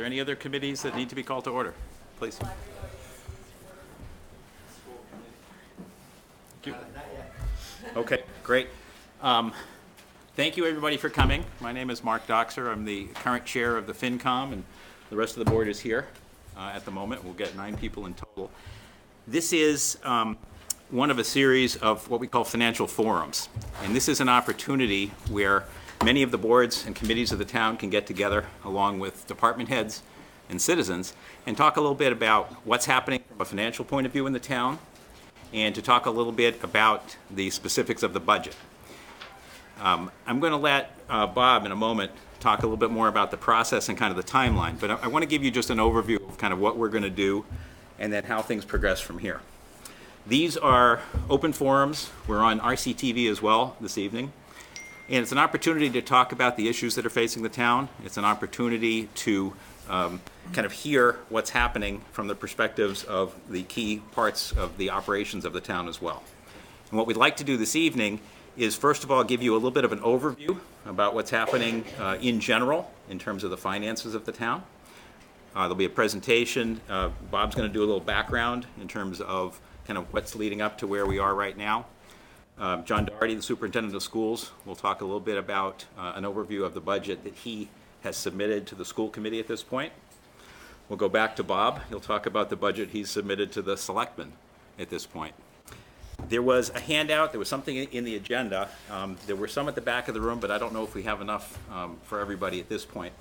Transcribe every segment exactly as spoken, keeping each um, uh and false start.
there any other committees that need to be called to order? Please. Thank you. Okay, great. Um, thank you everybody for coming. My name is Mark Doxer. I'm the current chair of the FinCom, and the rest of the board is here uh, at the moment. We'll get nine people in total. This is um, one of a series of what we call financial forums. And this is an opportunity where many of the boards and committees of the town can get together along with department heads and citizens and talk a little bit about what's happening from a financial point of view in the town, and to talk a little bit about the specifics of the budget. Um, I'm going to let uh, Bob in a moment talk a little bit more about the process and kind of the timeline, but I, I want to give you just an overview of kind of what we're going to do and then how things progress from here. These are open forums. We're on R C T V as well this evening. And it's an opportunity to talk about the issues that are facing the town. It's an opportunity to um, kind of hear what's happening from the perspectives of the key parts of the operations of the town as well. And what we'd like to do this evening is, first of all, give you a little bit of an overview about what's happening uh, in general in terms of the finances of the town. Uh, there'll be a presentation. Uh, Bob's going to do a little background in terms of kind of what's leading up to where we are right now. Uh, John Doherty, the superintendent of schools, will talk a little bit about uh, an overview of the budget that he has submitted to the school committee at this point. We'll go back to Bob. He'll talk about the budget he's submitted to the selectmen at this point. There was a handout. There was something in the agenda. Um, there were some at the back of the room, but I don't know if we have enough um, for everybody at this point.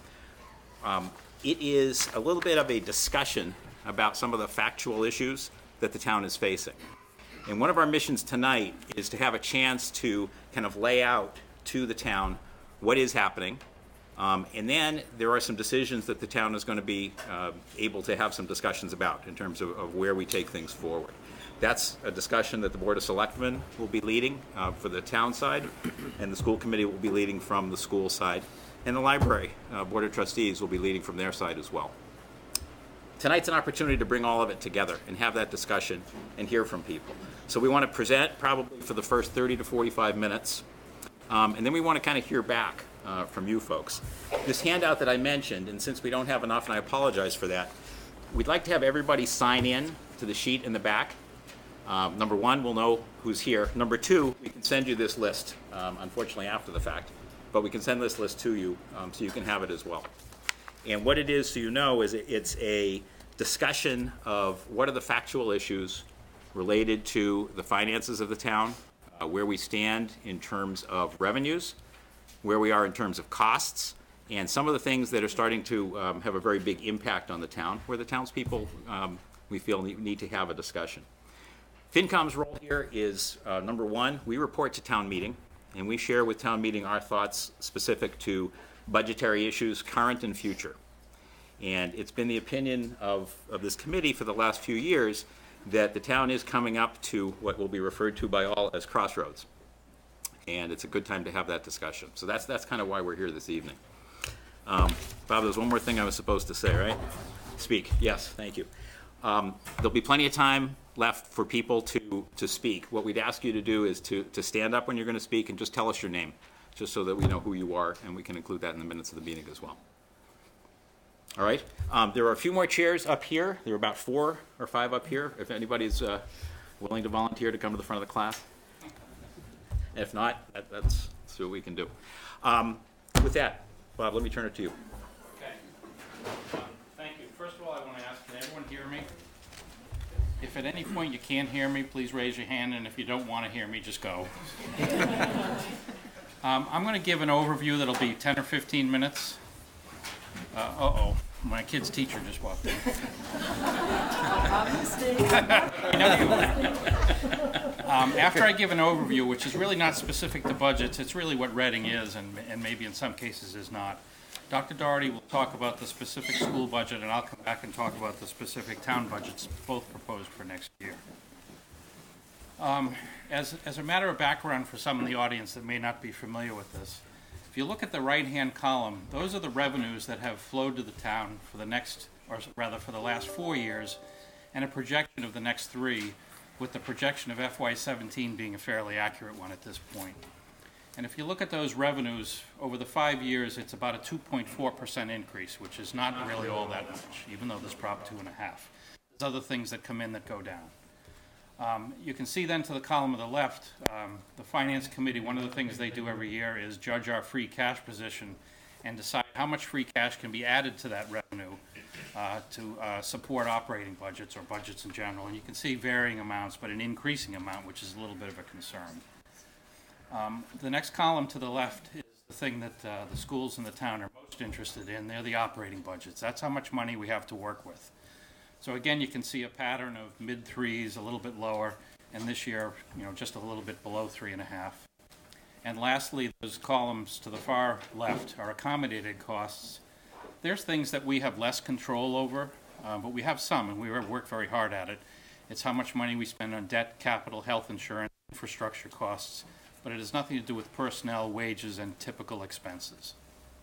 Um, it is a little bit of a discussion about some of the factual issues that the town is facing. And one of our missions tonight is to have a chance to kind of lay out to the town what is happening. Um, and then there are some decisions that the town is going to be uh, able to have some discussions about in terms of, of where we take things forward. That's a discussion that the Board of Selectmen will be leading uh, for the town side, and the school committee will be leading from the school side. And the library uh, Board of Trustees will be leading from their side as well. Tonight's an opportunity to bring all of it together and have that discussion and hear from people. So we want to present probably for the first thirty to forty-five minutes, um, and then we want to kind of hear back uh, from you folks. This handout that I mentioned, and since we don't have enough, and I apologize for that, we'd like to have everybody sign in to the sheet in the back. Um, number one, we'll know who's here. Number two, we can send you this list, um, unfortunately after the fact, but we can send this list to you um, so you can have it as well. And what it is, so you know, is it's a discussion of what are the factual issues related to the finances of the town, uh, where we stand in terms of revenues, where we are in terms of costs, and some of the things that are starting to um, have a very big impact on the town, where the townspeople, um, we feel, need, need to have a discussion. FinCom's role here is, uh, number one, we report to town meeting, and we share with town meeting our thoughts specific to budgetary issues, current and future. And it's been the opinion of, of this committee for the last few years that the town is coming up to what will be referred to by all as crossroads. And it's a good time to have that discussion. So that's, that's kind of why we're here this evening. Um, Bob, there's one more thing I was supposed to say, right? Speak. Yes, thank you. Um, there'll be plenty of time left for people to, to speak. What we'd ask you to do is to, to stand up when you're going to speak and just tell us your name, just so that we know who you are, and we can include that in the minutes of the meeting as well. All right. Um, there are a few more chairs up here. There are about four or five up here. If anybody's uh, willing to volunteer to come to the front of the class. If not, that, that's, that's what we can do. Um, with that, Bob, let me turn it to you. Okay. Um, thank you. First of all, I want to ask, can everyone hear me? If at any point you can't hear me, please raise your hand, and if you don't want to hear me, just go. um, I'm going to give an overview that'll be ten or fifteen minutes. Uh, uh-oh, my kid's teacher just walked in. um, after I give an overview, which is really not specific to budgets, it's really what Reading is, and, and maybe in some cases is not. Doctor Doherty will talk about the specific school budget, and I'll come back and talk about the specific town budgets, both proposed for next year. Um, as, as a matter of background for some in the audience that may not be familiar with this, if you look at the right-hand column, those are the revenues that have flowed to the town for the next, or rather for the last four years, and a projection of the next three, with the projection of F Y seventeen being a fairly accurate one at this point. And if you look at those revenues, over the five years, it's about a two point four percent increase, which is not really all that much, even though there's Prop two and a half. There's other things that come in that go down. Um, you can see then to the column of the left, um, the Finance Committee, one of the things they do every year is judge our free cash position and decide how much free cash can be added to that revenue uh, to uh, support operating budgets or budgets in general. And you can see varying amounts, but an increasing amount, which is a little bit of a concern. Um, the next column to the left is the thing that uh, the schools in the town are most interested in. They're the operating budgets. That's how much money we have to work with. So again, you can see a pattern of mid threes, a little bit lower, and this year, you know, just a little bit below three and a half. And lastly, those columns to the far left are accommodated costs. There's things that we have less control over, uh, but we have some, and we work very hard at it. It's how much money we spend on debt, capital, health insurance, infrastructure costs, but it has nothing to do with personnel, wages, and typical expenses.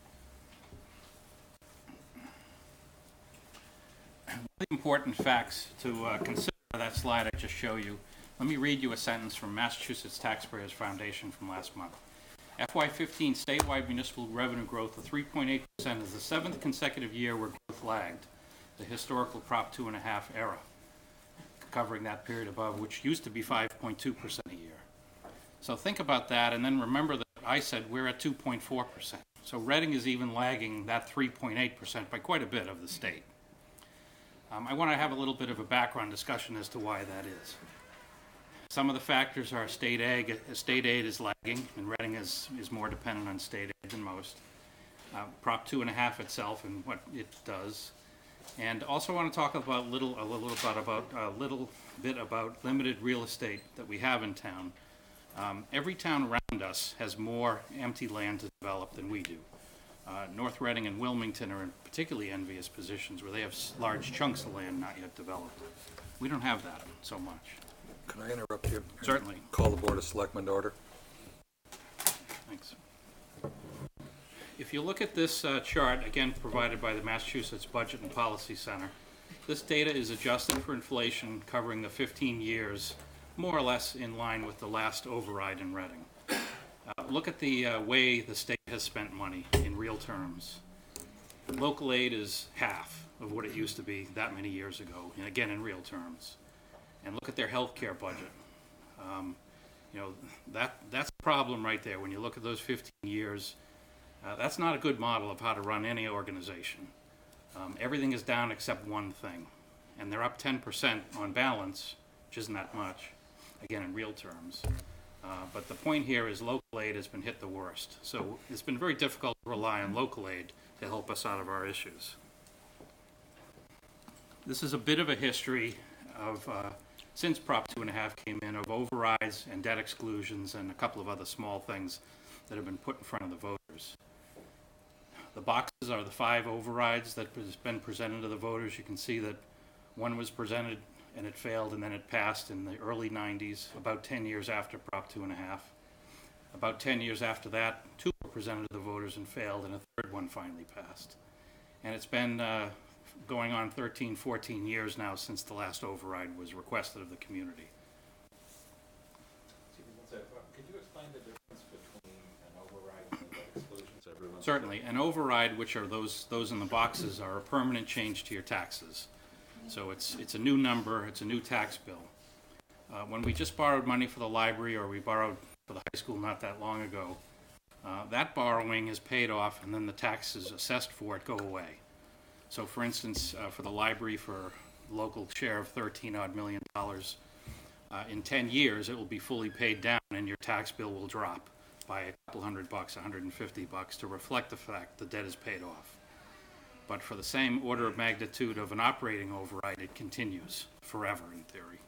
One of the important facts to uh, consider that slide I just showed you. Let me read you a sentence from Massachusetts Taxpayers Foundation from last month. F Y fifteen statewide municipal revenue growth of three point eight percent is the seventh consecutive year where growth lagged the historical Prop two and a half era, covering that period above, which used to be five point two percent a year. So think about that, and then remember that I said we're at two point four percent. So Reading is even lagging that three point eight percent by quite a bit of the state. Um, I want to have a little bit of a background discussion as to why that is. Some of the factors are state aid, state aid is lagging, and Reading is, is more dependent on state aid than most. Uh, Prop two and a half itself and what it does. And also want to talk about little, a little about, about a little bit about limited real estate that we have in town. Um, every town around us has more empty land to develop than we do. Uh, North Reading and Wilmington are in particularly envious positions where they have large chunks of land not yet developed. We don't have that so much. Can I interrupt you? Certainly. Call the Board of Selectmen to order. Thanks. If you look at this uh, chart, again provided by the Massachusetts Budget and Policy Center, this data is adjusted for inflation covering the fifteen years, more or less in line with the last override in Reading. Uh, look at the uh, way the state has spent money in real terms. Local aid is half of what it used to be that many years ago, and again in real terms. And look at their health care budget. Um, you know, that, that's a problem right there. When you look at those fifteen years, uh, that's not a good model of how to run any organization. Um, everything is down except one thing. And they're up ten percent on balance, which isn't that much, again in real terms. Uh, but the point here is local aid has been hit the worst. So it's been very difficult to rely on local aid to help us out of our issues. This is a bit of a history of, uh, since Prop two and a half came in, of overrides and debt exclusions and a couple of other small things that have been put in front of the voters. The boxes are the five overrides that has been presented to the voters. You can see that one was presented and it failed, and then it passed in the early nineties, about ten years after Prop two and a half. About ten years after that, two were presented to the voters and failed, and a third one finally passed. And it's been uh, going on thirteen, fourteen years now since the last override was requested of the community. Could you explain the difference between an override and the debt exclusions? Everyone Certainly. An override, which are those, those in the boxes, are a permanent change to your taxes. So it's, it's a new number, it's a new tax bill. Uh, when we just borrowed money for the library, or we borrowed for the high school not that long ago, uh, that borrowing is paid off and then the taxes assessed for it go away. So for instance, uh, for the library, for local share of thirteen odd million dollars, uh, in ten years it will be fully paid down and your tax bill will drop by a couple hundred bucks, a hundred fifty bucks, to reflect the fact the debt is paid off. But for the same order of magnitude of an operating override, it continues forever in theory.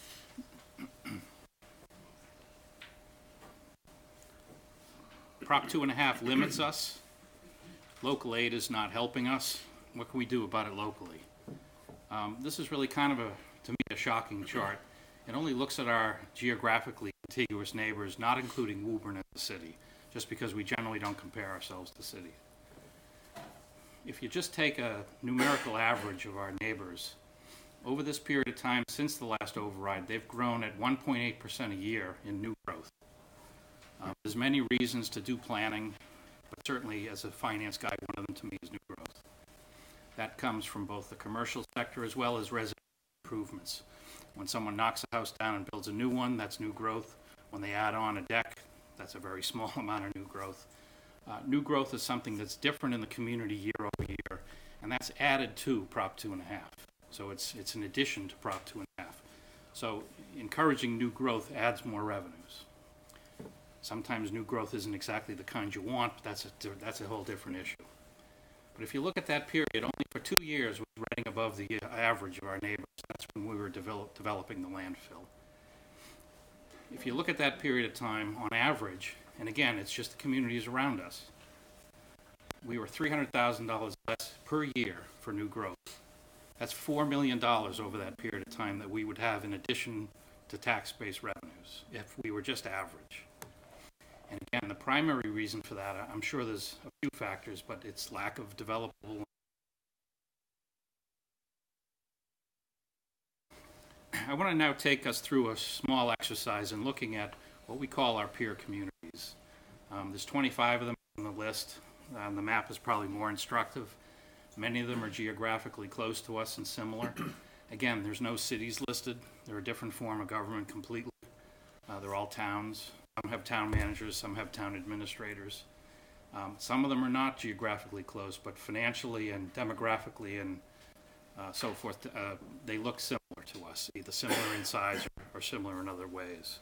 Prop two and a half limits us. Local aid is not helping us. What can we do about it locally? Um, this is really kind of a, to me, a shocking chart. It only looks at our geographically contiguous neighbors, not including Woburn as a city, just because we generally don't compare ourselves to cities. If you just take a numerical average of our neighbors, over this period of time since the last override, they've grown at one point eight percent a year in new growth. Uh, There's many reasons to do planning, but certainly as a finance guy, one of them to me is new growth. That comes from both the commercial sector as well as residential improvements. When someone knocks a house down and builds a new one, that's new growth. When they add on a deck, that's a very small amount of new growth. Uh, new growth is something that's different in the community year over year, and that's added to Prop two and a half. So it's, it's an addition to Prop two and a half. So encouraging new growth adds more revenues. Sometimes new growth isn't exactly the kind you want, but that's a, that's a whole different issue. But if you look at that period, only for two years was Reading above the average of our neighbors. That's when we were develop, developing the landfill. If you look at that period of time, on average, and again, it's just the communities around us, we were three hundred thousand dollars less per year for new growth. That's four million dollars over that period of time that we would have in addition to tax-based revenues if we were just average. And again, the primary reason for that, I'm sure there's a few factors, but it's lack of developable. I want to now take us through a small exercise in looking at what we call our peer communities. Um, there's twenty-five of them on the list. Um, the map is probably more instructive. Many of them are geographically close to us and similar. Again, there's no cities listed. They're a different form of government completely. Uh, they're all towns. Some have town managers, some have town administrators. Um, some of them are not geographically close, but financially and demographically and uh, so forth, uh, they look similar to us, either similar in size or, or similar in other ways.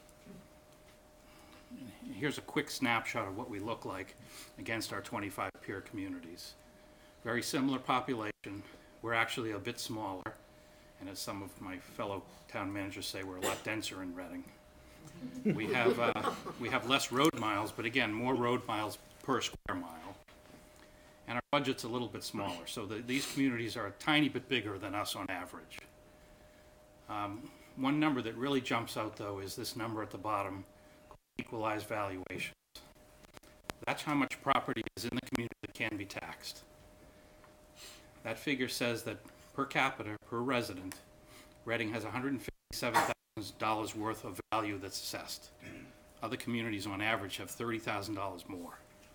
Here's a quick snapshot of what we look like against our twenty-five peer communities. Very similar population. We're actually a bit smaller, and as some of my fellow town managers say, we're a lot denser in Reading. We have, uh, we have less road miles, but again, more road miles per square mile. And our budget's a little bit smaller, so the, these communities are a tiny bit bigger than us on average. Um, one number that really jumps out, though, is this number at the bottom, equalized valuations. That's how much property is in the community that can be taxed. That figure says that per capita, per resident, Reading has one hundred fifty-seven thousand dollars worth of value that's assessed. Other communities on average have thirty thousand dollars more.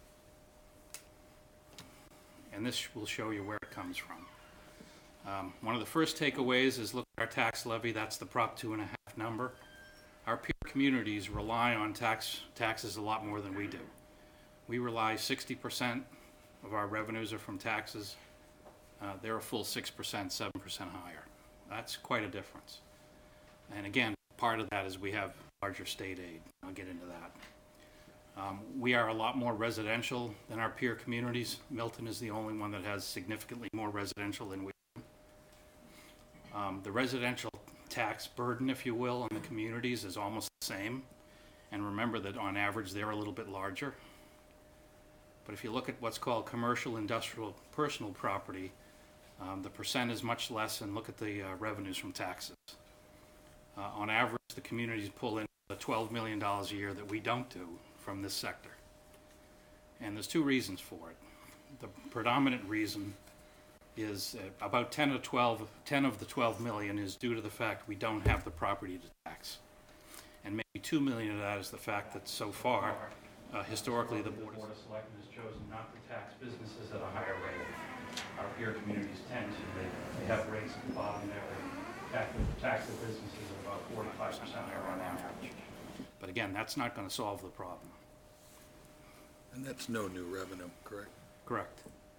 And this will show you where it comes from. Um, one of the first takeaways is look at our tax levy. That's the Prop two and a half number. Our peer communities rely on tax taxes a lot more than we do. We rely sixty percent of our revenues are from taxes. Uh, they're a full six percent, seven percent higher. That's quite a difference. And again, part of that is we have larger state aid. I'll get into that. Um, we are a lot more residential than our peer communities. Milton is the only one that has significantly more residential than we do. Um, the residential tax burden, if you will, on the communities is almost the same. And remember that on average, they're a little bit larger. But if you look at what's called commercial, industrial, personal property, um, the percent is much less, and look at the uh, revenues from taxes. Uh, on average, the communities pull in the twelve million dollars a year that we don't do from this sector. And there's two reasons for it. The predominant reason is uh, about ten to twelve, ten of the twelve million is due to the fact we don't have the property to tax. And maybe two million of that is the fact that so far, uh, historically, the Board of Selectmen has chosen not to tax businesses at a higher rate. Our peer communities tend to, they, they have rates at the bottom there. They tax, tax the businesses at about forty-five percent higher on average. But again, that's not going to solve the problem. And that's no new revenue, correct? Correct.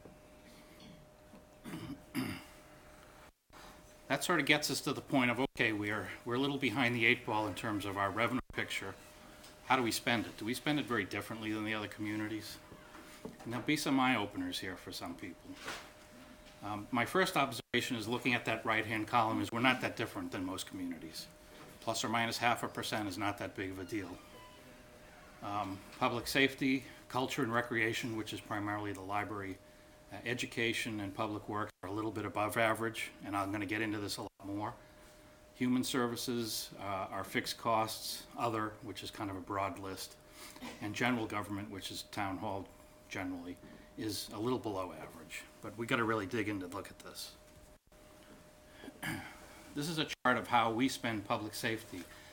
That sort of gets us to the point of, okay, we're, we're a little behind the eight ball in terms of our revenue picture. How do we spend it? Do we spend it very differently than the other communities? And there'll be some eye-openers here for some people. Um, my first observation is looking at that right-hand column is we're not that different than most communities. Plus or minus half a percent is not that big of a deal. Um, public safety, culture and recreation, which is primarily the library, uh, education and public works are a little bit above average, and I'm going to get into this a lot more. Human services, uh, our fixed costs, other, which is kind of a broad list, and general government, which is town hall generally, is a little below average. But we got to really dig in to look at this. This is a chart of how we spend public safety.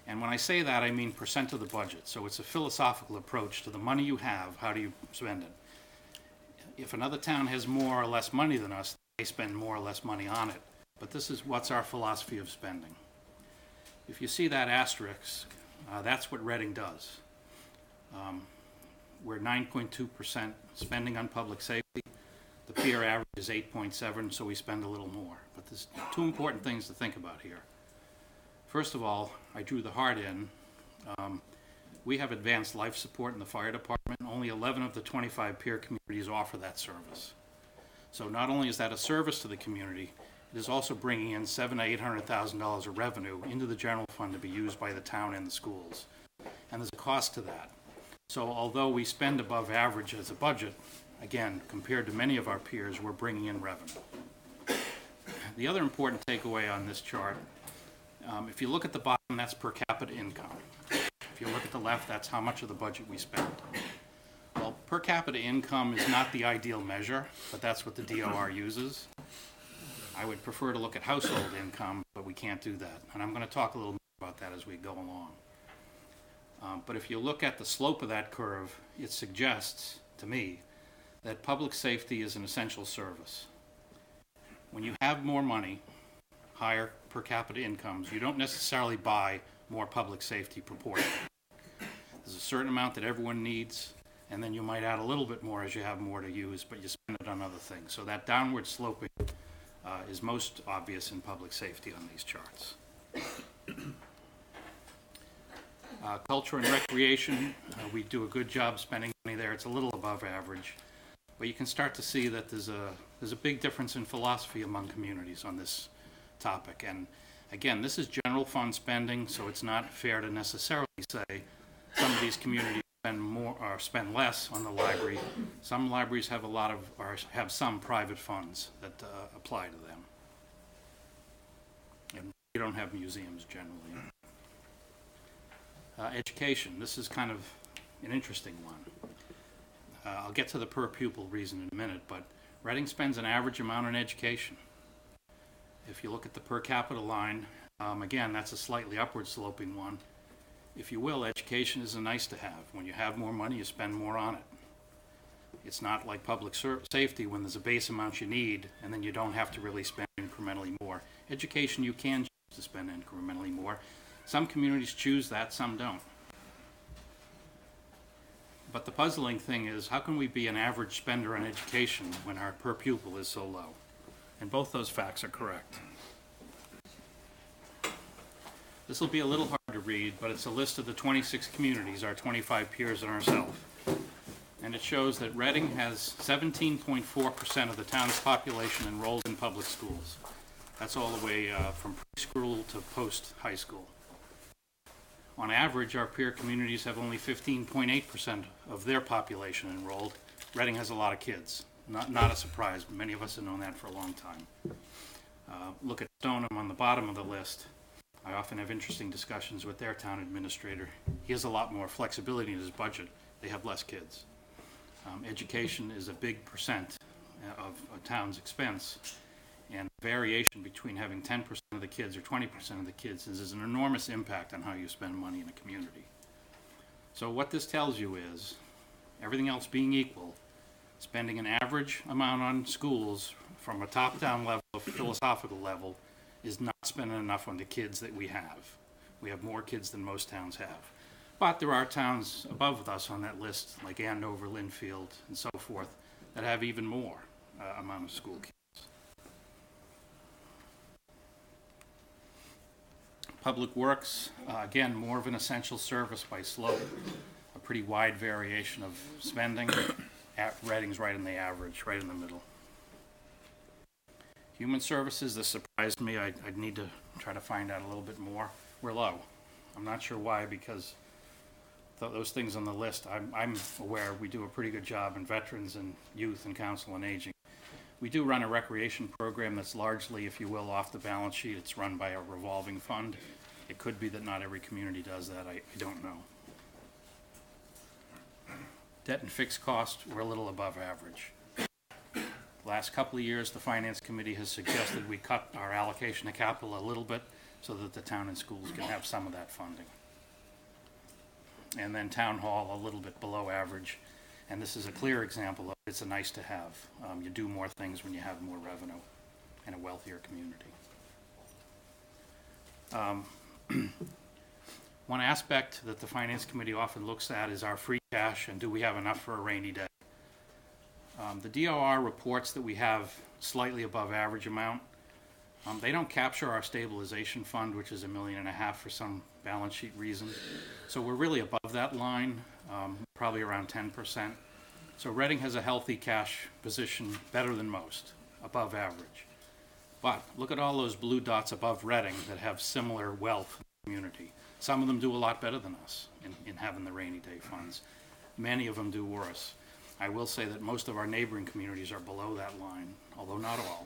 And when I say that, I mean percent of the budget. So it's a philosophical approach to the money you have, how do you spend it? If another town has more or less money than us, they spend more or less money on it. But this is what's our philosophy of spending. If you see that asterisk, uh, that's what Reading does. Um, we're nine point two percent spending on public safety. The peer average is eight point seven, so we spend a little more. But there's two important things to think about here. First of all, I drew the heart in. Um, we have advanced life support in the fire department. Only eleven of the twenty-five peer communities offer that service. So not only is that a service to the community, it is also bringing in seven to eight hundred thousand dollars of revenue into the general fund to be used by the town and the schools. And there's a cost to that. So although we spend above average as a budget, again, compared to many of our peers, we're bringing in revenue. The other important takeaway on this chart, um, if you look at the bottom, that's per capita income. If you look at the left, that's how much of the budget we spend. Well, per capita income is not the ideal measure, but that's what the D O R uses. I would prefer to look at household income, but we can't do that. And I'm going to talk a little more about that as we go along. Um, but if you look at the slope of that curve, it suggests, to me, that public safety is an essential service. When you have more money, higher per capita incomes, you don't necessarily buy more public safety proportionally. There's a certain amount that everyone needs, and then you might add a little bit more as you have more to use, but you spend it on other things. So that downward sloping uh, is most obvious in public safety on these charts. Uh, culture and recreation, uh, we do a good job spending money there. It's a little above average. But you can start to see that there's a, there's a big difference in philosophy among communities on this topic. And again, this is general fund spending, so it's not fair to necessarily say some of these communities spend more or spend less on the library. Some libraries have a lot of, or have some private funds that uh, apply to them. And we don't have museums generally. Uh, education, this is kind of an interesting one. Uh, I'll get to the per pupil reason in a minute, but Reading spends an average amount on education. If you look at the per capita line, um, again, that's a slightly upward sloping one. If you will, education is a nice to have. When you have more money, you spend more on it. It's not like public safety when there's a base amount you need and then you don't have to really spend incrementally more. Education, you can choose to spend incrementally more. Some communities choose that, some don't. But the puzzling thing is, how can we be an average spender on education when our per pupil is so low? And both those facts are correct. This will be a little hard to read, but it's a list of the twenty-six communities, our twenty-five peers and ourselves. And it shows that Reading has seventeen point four percent of the town's population enrolled in public schools. That's all the way uh, from preschool to post-high school. On average, our peer communities have only fifteen point eight percent of their population enrolled. Reading has a lot of kids. Not, not a surprise. Many of us have known that for a long time. Uh, look at Stoneham on the bottom of the list. I often have interesting discussions with their town administrator. He has a lot more flexibility in his budget. They have less kids. Um, education is a big percent of a town's expense. And variation between having ten percent of the kids or twenty percent of the kids is, is an enormous impact on how you spend money in a community. So what this tells you is, everything else being equal, spending an average amount on schools from a top-down level, a philosophical level, is not spending enough on the kids that we have. We have more kids than most towns have. But there are towns above us on that list, like Andover, Linfield, and so forth, that have even more uh, amount of school kids. Public Works, uh, again, more of an essential service by slope, a pretty wide variation of spending. At Reading's right in the average, right in the middle. Human Services, this surprised me. I, I'd need to try to find out a little bit more. We're low. I'm not sure why, because th those things on the list, I'm, I'm aware we do a pretty good job in veterans and youth and council on aging. We do run a recreation program that's largely, if you will, off the balance sheet. It's run by a revolving fund. It could be that not every community does that. I, I don't know. Debt and fixed costs were a little above average. Last couple of years, the Finance Committee has suggested we cut our allocation of capital a little bit so that the town and schools can have some of that funding. and then town hall a little bit below average. And this is a clear example of it's a nice to have. Um, you do more things when you have more revenue in a wealthier community. Um, one aspect that the Finance Committee often looks at is our free cash and do we have enough for a rainy day. Um, the D O R reports that we have slightly above average amount. Um, they don't capture our stabilization fund, which is a million and a half for some balance sheet reason. So we're really above that line, um, probably around ten percent. So Reading has a healthy cash position, better than most, above average. But look at all those blue dots above Reading that have similar wealth in the community. Some of them do a lot better than us in, in having the rainy day funds. Many of them do worse. I will say that most of our neighboring communities are below that line, although not all.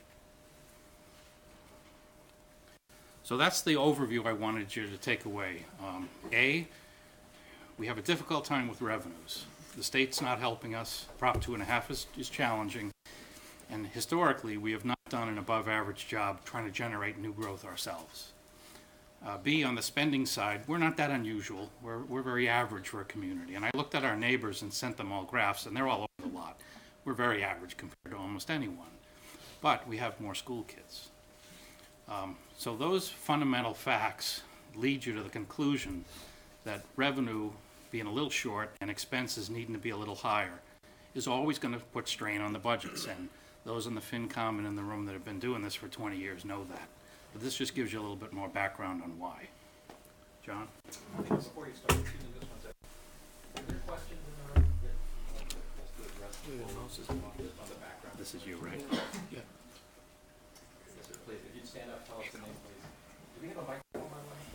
So that's the overview I wanted you to take away. Um, A, we have a difficult time with revenues. The state's not helping us. Prop two and a half is, is challenging. And historically, we have not done an above average job trying to generate new growth ourselves. Uh, B, on the spending side, we're not that unusual. We're, we're very average for a community. And I looked at our neighbors and sent them all graphs, and they're all over the lot. We're very average compared to almost anyone. But we have more school kids. Um, so those fundamental facts lead you to the conclusion that revenue being a little short and expenses needing to be a little higher is always going to put strain on the budgets. And those in the FinCom and in the room that have been doing this for twenty years know that. But this just gives you a little bit more background on why. John? Before you start, excuse me, just one second. Are there questions in the room? On the background. This is you, right? Yes, sir, please, if you'd stand up, tell us the name, please. Do we have a microphone, by the way?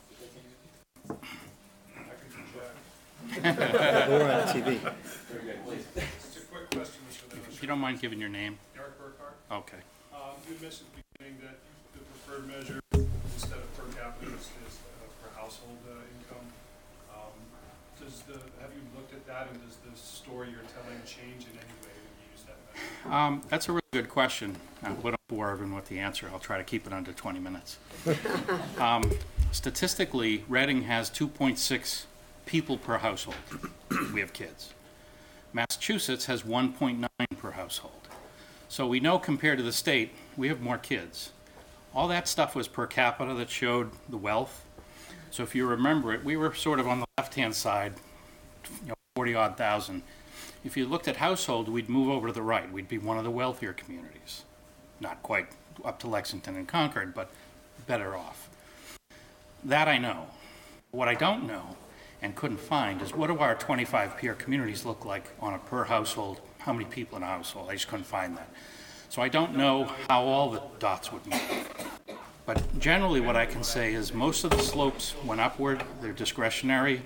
We're on T V. Very good, please. Just a quick question, Mister If you don't mind giving your name. Eric Burkhart. Okay. Um, you mentioned at the beginning that the preferred measure, instead of per capita, is, is uh, per household uh, income. Um, does the, have you looked at that, and does the story you're telling change in any way when you use that measure? Um, that's a really good question. I wouldn't bore everyone with the answer. I'll try to keep it under twenty minutes. um, statistically, Reading has two point six people per household. We have kids. Massachusetts has one point nine per household. So we know compared to the state, we have more kids. All that stuff was per capita that showed the wealth. So if you remember it, we were sort of on the left-hand side, you know, forty odd thousand. If you looked at household, we'd move over to the right. We'd be one of the wealthier communities. Not quite up to Lexington and Concord, but better off. That I know. What I don't know and couldn't find is what do our twenty-five peer communities look like on a per household, how many people in a household? I just couldn't find that. So I don't know how all the dots would move. But generally what I can say is most of the slopes went upward, they're discretionary.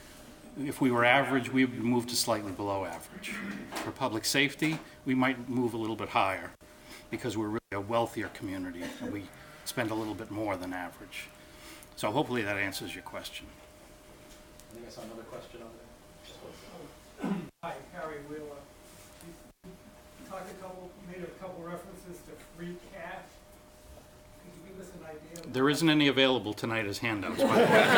If we were average, we would move to slightly below average. For public safety, we might move a little bit higher because we're really a wealthier community and we spend a little bit more than average. So hopefully that answers your question. I think I saw another question over there. Hi, Harry Wheeler. You you talked a couple, you made a couple references to free cash. Could you give us an idea? of- There isn't any available tonight as handouts, by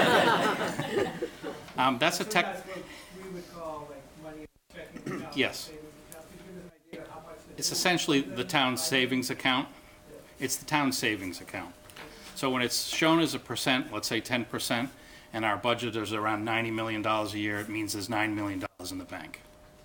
the way. um, that's a So tech. That's what we would call like money in the checking account. Yes. savings account. Could you give us an idea of how much? It's essentially the town's savings account. It's the town's savings account. So when it's shown as a percent, let's say ten percent, and our budget is around ninety million dollars a year, it means there's nine million dollars in the bank.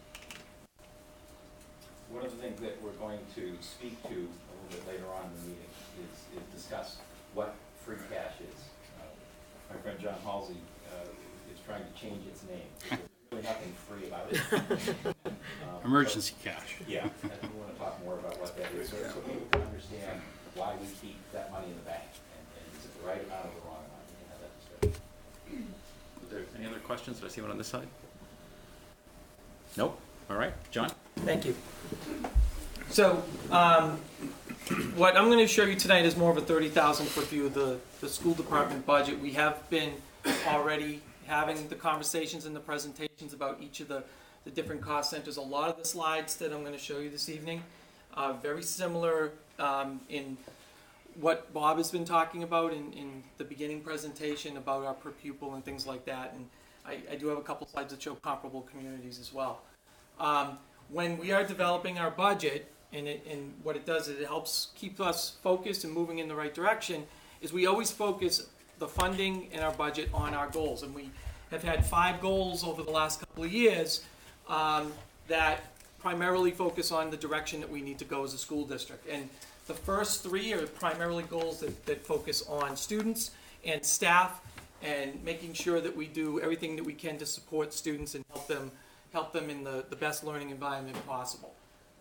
One of the things that we're going to speak to a little bit later on in the meeting is, is discuss what free cash is. Uh, My friend John Halsey uh, is trying to change its name. There's really nothing free about it. Um, Emergency cash. Yeah, and we want to talk more about what that is, so so people can understand why we keep that money in the bank, and, and is it the right amount or the wrong amount, we can have that discussion. Is there any other questions? Did I see one on this side? Nope. All right, John? Thank you. So, um, what I'm going to show you tonight is more of a thirty thousand foot view of the, the school department budget. We have been already having the conversations and the presentations about each of the, the different cost centers. A lot of the slides that I'm going to show you this evening are very similar um, in what Bob has been talking about in, in the beginning presentation about our per pupil and things like that. And I, I do have a couple slides that show comparable communities as well. Um, when we are developing our budget, and, it, and what it does is it helps keep us focused and moving in the right direction, is we always focus the funding in our budget on our goals. And we have had five goals over the last couple of years um, that primarily focus on the direction that we need to go as a school district. And the first three are primarily goals that, that focus on students and staff and making sure that we do everything that we can to support students and help them help them in the, the best learning environment possible.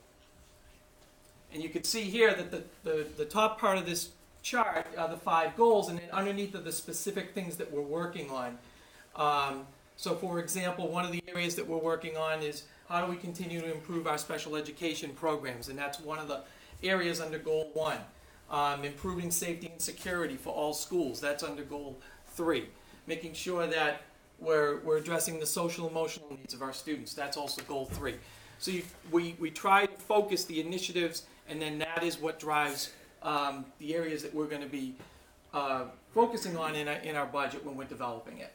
And you can see here that the, the, the top part of this chart are the five goals, and then underneath are the specific things that we're working on. Um, so for example, one of the areas that we're working on is how do we continue to improve our special education programs, and that's one of the areas under goal one. Um, improving safety and security for all schools, that's under goal three. Making sure that we're, we're addressing the social emotional needs of our students, that's also goal three. So you, we, we try to focus the initiatives, and then that is what drives um, the areas that we're going to be uh, focusing on in our, in our budget when we're developing it.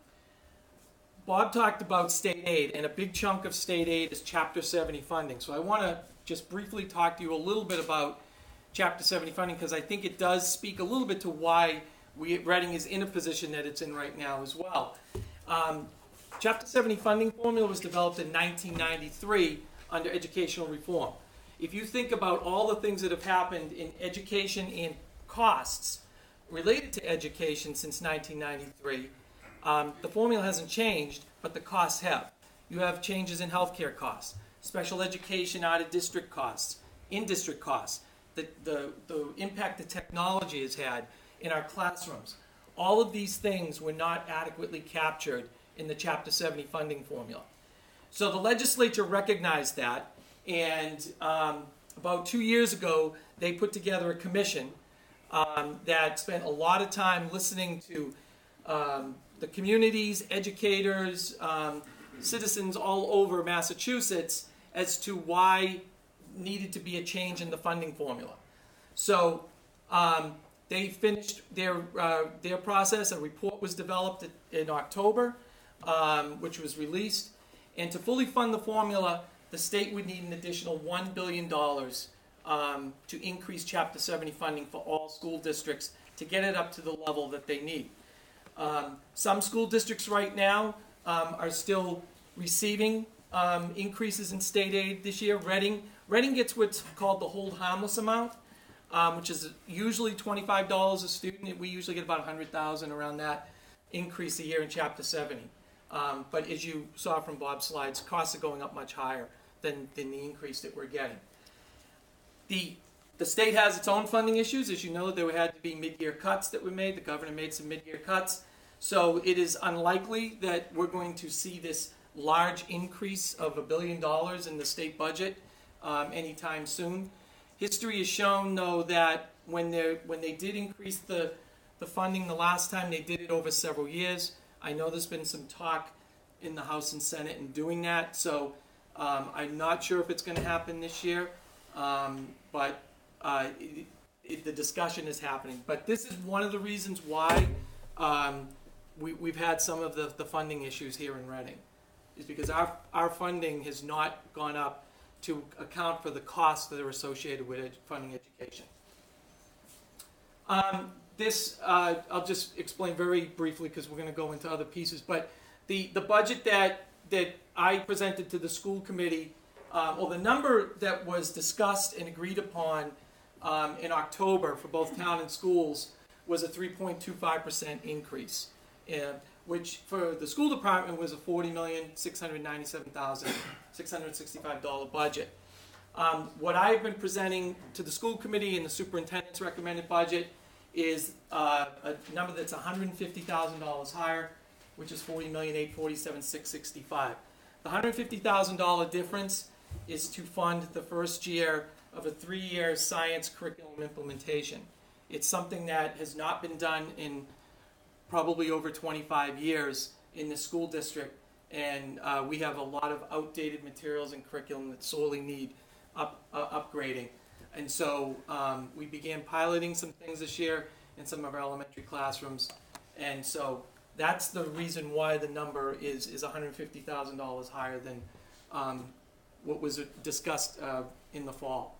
Bob talked about state aid, and a big chunk of state aid is Chapter seventy funding. So I want to just briefly talk to you a little bit about Chapter seventy funding, because I think it does speak a little bit to why we, Reading is in a position that it's in right now as well. Um, Chapter seventy funding formula was developed in nineteen ninety-three under educational reform. If you think about all the things that have happened in education and costs related to education since nineteen ninety-three, um, the formula hasn't changed, but the costs have. You have changes in healthcare costs, special education out-of-district costs, in-district costs, the, the, the impact that technology has had in our classrooms. All of these things were not adequately captured in the Chapter seventy funding formula. So the legislature recognized that, and um, about two years ago, they put together a commission um, that spent a lot of time listening to um, the communities, educators, um, citizens all over Massachusetts as to why needed to be a change in the funding formula. So um, they finished their, uh, their process. A report was developed in October, um, which was released. And to fully fund the formula, the state would need an additional one billion dollars um, to increase Chapter seventy funding for all school districts to get it up to the level that they need. Um, some school districts right now um, are still receiving um, increases in state aid this year. Reading, Reading gets what's called the hold harmless amount, um, which is usually twenty-five dollars a student. We usually get about one hundred thousand dollars around that increase a year in Chapter seventy. Um, but as you saw from Bob's slides, costs are going up much higher than, than the increase that we're getting. The, the state has its own funding issues. As you know, there had to be mid-year cuts that were made. The governor made some mid-year cuts. So it is unlikely that we're going to see this large increase of a billion dollars in the state budget um, anytime soon. History has shown, though, that when, when they did increase the, the funding the last time, they did it over several years. I know there's been some talk in the House and Senate in doing that, so um, I'm not sure if it's going to happen this year, um, but uh, it, it, the discussion is happening. But this is one of the reasons why um, we, we've had some of the, the funding issues here in Reading, is because our, our funding has not gone up to account for the costs that are associated with ed funding education. Um, This, uh, I'll just explain very briefly because we're going to go into other pieces. But the, the budget that, that I presented to the school committee, um, well, the number that was discussed and agreed upon um, in October for both town and schools was a three point two five percent increase, uh, which for the school department was a forty million six hundred ninety-seven thousand six hundred sixty-five dollars budget. Um, what I've been presenting to the school committee and the superintendent's recommended budget is uh, a number that's one hundred fifty thousand dollars higher, which is forty million eight hundred forty-seven thousand six hundred sixty-five dollars. The one hundred fifty thousand dollars difference is to fund the first year of a three-year science curriculum implementation. It's something that has not been done in probably over twenty-five years in the school district, and uh, we have a lot of outdated materials and curriculum that sorely need up, uh, upgrading. And so um, we began piloting some things this year in some of our elementary classrooms. And so That's the reason why the number is, is one hundred fifty thousand dollars higher than um, what was discussed uh, in the fall.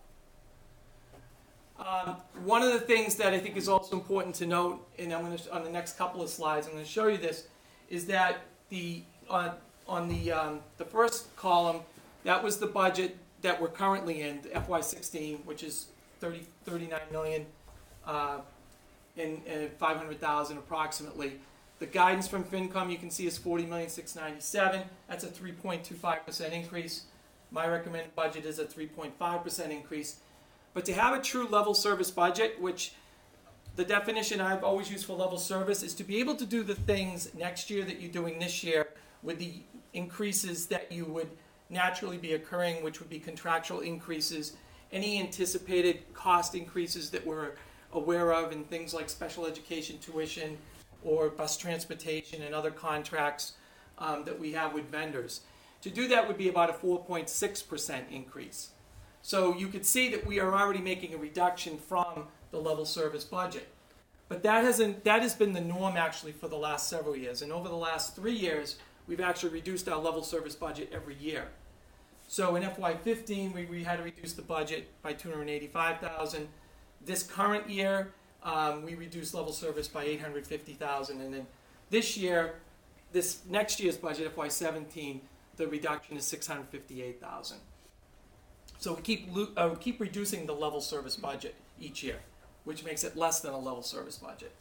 Um, one of the things that I think is also important to note, and I'm going to, on the next couple of slides, I'm going to show you this, is that the on, on the um, the first column, that was the budget that we're currently in, F Y sixteen, which is thirty, thirty-nine million uh, and, and five hundred thousand approximately. The guidance from FinCom you can see is forty million six hundred ninety-seven. That's a three point two five percent increase. My recommended budget is a three point five percent increase. But to have a true level service budget, which the definition I've always used for level service is to be able to do the things next year that you're doing this year with the increases that you would naturally be occurring, which would be contractual increases, any anticipated cost increases that we're aware of in things like special education tuition or bus transportation and other contracts um, that we have with vendors. To do that would be about a four point six percent increase. So you could see that we are already making a reduction from the level service budget. But that hasn't, that has been the norm actually for the last several years. And over the last three years, we've actually reduced our level service budget every year. So in F Y fifteen, we, we had to reduce the budget by two hundred eighty-five thousand dollars. This current year, um, we reduced level service by eight hundred fifty thousand dollars. And then this year, this next year's budget, F Y seventeen, the reduction is six hundred fifty-eight thousand dollars. So we keep, uh, we keep reducing the level service budget each year, which makes it less than a level service budget.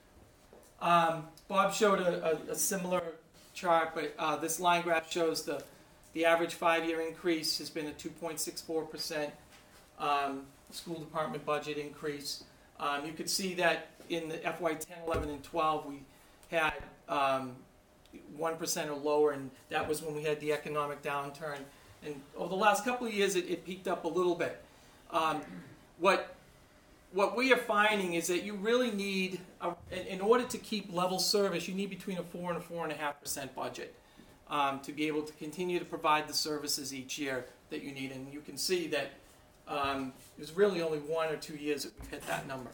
Um, Bob showed a, a, a similar chart, but uh, this line graph shows the, the average five-year increase has been a two point six four percent um, school department budget increase. Um, you could see that in the F Y ten, eleven, and twelve, we had um, one percent or lower, and that was when we had the economic downturn. And over the last couple of years, it, it peaked up a little bit. Um, what, what we are finding is that you really need, a, in, in order to keep level service, you need between a four and a four and a half percent budget um, to be able to continue to provide the services each year that you need. And you can see that um, there's really only one or two years that we've hit that number.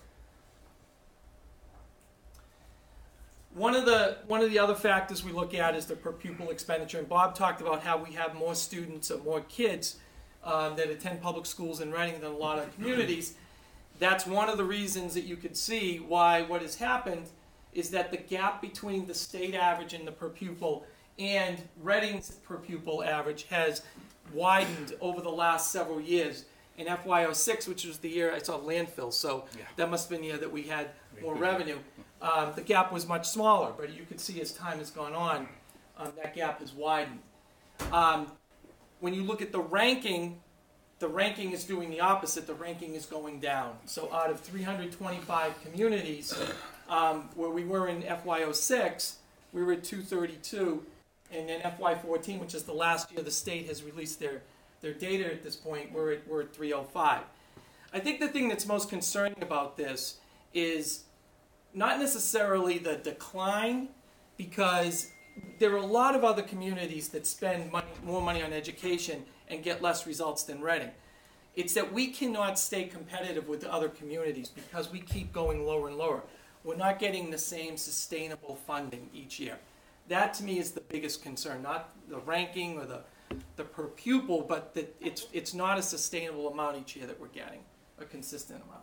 One of the one of the other factors we look at is the per pupil expenditure, and Bob talked about how we have more students or more kids um, that attend public schools in Reading than a lot of communities. That's one of the reasons that you could see why what has happened is that the gap between the state average and the per pupil and Reading's per pupil average has widened over the last several years. In F Y oh six, which was the year I saw landfill, so Yeah. that must have been the year that we had more revenue. Um, the gap was much smaller, but you can see as time has gone on, um, that gap has widened. Um, when you look at the ranking, the ranking is doing the opposite. The ranking is going down. So out of three hundred twenty-five communities, um, where we were in F Y oh six, we were at two thirty-two, and in F Y fourteen, which is the last year the state has released their, their data at this point, we're at, we're at three oh five. I think the thing that's most concerning about this is not necessarily the decline, because there are a lot of other communities that spend money, more money on education and get less results than Reading. It's that we cannot stay competitive with the other communities because we keep going lower and lower. We're not getting the same sustainable funding each year. That to me is the biggest concern, not the ranking or the, the per pupil, but that it's, it's not a sustainable amount each year that we're getting, a consistent amount.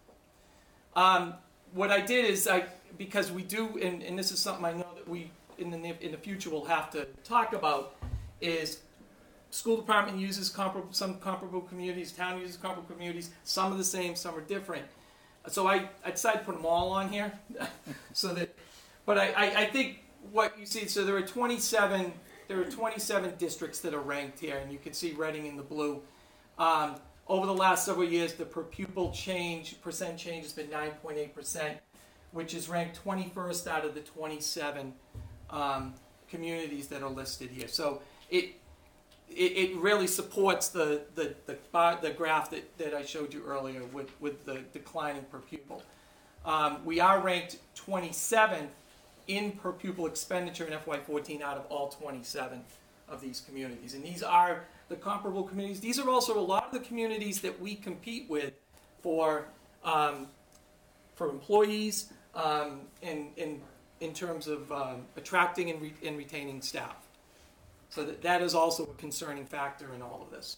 Um, What I did is, I because we do, and, and this is something I know that we, in the, in the future, will have to talk about, is school department uses comparable, some comparable communities, town uses comparable communities, some are the same, some are different. So I, I decided to put them all on here, so that, but I, I, I think what you see, so there are twenty-seven, there are twenty-seven districts that are ranked here, and you can see Reading in the blue. Um, Over the last several years, the per pupil change, percent change has been nine point eight percent, which is ranked twenty-first out of the twenty-seven um, communities that are listed here. So it it, it really supports the the the, bar, the graph that, that I showed you earlier with, with the declining per pupil. Um, we are ranked twenty-seventh in per pupil expenditure in F Y fourteen out of all twenty-seven of these communities, and these are the comparable communities. These are also a lot of the communities that we compete with for um, for employees um, and, and in terms of um, attracting and, re- and retaining staff. So that, that is also a concerning factor in all of this.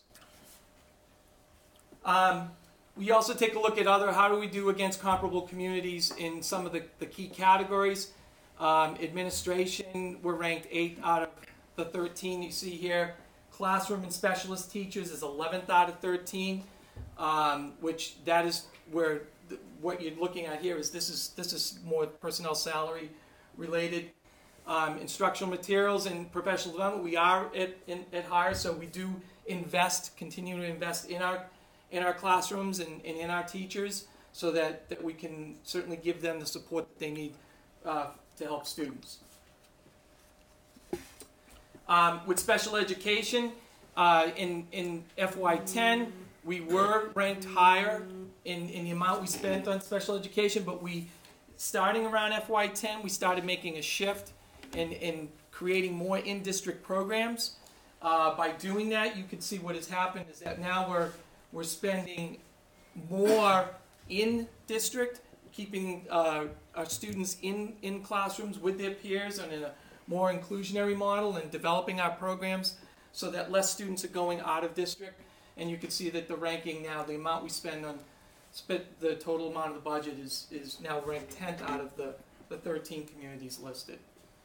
Um, we also take a look at other, how do we do against comparable communities in some of the, the key categories. Um, administration, we're ranked eighth out of the thirteen you see here. Classroom and specialist teachers is eleventh out of thirteen, um, which that is where the, what you're looking at here is this is this is more personnel salary related. Um, instructional materials and professional development, we are at, in, at higher, so we do invest, continue to invest in our in our classrooms and, and in our teachers, so that, that we can certainly give them the support that they need uh, to help students. Um, with special education, uh, in, in F Y ten, we were ranked higher in, in the amount we spent on special education, but we, starting around F Y ten, we started making a shift in, in creating more in-district programs. Uh, by doing that, you can see what has happened is that now we're, we're spending more in-district, keeping uh, our students in, in classrooms with their peers and in a more inclusionary model, and developing our programs so that less students are going out of district. And you can see that the ranking now, the amount we spend on, spent the total amount of the budget is, is now ranked tenth out of the, the thirteen communities listed.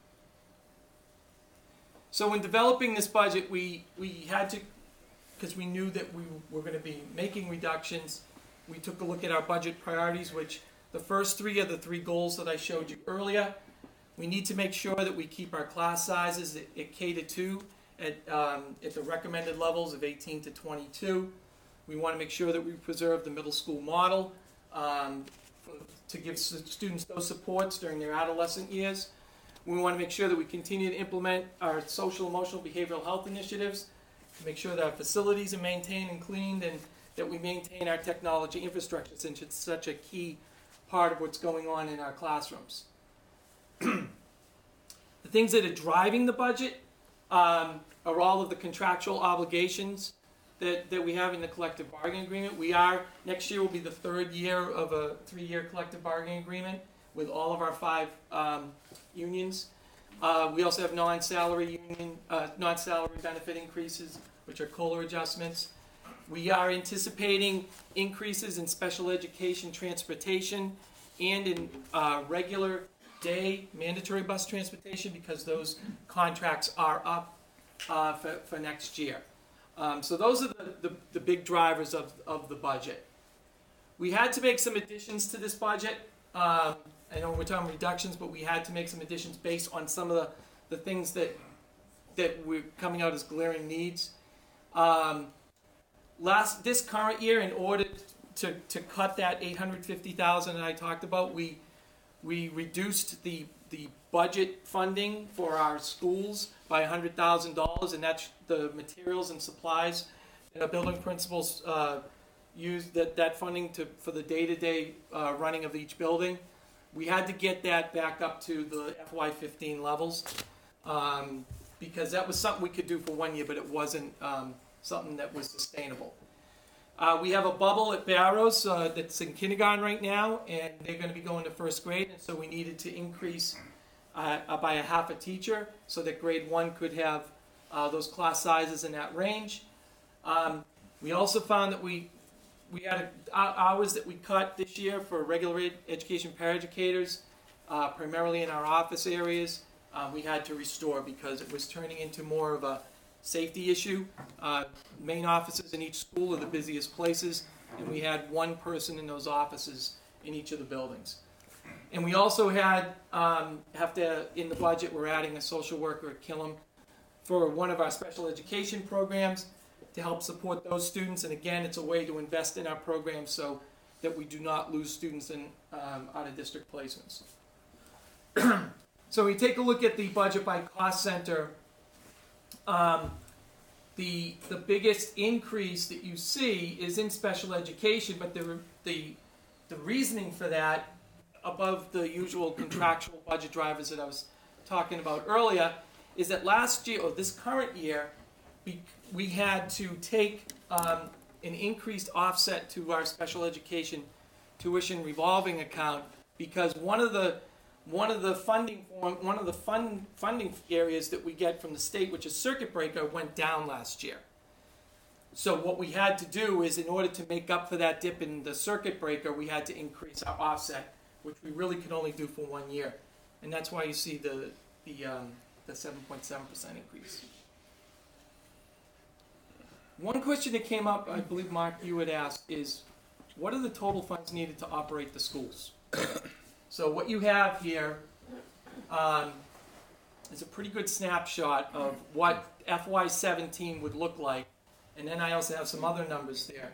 So in developing this budget, we, we had to, because we knew that we were going to be making reductions, we took a look at our budget priorities, which the first three are the three goals that I showed you earlier. We need to make sure that we keep our class sizes at, at K to two at, um, at the recommended levels of eighteen to twenty-two. We want to make sure that we preserve the middle school model um, to give students those supports during their adolescent years. We want to make sure that we continue to implement our social, emotional, behavioral health initiatives, to make sure that our facilities are maintained and cleaned, and that we maintain our technology infrastructure, since it's such a key part of what's going on in our classrooms. The things that are driving the budget um, are all of the contractual obligations that, that we have in the collective bargaining agreement. We are, next year will be the third year of a three-year collective bargaining agreement with all of our five um, unions. Uh, we also have non-salary union, uh, non-salary benefit increases, which are COLA adjustments. We are anticipating increases in special education transportation and in uh, regular day mandatory bus transportation, because those contracts are up uh, for, for next year. Um, so those are the, the, the big drivers of, of the budget. We had to make some additions to this budget. Um, I know we're talking reductions, but we had to make some additions based on some of the, the things that, that we're coming out as glaring needs. Um, last, this current year, in order to, to cut that eight hundred fifty thousand that I talked about, we We reduced the, the budget funding for our schools by one hundred thousand dollars, and that's the materials and supplies that our building principals uh, use that, that funding to, for the day-to-day uh, running of each building. We had to get that back up to the F Y fifteen levels um, because that was something we could do for one year, but it wasn't um, something that was sustainable. Uh, we have a bubble at Barrows uh, that's in kindergarten right now, and they're going to be going to first grade, and so we needed to increase uh, by a half a teacher so that grade one could have uh, those class sizes in that range. Um, we also found that we we had a, hours that we cut this year for regular ed education paraeducators, uh, primarily in our office areas. Uh, we had to restore because it was turning into more of a safety issue. Uh, main offices in each school are the busiest places, and we had one person in those offices in each of the buildings. And we also had, um, have to, in the budget, we're adding a social worker at Killam for one of our special education programs to help support those students. And again, it's a way to invest in our programs so that we do not lose students in um, out-of-district placements. So we take a look at the budget by cost center. Um, the the biggest increase that you see is in special education, but the the the reasoning for that, above the usual contractual budget drivers that I was talking about earlier, is that last year or this current year, we we had to take um, an increased offset to our special education tuition revolving account because one of the one of the funding form, one of the fund, funding areas that we get from the state, which is circuit breaker, went down last year. So what we had to do is, in order to make up for that dip in the circuit breaker, we had to increase our offset, which we really could only do for one year, and that's why you see the the um, the seven point seven percent increase. One question that came up, I believe, Mark, you had asked, is what are the total funds needed to operate the schools? So what you have here um, is a pretty good snapshot of what F Y seventeen would look like, and then I also have some other numbers there.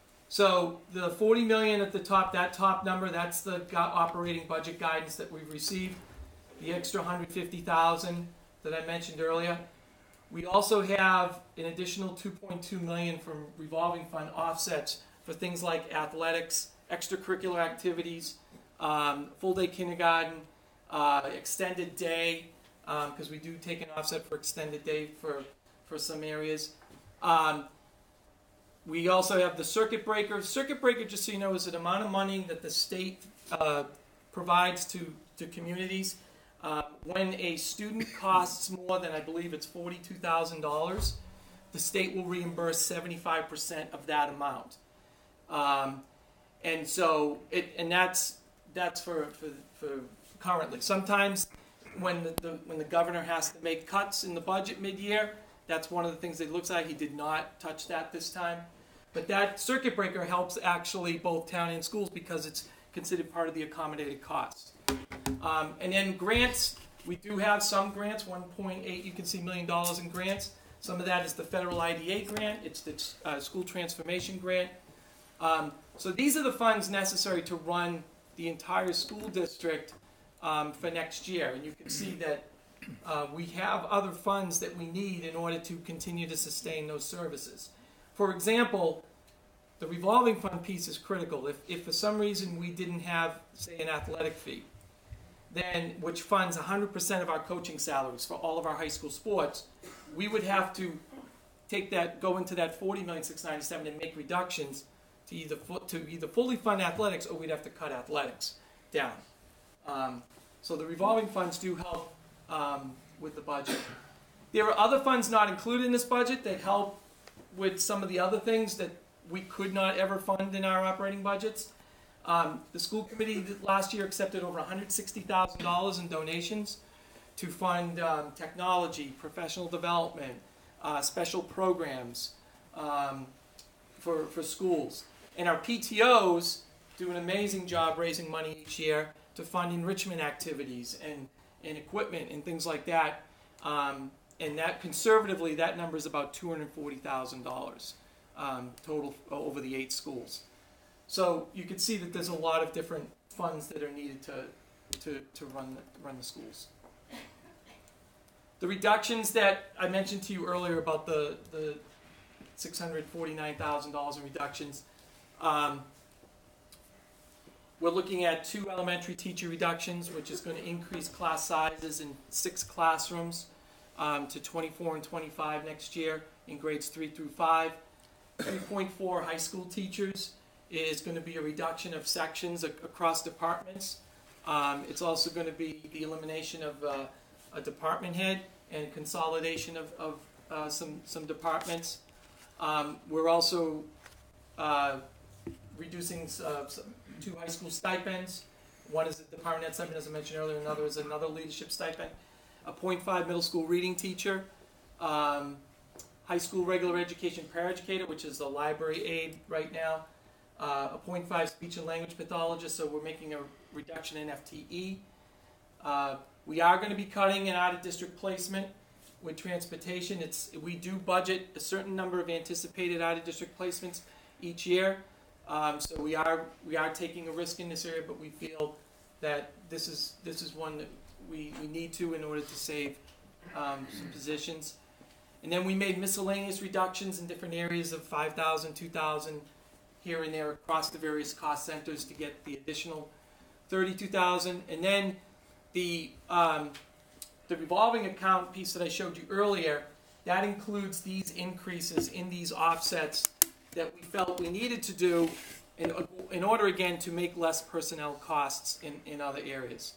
So the forty million at the top, that top number, that's the go- operating budget guidance that we've received. The extra one hundred fifty thousand that I mentioned earlier. We also have an additional two point two million from revolving fund offsets for things like athletics, extracurricular activities, um, full day kindergarten, uh, extended day, because um, we do take an offset for extended day for, for some areas. Um, we also have the circuit breaker. Circuit breaker, just so you know, is an amount of money that the state uh, provides to, to communities. Uh, when a student costs more than, I believe it's forty-two thousand dollars, the state will reimburse seventy-five percent of that amount. Um, and so, it, and that's that's for, for, for currently. Sometimes when the, the when the governor has to make cuts in the budget mid-year, that's one of the things that it looks like. He did not touch that this time. But that circuit breaker helps actually both town and schools because it's considered part of the accommodated cost. Um, and then grants, we do have some grants, one point eight, you can see million dollars in grants. Some of that is the federal I D A grant, it's the uh, school transformation grant. Um, so these are the funds necessary to run the entire school district um, for next year. And you can see that uh, we have other funds that we need in order to continue to sustain those services. For example, the revolving fund piece is critical. If, if for some reason we didn't have, say, an athletic fee, then which funds one hundred percent of our coaching salaries for all of our high school sports, we would have to take that, go into that forty million six hundred ninety-seven and make reductions to either to either fully fund athletics, or we'd have to cut athletics down. Um, so the revolving funds do help um, with the budget. There are other funds not included in this budget that help with some of the other things that we could not ever fund in our operating budgets. Um, the school committee last year accepted over one hundred sixty thousand dollars in donations to fund um, technology, professional development, uh, special programs um, for, for schools. And our P T Os do an amazing job raising money each year to fund enrichment activities and, and equipment and things like that. Um, and that conservatively, that number is about two hundred forty thousand dollars um, total over the eight schools. So you can see that there's a lot of different funds that are needed to, to, to run, the, run the schools. The reductions that I mentioned to you earlier about the, the six hundred forty-nine thousand dollars in reductions, um, we're looking at two elementary teacher reductions, which is going to increase class sizes in six classrooms um, to twenty-four and twenty-five next year in grades three through five. three point four high school teachers is going to be a reduction of sections ac- across departments. Um, it's also going to be the elimination of uh, a department head and consolidation of, of uh, some, some departments. Um, we're also uh, reducing uh, some, two high school stipends. One is a department head stipend, as I mentioned earlier, another is another leadership stipend. A point five middle school reading teacher. Um, high school regular education paraeducator, which is the library aide right now. Uh, a point five speech and language pathologist, so we're making a reduction in F T E. Uh, we are going to be cutting an out-of-district placement with transportation. It's, we do budget a certain number of anticipated out-of-district placements each year. Um, so we are we are taking a risk in this area, but we feel that this is this is one that we, we need to in order to save um, some positions. And then we made miscellaneous reductions in different areas of five thousand, two thousand, here and there across the various cost centers to get the additional thirty-two thousand. And then the um, the revolving account piece that I showed you earlier, that includes these increases in these offsets that we felt we needed to do in, in order, again, to make less personnel costs in, in other areas.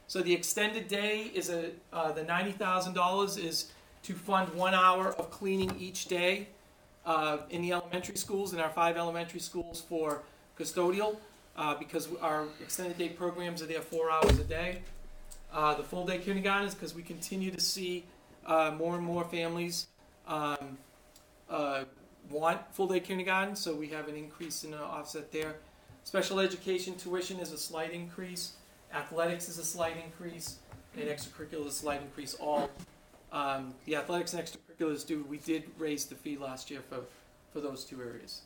So the extended day is a, uh, the ninety thousand dollars is to fund one hour of cleaning each day uh, in the elementary schools, in our five elementary schools for custodial, uh, because our extended day programs are there four hours a day. Uh, the full day kindergarten is because we continue to see uh, more and more families um, uh, want full day kindergarten, so we have an increase in the offset there. Special education tuition is a slight increase. Athletics is a slight increase, and extracurricular is a slight increase. All um, the athletics and extracurriculars do. We did raise the fee last year for, for those two areas.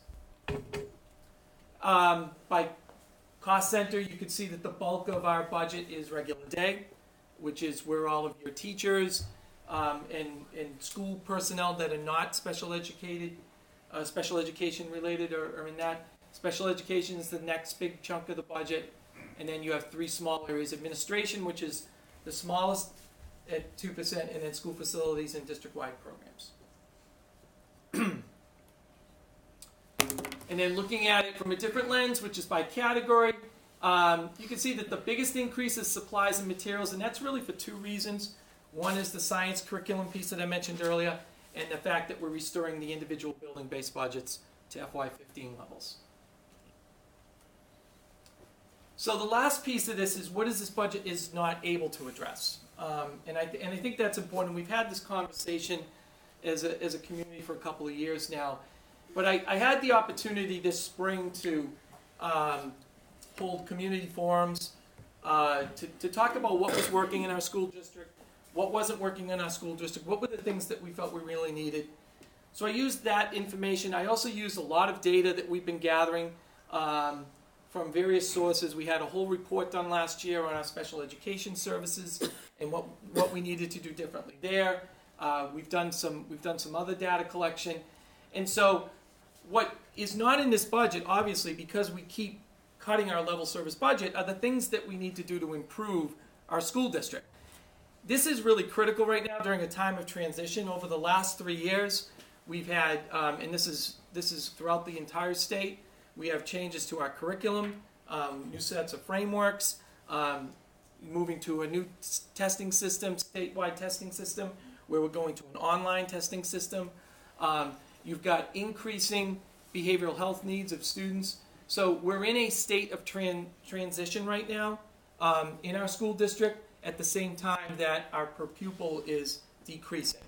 Um, by cost center, you can see that the bulk of our budget is regular day, which is where all of your teachers um, and, and school personnel that are not special educated, uh, special education related are, are in that. Special education is the next big chunk of the budget. And then you have three small areas: administration, which is the smallest at two percent, and then school facilities and district-wide programs. And then looking at it from a different lens, which is by category, um, you can see that the biggest increase is supplies and materials, and that's really for two reasons. One is the science curriculum piece that I mentioned earlier, and the fact that we're restoring the individual building-based budgets to F Y fifteen levels. So the last piece of this is what is this budget is not able to address, um, and I th and I think that's important. We've had this conversation as a as a community for a couple of years now, but I, I had the opportunity this spring to um, hold community forums uh, to to talk about what was working in our school district, what wasn't working in our school district, what were the things that we felt we really needed. So I used that information. I also used a lot of data that we've been gathering Um, from various sources. We had a whole report done last year on our special education services and what what we needed to do differently there. Uh, we've done some we've done some other data collection, and so what is not in this budget, obviously, because we keep cutting our level service budget, are the things that we need to do to improve our school district. This is really critical right now during a time of transition. Over the last three years, we've had, um, and this is this is throughout the entire state. We have changes to our curriculum, um, new sets of frameworks, um, moving to a new testing system, statewide testing system, where we're going to an online testing system. Um, you've got increasing behavioral health needs of students. So we're in a state of tran transition right now um, in our school district at the same time that our per pupil is decreasing.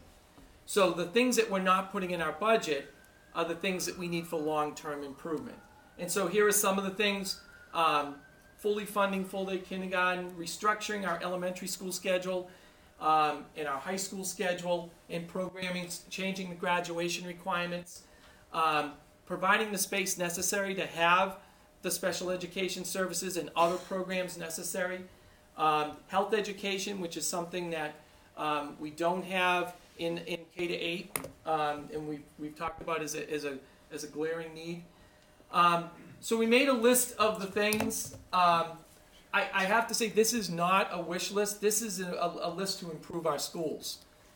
So the things that we're not putting in our budget are the things that we need for long-term improvement. And so here are some of the things: um, fully funding full-day kindergarten, restructuring our elementary school schedule um, and our high school schedule, and programming, changing the graduation requirements, um, providing the space necessary to have the special education services and other programs necessary, um, health education, which is something that um, we don't have in, in K to eight, um, and we've, we've talked about as a, as a, as a glaring need. Um, so we made a list of the things. Um, I, I have to say, this is not a wish list. This is a, a, a list to improve our schools.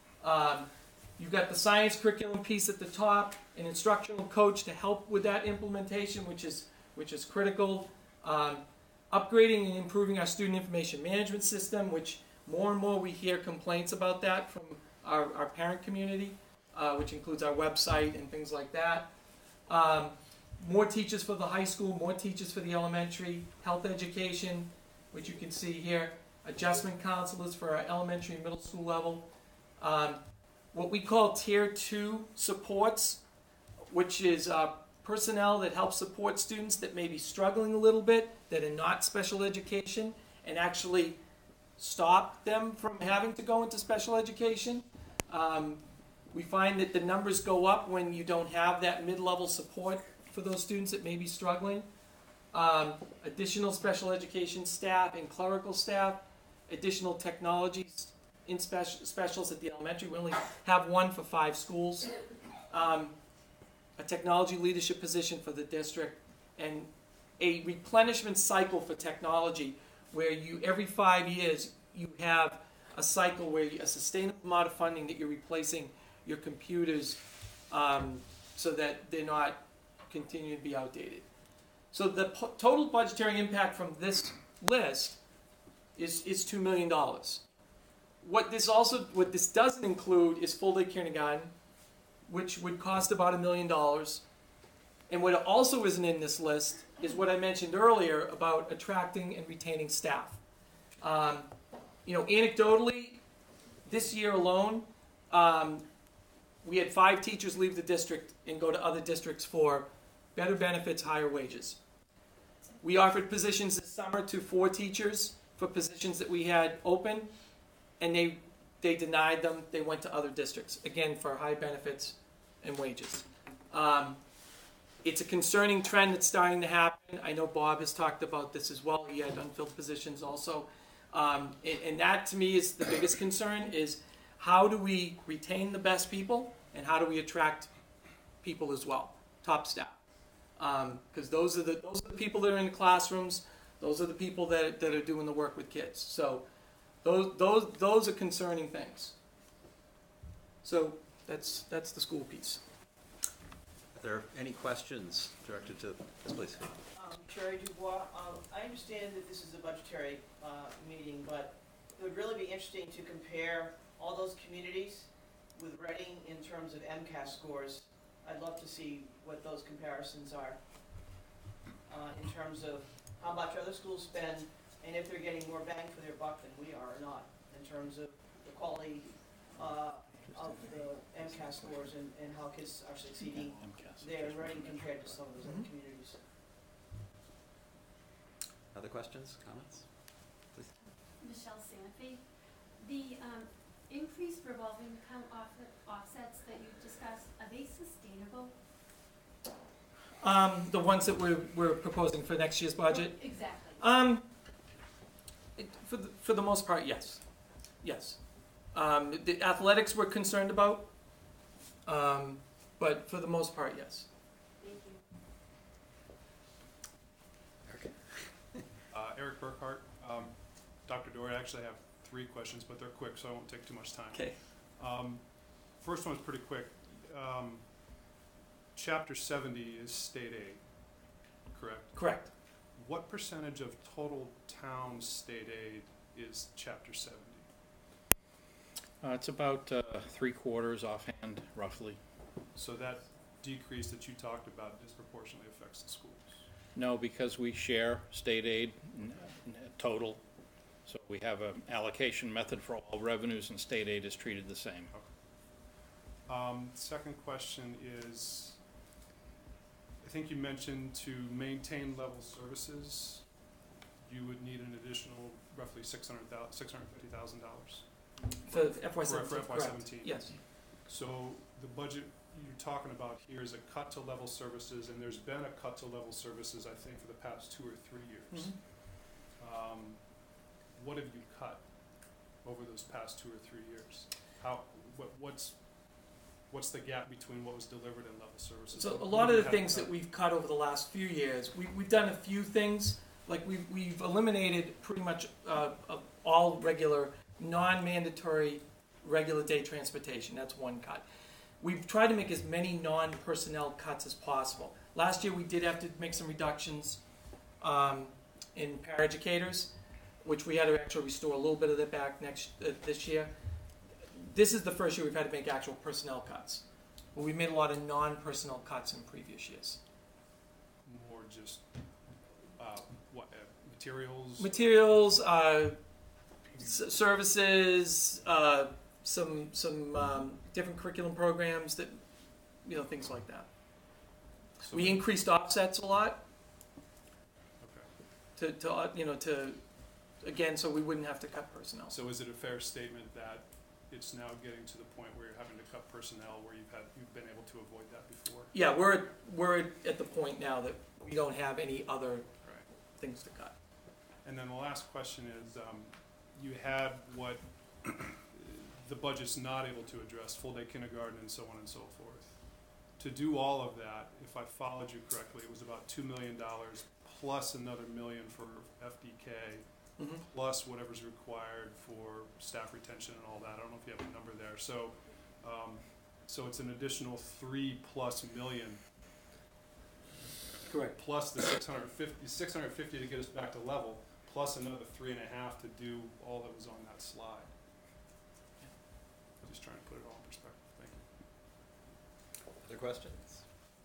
Um, you've got the science curriculum piece at the top, an instructional coach to help with that implementation, which is, which is critical. Um, upgrading and improving our student information management system, which more and more we hear complaints about that from our, our parent community, uh, which includes our website and things like that. Um, More teachers for the high school, more teachers for the elementary, health education, which you can see here, adjustment counselors for our elementary and middle school level. Um, what we call tier two supports, which is uh, personnel that help support students that may be struggling a little bit, that are not special education, and actually stop them from having to go into special education. Um, we find that the numbers go up when you don't have that mid-level support for those students that may be struggling. Um, additional special education staff and clerical staff, additional technologies in special specials at the elementary. We only have one for five schools. Um, a technology leadership position for the district, and a replenishment cycle for technology where you, every five years, you have a cycle where you, a sustainable amount of funding that you're replacing your computers um, so that they're not continue to be outdated. So the total budgetary impact from this list is, is two million dollars. What this also, what this doesn't include is full-day kindergarten, which would cost about a million dollars. And what also isn't in this list is what I mentioned earlier about attracting and retaining staff. Um, you know, anecdotally, this year alone, um, we had five teachers leave the district and go to other districts for better benefits, higher wages. We offered positions this summer to four teachers for positions that we had open, and they, they denied them. They went to other districts, again, for high benefits and wages. Um, it's a concerning trend that's starting to happen. I know Bob has talked about this as well. He had unfilled positions also. Um, and, and that, to me, is the biggest concern, is how do we retain the best people, and how do we attract people as well, top staff? Because um, those are the those are the people that are in the classrooms. Those are the people that that are doing the work with kids. So those those those are concerning things. So that's that's the school piece. Are there any questions directed to this place? Um, Sherry Dubois, um, I understand that this is a budgetary uh, meeting, but it would really be interesting to compare all those communities with Reading in terms of MCAS scores. I'd love to see what those comparisons are uh, in terms of how much other schools spend and if they're getting more bang for their buck than we are or not, in terms of the quality uh, of the MCAS scores and, and how kids are succeeding there in Reading compared to some of those other communities. Other questions, comments? Please. Michelle Sanfey. The um, increased revolving account off offsets that you discussed, are they sustainable? Um, the ones that we're, we're proposing for next year's budget? Exactly. Um, it, for, the, for the most part, yes. Yes. Um, the athletics we're concerned about, um, but for the most part, yes. Thank you. Uh, Eric Burkhart, um, Doctor Doherty, I actually have three questions, but they're quick, so I won't take too much time. Okay. Um, first one's pretty quick. Um, chapter seventy is state aid, correct? Correct. What percentage of total town state aid is chapter seventy? Uh, it's about uh, three quarters offhand, roughly. So that decrease that you talked about disproportionately affects the schools? No, because we share state aid n- n- total. So we have an allocation method for all revenues, and state aid is treated the same. Um, second question is, I think you mentioned to maintain level services, you would need an additional roughly six hundred thousand, six hundred fifty thousand dollars. For F Y For- seventeen, for F Y correct. seventeen. Yes. So the budget you're talking about here is a cut to level services, and there's been a cut to level services, I think, for the past two or three years. Mhm. Um, what have you cut over those past two or three years? How, what, what's, what's the gap between what was delivered and level services? So a What lot do of you the have things cut? that we've cut over the last few years, we, we've done a few things, like we've, we've eliminated pretty much uh, uh, all regular, non-mandatory, regular day transportation. That's one cut. We've tried to make as many non-personnel cuts as possible. Last year we did have to make some reductions um, in paraeducators, which we had to actually restore a little bit of that back next uh, this year. This is the first year we've had to make actual personnel cuts. Well, we made a lot of non-personnel cuts in previous years. More just, uh, what, uh, materials? Materials, uh, s- services, uh, some some um, different curriculum programs that, you know, things like that. So- We increased offsets a lot Okay. to, to uh, you know to again so we wouldn't have to cut personnel. So is it a fair statement that it's now getting to the point where you're having to cut personnel where you've had, you've been able to avoid that before? Yeah, we're we're at the point now that we don't have any other Right. things to cut. And then the last question is, um, you had what the budget's not able to address, full-day kindergarten and so on and so forth. To do all of that, if I followed you correctly, it was about two million dollars plus another million for F D K, Mm-hmm. plus whatever's required for staff retention and all that. I don't know if you have a number there. So, um, so it's an additional three plus million, Correct. plus the six hundred fifty, six hundred fifty to get us back to level, plus another three and a half to do all that was on that slide. Just trying to put it all in perspective. Thank you. Other questions?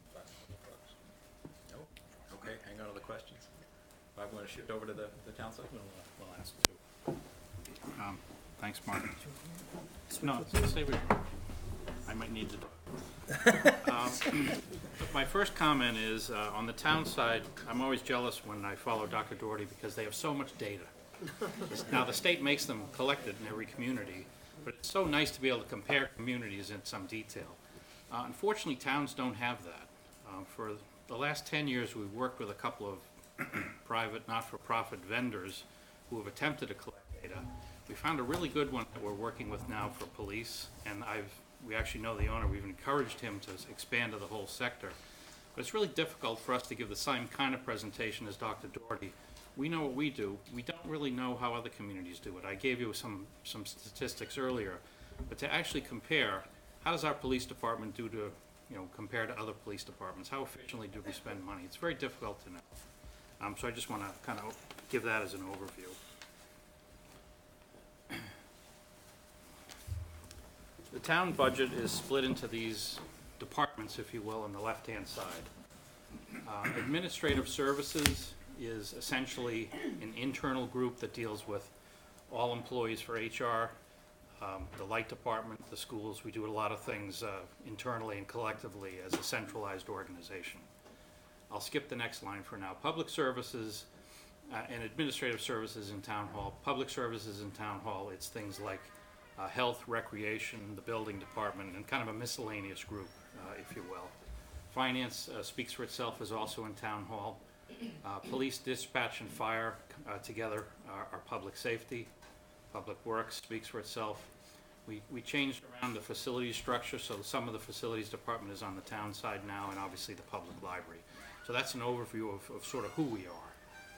No? Okay, hang on to the questions. I'm going to shift over to the, the town side. We'll, uh, we'll ask too. Um, Thanks, Mark. No, stay with you. I might need to talk. Um, My first comment is, uh, on the town side, I'm always jealous when I follow Doctor Doherty because they have so much data. Now, the state makes them collected in every community, but it's so nice to be able to compare communities in some detail. Uh, Unfortunately, towns don't have that. Uh, For the last ten years, we've worked with a couple of private, not-for-profit vendors who have attempted to collect data. We found a really good one that we're working with now for police, and I've, we actually know the owner. We've encouraged him to expand to the whole sector. But it's really difficult for us to give the same kind of presentation as Doctor Doherty. We know what we do. We don't really know how other communities do it. I gave you some, some statistics earlier, but to actually compare, how does our police department do to, you know, compare to other police departments? How efficiently do we spend money? It's very difficult to know. Um, so I just want to kind of give that as an overview. The town budget is split into these departments, if you will, on the left-hand side. Uh, Administrative services is essentially an internal group that deals with all employees for H R, um, the light department, the schools. We do a lot of things uh, internally and collectively as a centralized organization. I'll skip the next line for now. Public services uh, and administrative services in town hall. Public services in town hall, it's things like uh, health, recreation, the building department, and kind of a miscellaneous group, uh, if you will. Finance uh, speaks for itself, is also in town hall. Uh, police, dispatch, and fire uh, together are, are public safety. Public works speaks for itself. We, we changed around the facilities structure, so some of the facilities department is on the town side now, and obviously the public library. So that's an overview of, of sort of who we are.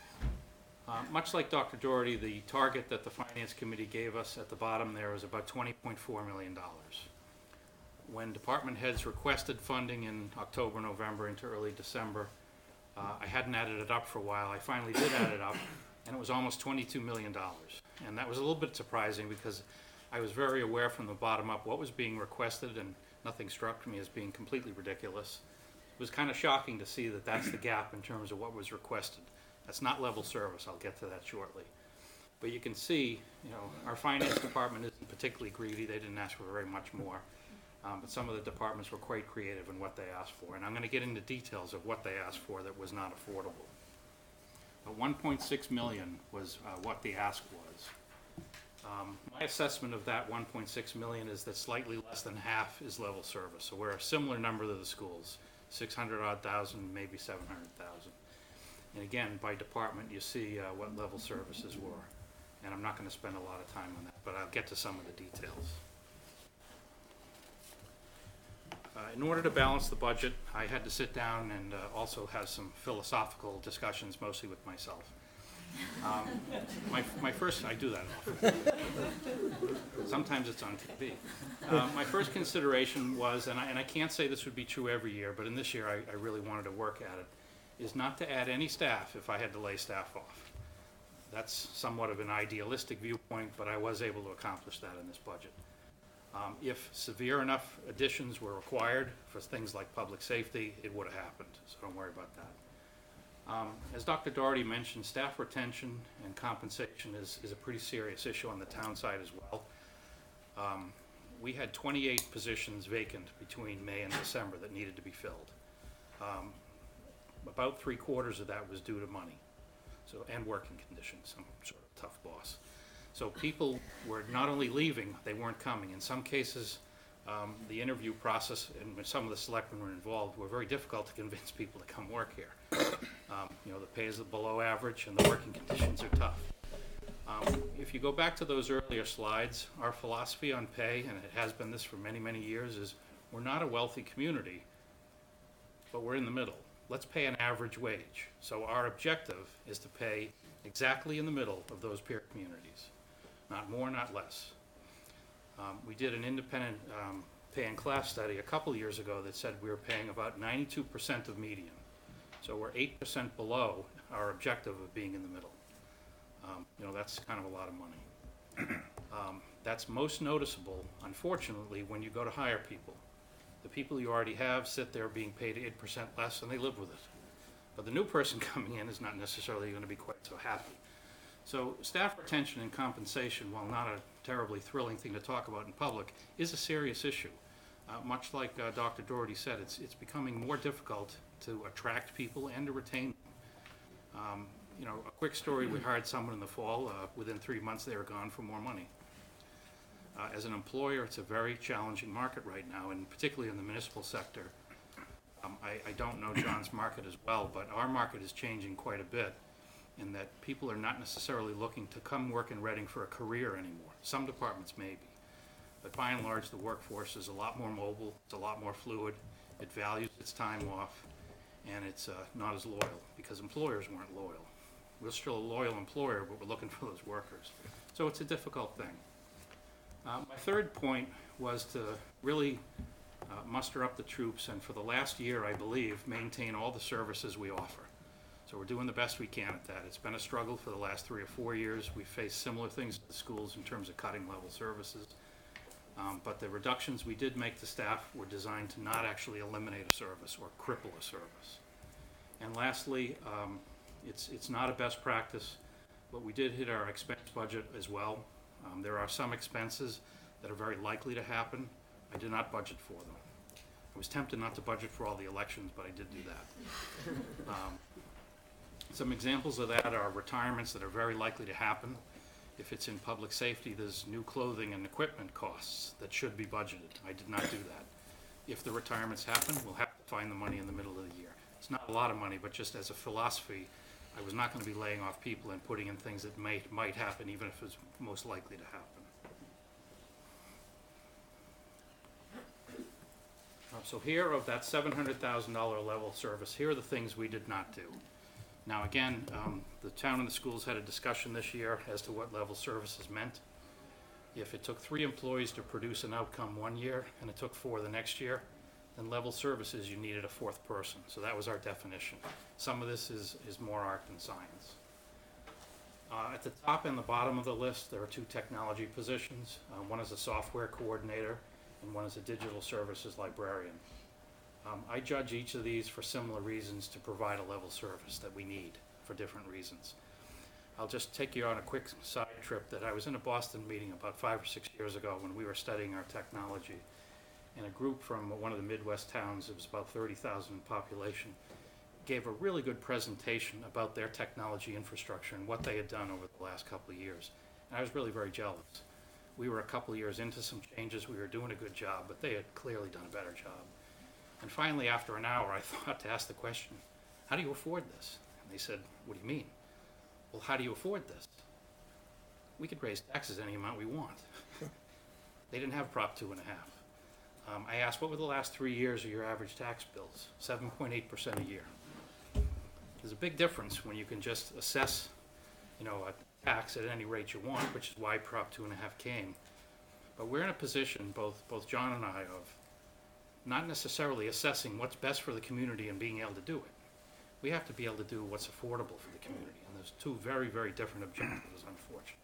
Uh, much like Doctor Doherty, the target that the Finance Committee gave us at the bottom there is about twenty point four million dollars. When department heads requested funding in October, November, into early December, uh, I hadn't added it up for a while. I finally did add it up, and it was almost twenty-two million dollars. And that was a little bit surprising because I was very aware from the bottom up what was being requested, and nothing struck me as being completely ridiculous. It was kind of shocking to see that that's the gap in terms of what was requested. That's not level service. I'll get to that shortly. But you can see, you know, our finance department isn't particularly greedy. They didn't ask for very much more. Um, but some of the departments were quite creative in what they asked for. And I'm going to get into details of what they asked for that was not affordable. But one point six million dollars was uh, what the ask was. Um, my assessment of that one point six million dollars is that slightly less than half is level service. So we're a similar number to the schools, six hundred odd thousand, maybe seven hundred thousand. And again, by department, you see uh, what level services were. And I'm not going to spend a lot of time on that, but I'll get to some of the details. Uh, in order to balance the budget, I had to sit down and uh, also have some philosophical discussions, mostly with myself. Um, my, my first, I do that often. Sometimes it's on T V. Uh, my first consideration was, and I, and I can't say this would be true every year, but in this year I, I really wanted to work at it, is not to add any staff if I had to lay staff off. That's somewhat of an idealistic viewpoint, but I was able to accomplish that in this budget. Um, if severe enough additions were required for things like public safety, it would have happened, so don't worry about that. Um, as Doctor Doherty mentioned, staff retention and compensation is, is a pretty serious issue on the town side as well. Um, we had twenty-eight positions vacant between May and December that needed to be filled. Um, about three quarters of that was due to money, so, and working conditions. I'm sort of a tough boss. So people were not only leaving, they weren't coming. In some cases, um, the interview process, and when some of the selectmen were involved, were very difficult to convince people to come work here. Um, you know, the pay is below average and the working conditions are tough. Um, if you go back to those earlier slides, our philosophy on pay, and it has been this for many, many years, is we're not a wealthy community, but we're in the middle. Let's pay an average wage. So our objective is to pay exactly in the middle of those peer communities. Not more, not less. Um, we did an independent um, pay and class study a couple years ago that said we were paying about ninety-two percent of median. So we're eight percent below our objective of being in the middle. Um, You know, that's kind of a lot of money. Um, That's most noticeable, unfortunately, when you go to hire people. The people you already have sit there being paid eight percent less and they live with it. But the new person coming in is not necessarily going to be quite so happy. So staff retention and compensation, while not a terribly thrilling thing to talk about in public, is a serious issue. Uh, much like uh, Doctor Doherty said, it's, it's becoming more difficult to attract people and to retain them. Um, you know, a quick story, we hired someone in the fall. Uh, within three months, they were gone for more money. Uh, as an employer, it's a very challenging market right now, and particularly in the municipal sector. Um, I, I don't know John's market as well, but our market is changing quite a bit in that people are not necessarily looking to come work in Reading for a career anymore. Some departments may be, but by and large, the workforce is a lot more mobile, it's a lot more fluid, it values its time off, and it's uh, not as loyal, because employers weren't loyal. We're still a loyal employer, but we're looking for those workers. So it's a difficult thing. Uh, my third point was to really uh, muster up the troops and for the last year, I believe, maintain all the services we offer. So we're doing the best we can at that. It's been a struggle for the last three or four years. We've faced similar things at the schools in terms of cutting level services. Um, but the reductions we did make to staff were designed to not actually eliminate a service or cripple a service. And lastly, um, it's, it's not a best practice, but we did hit our expense budget as well. Um, there are some expenses that are very likely to happen. I did not budget for them. I was tempted not to budget for all the elections, but I did do that. Um, some examples of that are retirements that are very likely to happen. If it's in public safety, there's new clothing and equipment costs that should be budgeted. I did not do that. If the retirements happen, we'll have to find the money in the middle of the year. It's not a lot of money, but just as a philosophy, I was not going to be laying off people and putting in things that might, might happen, even if it's most likely to happen. Uh, so here, of that seven hundred thousand dollar level service, here are the things we did not do. Now again, um, the town and the schools had a discussion this year as to what level services meant. If it took three employees to produce an outcome one year and it took four the next year, then level services, you needed a fourth person. So that was our definition. Some of this is, is more art than science. Uh, at the top and the bottom of the list, there are two technology positions. Uh, one is a software coordinator and one is a digital services librarian. Um, I judge each of these for similar reasons to provide a level service that we need for different reasons. I'll just take you on a quick side trip that I was in a Boston meeting about five or six years ago when we were studying our technology. And a group from one of the Midwest towns, it was about thirty thousand in population, gave a really good presentation about their technology infrastructure and what they had done over the last couple of years. And I was really very jealous. We were a couple of years into some changes, we were doing a good job, but they had clearly done a better job. And finally, after an hour, I thought to ask the question, how do you afford this? And they said, what do you mean? Well, how do you afford this? We could raise taxes any amount we want. They didn't have Prop two and a half. Um, I asked, what were the last three years of your average tax bills? seven point eight percent a year. There's a big difference when you can just assess, you know, a tax at any rate you want, which is why Prop two and a half came. But we're in a position, both, both John and I, of not necessarily assessing what's best for the community and being able to do it. We have to be able to do what's affordable for the community, and there's two very, very different objectives, unfortunately.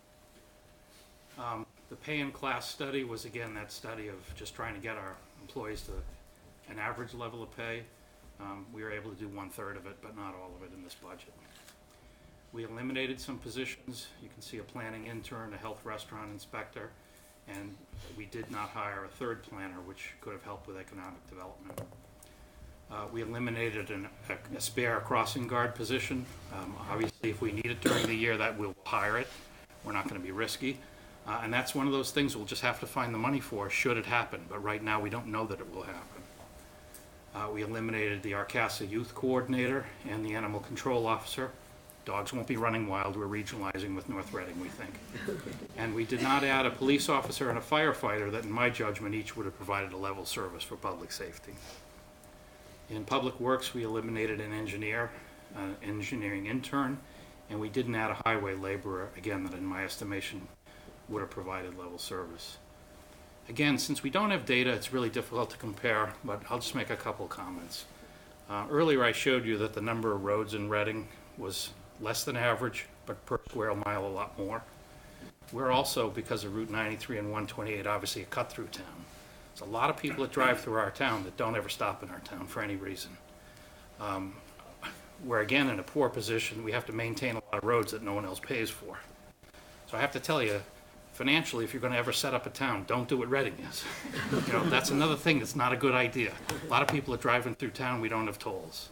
Um, the pay and class study was, again, that study of just trying to get our employees to an average level of pay. Um, we were able to do one-third of it, but not all of it in this budget. We eliminated some positions. You can see a planning intern, a health restaurant inspector, and we did not hire a third planner, which could have helped with economic development. Uh, we eliminated an, a, a spare crossing guard position. Um, obviously, if we need it during the year, that we'll hire it. We're not going to be risky. Uh, and that's one of those things we'll just have to find the money for should it happen. But right now, we don't know that it will happen. Uh, we eliminated the Arcasa youth coordinator and the animal control officer. Dogs won't be running wild. We're regionalizing with North Reading, we think. And we did not add a police officer and a firefighter that, in my judgment, each would have provided a level service for public safety. In Public Works, we eliminated an engineer, an engineering intern, and we didn't add a highway laborer, again, that in my estimation would have provided level service. Again, since we don't have data, it's really difficult to compare, but I'll just make a couple comments. Uh, earlier I showed you that the number of roads in Reading was less than average, but per square mile a lot more. We're also, because of Route ninety-three and one twenty-eight, obviously a cut-through town. There's a lot of people that drive through our town that don't ever stop in our town for any reason. Um, we're again in a poor position. We have to maintain a lot of roads that no one else pays for. So I have to tell you, financially, if you're going to ever set up a town, don't do what Reading is. You know, that's another thing that's not a good idea. A lot of people are driving through town, we don't have tolls.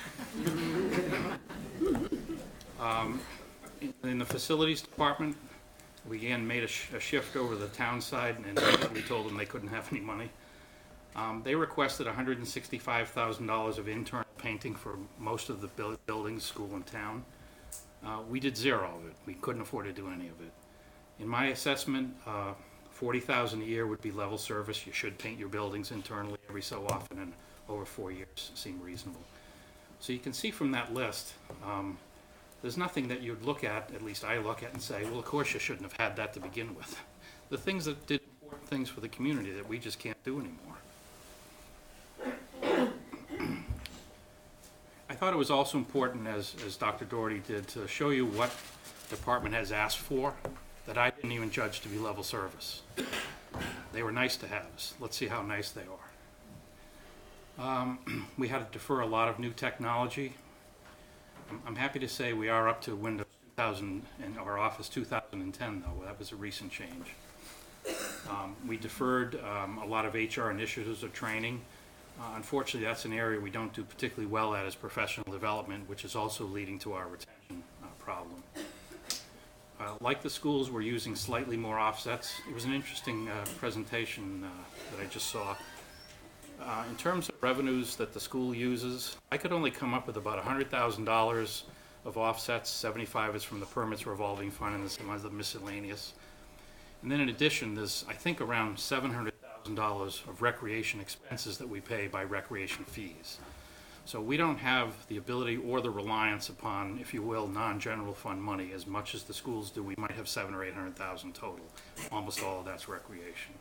Um, in, in the facilities department, we again made a, sh a shift over the town side, and we told them they couldn't have any money. Um, they requested one hundred sixty-five thousand dollars of internal painting for most of the buil buildings, school and town. Uh, we did zero of it. We couldn't afford to do any of it. In my assessment, uh, forty thousand dollars a year would be level service. You should paint your buildings internally every so often, and over four years seem reasonable. So you can see from that list, um, there's nothing that you'd look at, at least I look at and say, well, of course you shouldn't have had that to begin with. The things that did important things for the community that we just can't do anymore. I thought it was also important, as, as Doctor Doherty did, to show you what the department has asked for that I didn't even judge to be level service. They were nice to haves. Let's see how nice they are. Um, we had to defer a lot of new technology. I'm, I'm happy to say we are up to Windows two thousand and our Office two thousand ten, though. That was a recent change. Um, we deferred um, a lot of H R initiatives or training. Uh, unfortunately, that's an area we don't do particularly well at, as professional development, which is also leading to our retention uh, problem. Uh, like the schools, we're using slightly more offsets. It was an interesting uh, presentation uh, that I just saw. Uh, in terms of revenues that the school uses, I could only come up with about one hundred thousand dollars of offsets. seventy-five is from the permits revolving fund and some other miscellaneous. And then in addition, there's, I think, around seven hundred thousand dollars of recreation expenses that we pay by recreation fees. So we don't have the ability or the reliance upon, if you will, non-general fund money as much as the schools do. We might have seven or eight hundred thousand total. Almost all of that's recreation.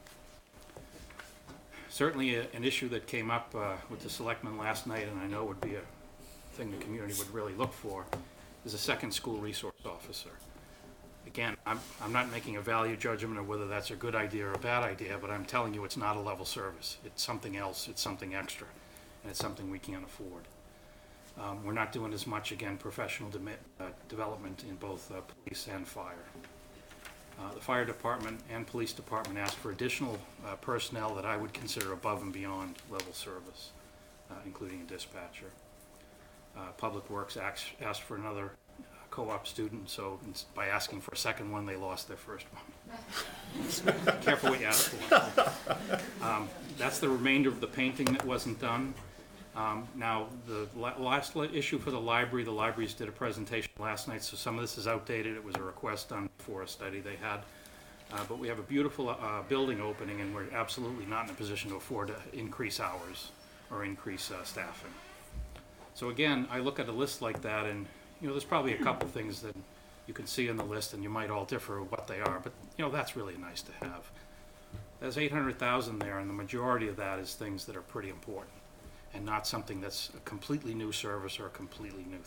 Certainly a, an issue that came up uh, with the selectmen last night, and I know would be a thing the community would really look for, is a second school resource officer. Again, I'm, I'm not making a value judgment of whether that's a good idea or a bad idea, but I'm telling you it's not a level service. It's something else, it's something extra, and it's something we can't afford. Um, we're not doing as much, again, professional de uh, development in both uh, police and fire. Uh, the fire department and police department asked for additional uh, personnel that I would consider above and beyond level service, uh, including a dispatcher. Uh, Public Works asked, asked for another co-op student, so by asking for a second one, they lost their first one. Careful what you ask for. Um, that's the remainder of the painting that wasn't done. Um, now, the la last issue for the library, the libraries did a presentation last night, so some of this is outdated. It was a request done for a study they had. Uh, but we have a beautiful uh, building opening, and we're absolutely not in a position to afford to increase hours or increase uh, staffing. So again, I look at a list like that, and you know, there's probably a couple things that you can see in the list, and you might all differ what they are, but you know, that's really nice to have. There's eight hundred thousand there, and the majority of that is things that are pretty important, and not something that's a completely new service or a completely new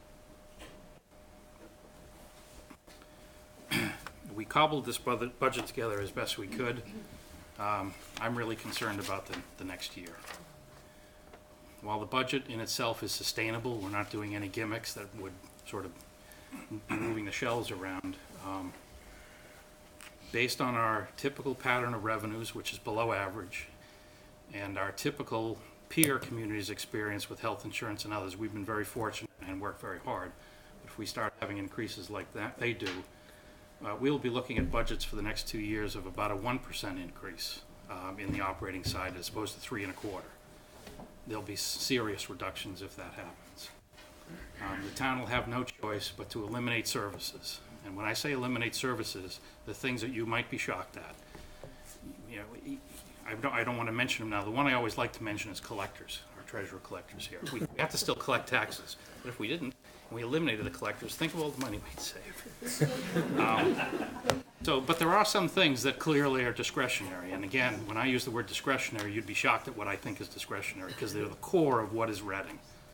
thing. We cobbled this budget together as best we could. Um, I'm really concerned about the, the next year. While the budget in itself is sustainable, we're not doing any gimmicks that would sort of be moving the shelves around. Um, based on our typical pattern of revenues, which is below average, and our typical peer community's experience with health insurance and others, we've been very fortunate and worked very hard. But if we start having increases like that, they do, uh, we'll be looking at budgets for the next two years of about a one percent increase um, in the operating side as opposed to three and a quarter. There'll be serious reductions if that happens. Um, the town will have no choice but to eliminate services. And when I say eliminate services, the things that you might be shocked at. You know, I don't, I don't want to mention them now. The one I always like to mention is collectors, our treasurer collectors here. We have to still collect taxes, but if we didn't, and we eliminated the collectors, think of all the money we'd save. um, so, but there are some things that clearly are discretionary. And again, when I use the word discretionary, you'd be shocked at what I think is discretionary, because they're the core of what is Reading.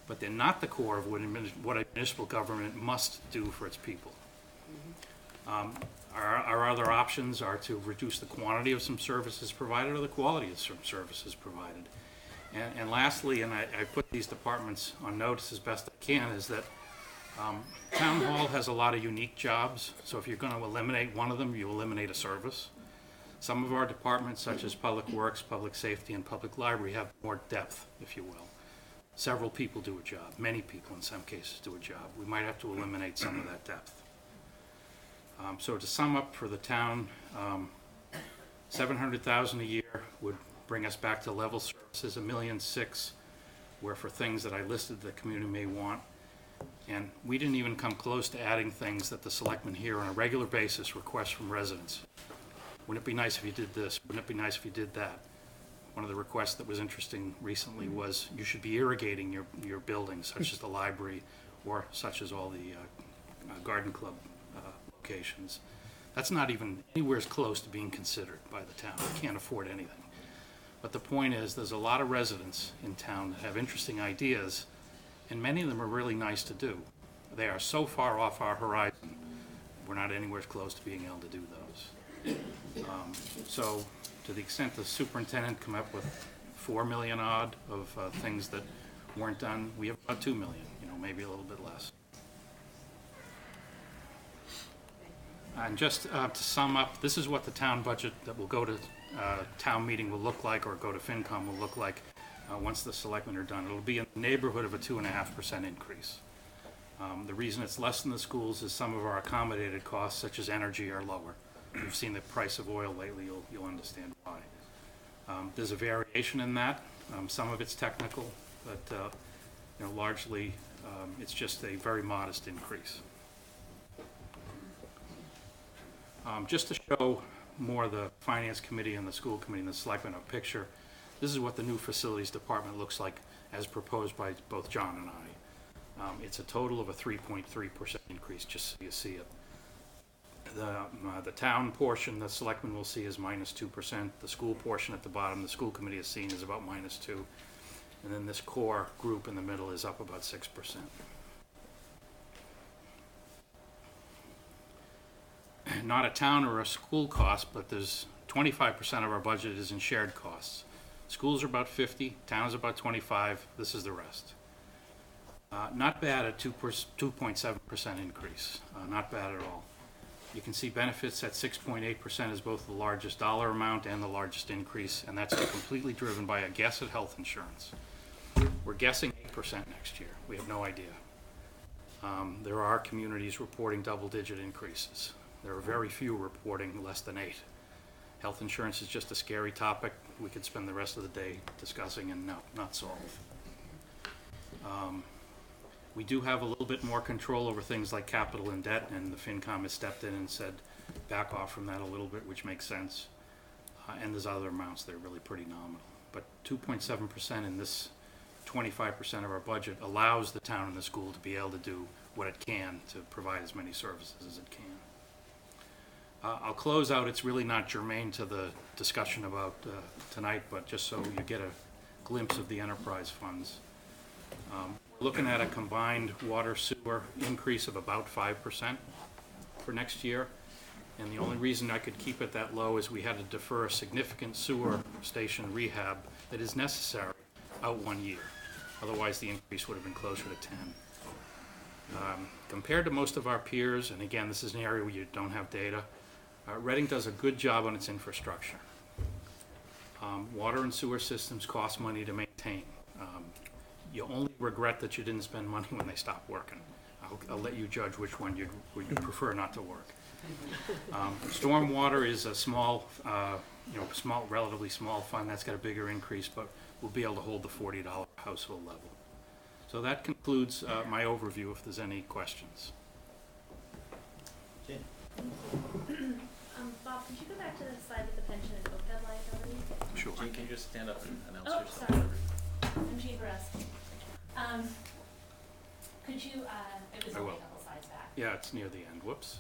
but they're not the core of what, admini- what a municipal government must do for its people. Um, our, our other options are to reduce the quantity of some services provided or the quality of some services provided. And, and lastly, and I, I put these departments on notice as best I can, is that um, Town Hall has a lot of unique jobs, so if you're going to eliminate one of them, you eliminate a service. Some of our departments, such as Public Works, Public Safety, and Public Library, have more depth, if you will. Several people do a job, many people in some cases do a job. We might have to eliminate some of that depth. Um, so to sum up for the town, um, seven hundred thousand dollars a year would bring us back to level services, a million six, where for things that I listed the community may want. And we didn't even come close to adding things that the selectmen here on a regular basis request from residents. Wouldn't it be nice if you did this? Wouldn't it be nice if you did that? One of the requests that was interesting recently was you should be irrigating your, your buildings, such as the library or such as all the uh, uh, garden club uh, locations. That's not even anywhere as close to being considered by the town. We can't afford anything. But the point is, there's a lot of residents in town that have interesting ideas, and many of them are really nice to do. They are so far off our horizon, we're not anywhere close to being able to do those. Um, so, to the extent the superintendent come up with four million odd of uh, things that weren't done, we have about two million, you know, maybe a little bit less. And just uh, to sum up, this is what the town budget that will go to uh, town meeting will look like, or go to FinCom will look like uh, once the selectmen are done. It'll be in the neighborhood of a two and a half percent increase. Um, the reason it's less than the schools is some of our accommodated costs, such as energy, are lower. You've seen the price of oil lately, you'll, you'll understand why. Um, there's a variation in that. Um, some of it's technical, but uh, you know, largely um, it's just a very modest increase. Um, just to show more the finance committee and the school committee and the selectmen a picture, this is what the new facilities department looks like as proposed by both John and I. Um, it's a total of a three point three percent increase, just so you see it. The, uh, the town portion, the selectmen will see is minus two percent. The school portion at the bottom, the school committee has seen is about minus two. And then this core group in the middle is up about six percent. Not a town or a school cost, but there's twenty-five percent of our budget is in shared costs. Schools are about fifty, towns about twenty-five, this is the rest. Uh, not bad at two point seven percent increase, uh, not bad at all. You can see benefits at six point eight percent is both the largest dollar amount and the largest increase, and that's completely driven by a guess at health insurance. We're guessing eight percent next year. We have no idea. Um, there are communities reporting double-digit increases. There are very few reporting less than eight. Health insurance is just a scary topic we could spend the rest of the day discussing and not, not solve. Um, We do have a little bit more control over things like capital and debt, and the FinCom has stepped in and said, back off from that a little bit, which makes sense. Uh, and there's other amounts that are really pretty nominal. But two point seven percent in this twenty-five percent of our budget allows the town and the school to be able to do what it can to provide as many services as it can. Uh, I'll close out, it's really not germane to the discussion about uh, tonight, but just so you get a glimpse of the enterprise funds. Um, Looking at a combined water sewer increase of about five percent for next year. And the only reason I could keep it that low is we had to defer a significant sewer station rehab that is necessary out one year. Otherwise, the increase would have been closer to ten. Um, compared to most of our peers, and again, this is an area where you don't have data, uh, Reading does a good job on its infrastructure. Um, water and sewer systems cost money to maintain. Um, You only regret that you didn't spend money when they stop working. I'll, I'll let you judge which one you'd, would you prefer not to work. Um, stormwater is a small, uh, you know, small, relatively small fund. That's got a bigger increase, but we'll be able to hold the forty dollar household level. So that concludes uh, my overview. If there's any questions. Um, Bob, could you go back to the slide with the pension and OPEB liability? Sure. Jane, can you just stand up and announce Oh, yourself? sorry. I'm Jean Borowski. Um, could you, uh, it was I only will. a couple slides back. Yeah, it's near the end. Whoops.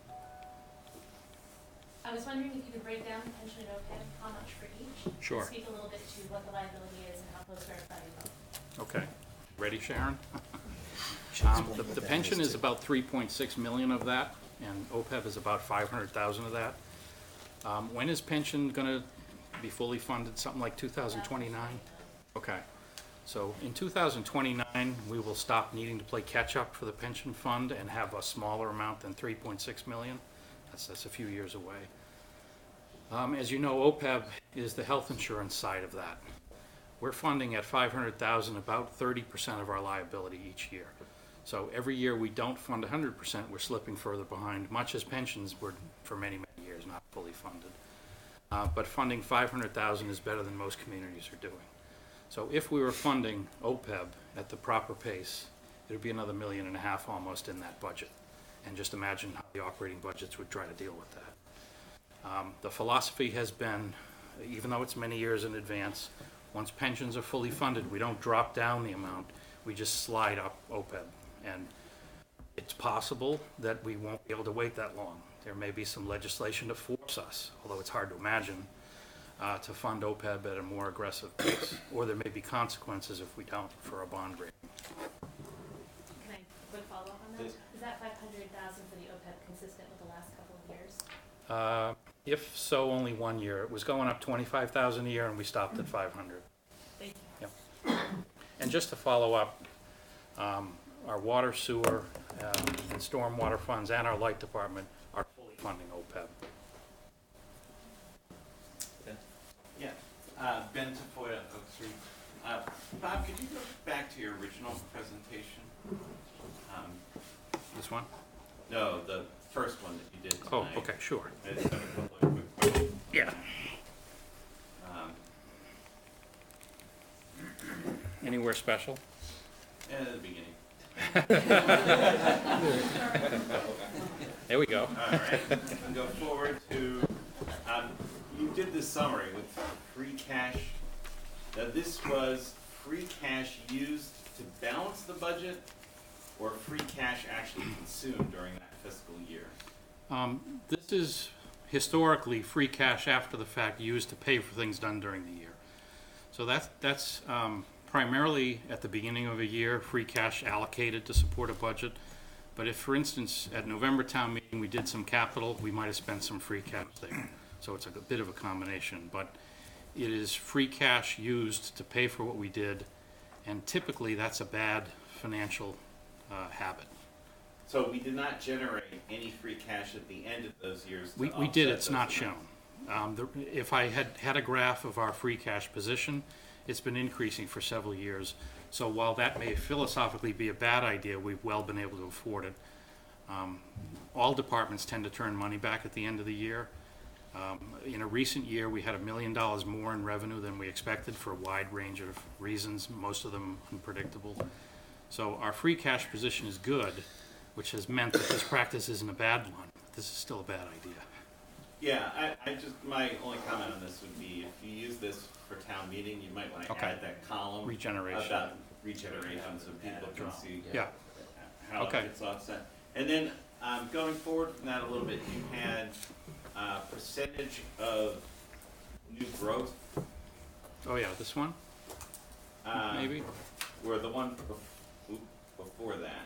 I was wondering if you could break down the pension and OPEB, how much for each? Sure. Speak a little bit to what the liability is and how close we are to funding both. Okay. Ready, Sharon? Um, The the pension is about three point six million of that, and O P E B is about five hundred thousand of that. Um, When is pension going to be fully funded? Something like two thousand twenty-nine? Okay. So in two thousand twenty-nine, we will stop needing to play catch-up for the pension fund and have a smaller amount than three point six million. That's, that's a few years away. Um, As you know, O P E B is the health insurance side of that. We're funding at five hundred thousand, about thirty percent of our liability each year. So every year we don't fund one hundred percent, we're slipping further behind, much as pensions were for many, many years not fully funded. Uh, But funding five hundred thousand is better than most communities are doing. So if we were funding O P E B at the proper pace, it would be another million and a half almost in that budget. And just imagine how the operating budgets would try to deal with that. Um, The philosophy has been, even though it's many years in advance, once pensions are fully funded, we don't drop down the amount, we just slide up O P E B. And it's possible that we won't be able to wait that long. There may be some legislation to force us, although it's hard to imagine, uh, to fund O P E B at a more aggressive pace. Or there may be consequences if we don't for a bond rating. Can I quick follow up on that? Please. Is that five hundred thousand for the O P E B consistent with the last couple of years? Uh, If so, only one year. It was going up twenty-five thousand a year and we stopped at five hundred. Thank you. Yep. And just to follow up, um, our water, sewer, uh, and stormwater funds and our light department are fully funding O P E B. Yeah, uh, Ben Tafoya, Oak Street. Uh, Bob, could you go back to your original presentation? Um, This one? no, the first one that you did tonight. Oh, okay, sure. I just have a couple of quick questions. Yeah. Um, Anywhere special? at the beginning. There we go. All right, and go forward to, um, you did this summary with free cash. Now, this was free cash used to balance the budget or free cash actually consumed during that fiscal year? Um, This is historically free cash after the fact used to pay for things done during the year. So that's, that's um, primarily at the beginning of a year, free cash allocated to support a budget. But if, for instance, at November town meeting, we did some capital, we might have spent some free cash there. So it's a bit of a combination, but it is free cash used to pay for what we did, and typically that's a bad financial uh, habit. So we did not generate any free cash at the end of those years to We, we did, offset it's those not amounts? shown. Um, the, if I had had a graph of our free cash position, it's been increasing for several years. So while that may philosophically be a bad idea, we've well been able to afford it. Um, all departments tend to turn money back at the end of the year. Um, in a recent year, we had a million dollars more in revenue than we expected for a wide range of reasons, most of them unpredictable. So our free cash position is good, which has meant that this practice isn't a bad one. This is still a bad idea. Yeah, I, I just, my only comment on this would be if you use this for town meeting, you might want to Okay. add that column Regeneration. about regeneration so people can see Yeah. how it Okay. gets offset. And then, um, going forward from that a little bit, you had, uh, percentage of new growth. Oh yeah, this one, um, maybe? Where the one bef- oop, before that.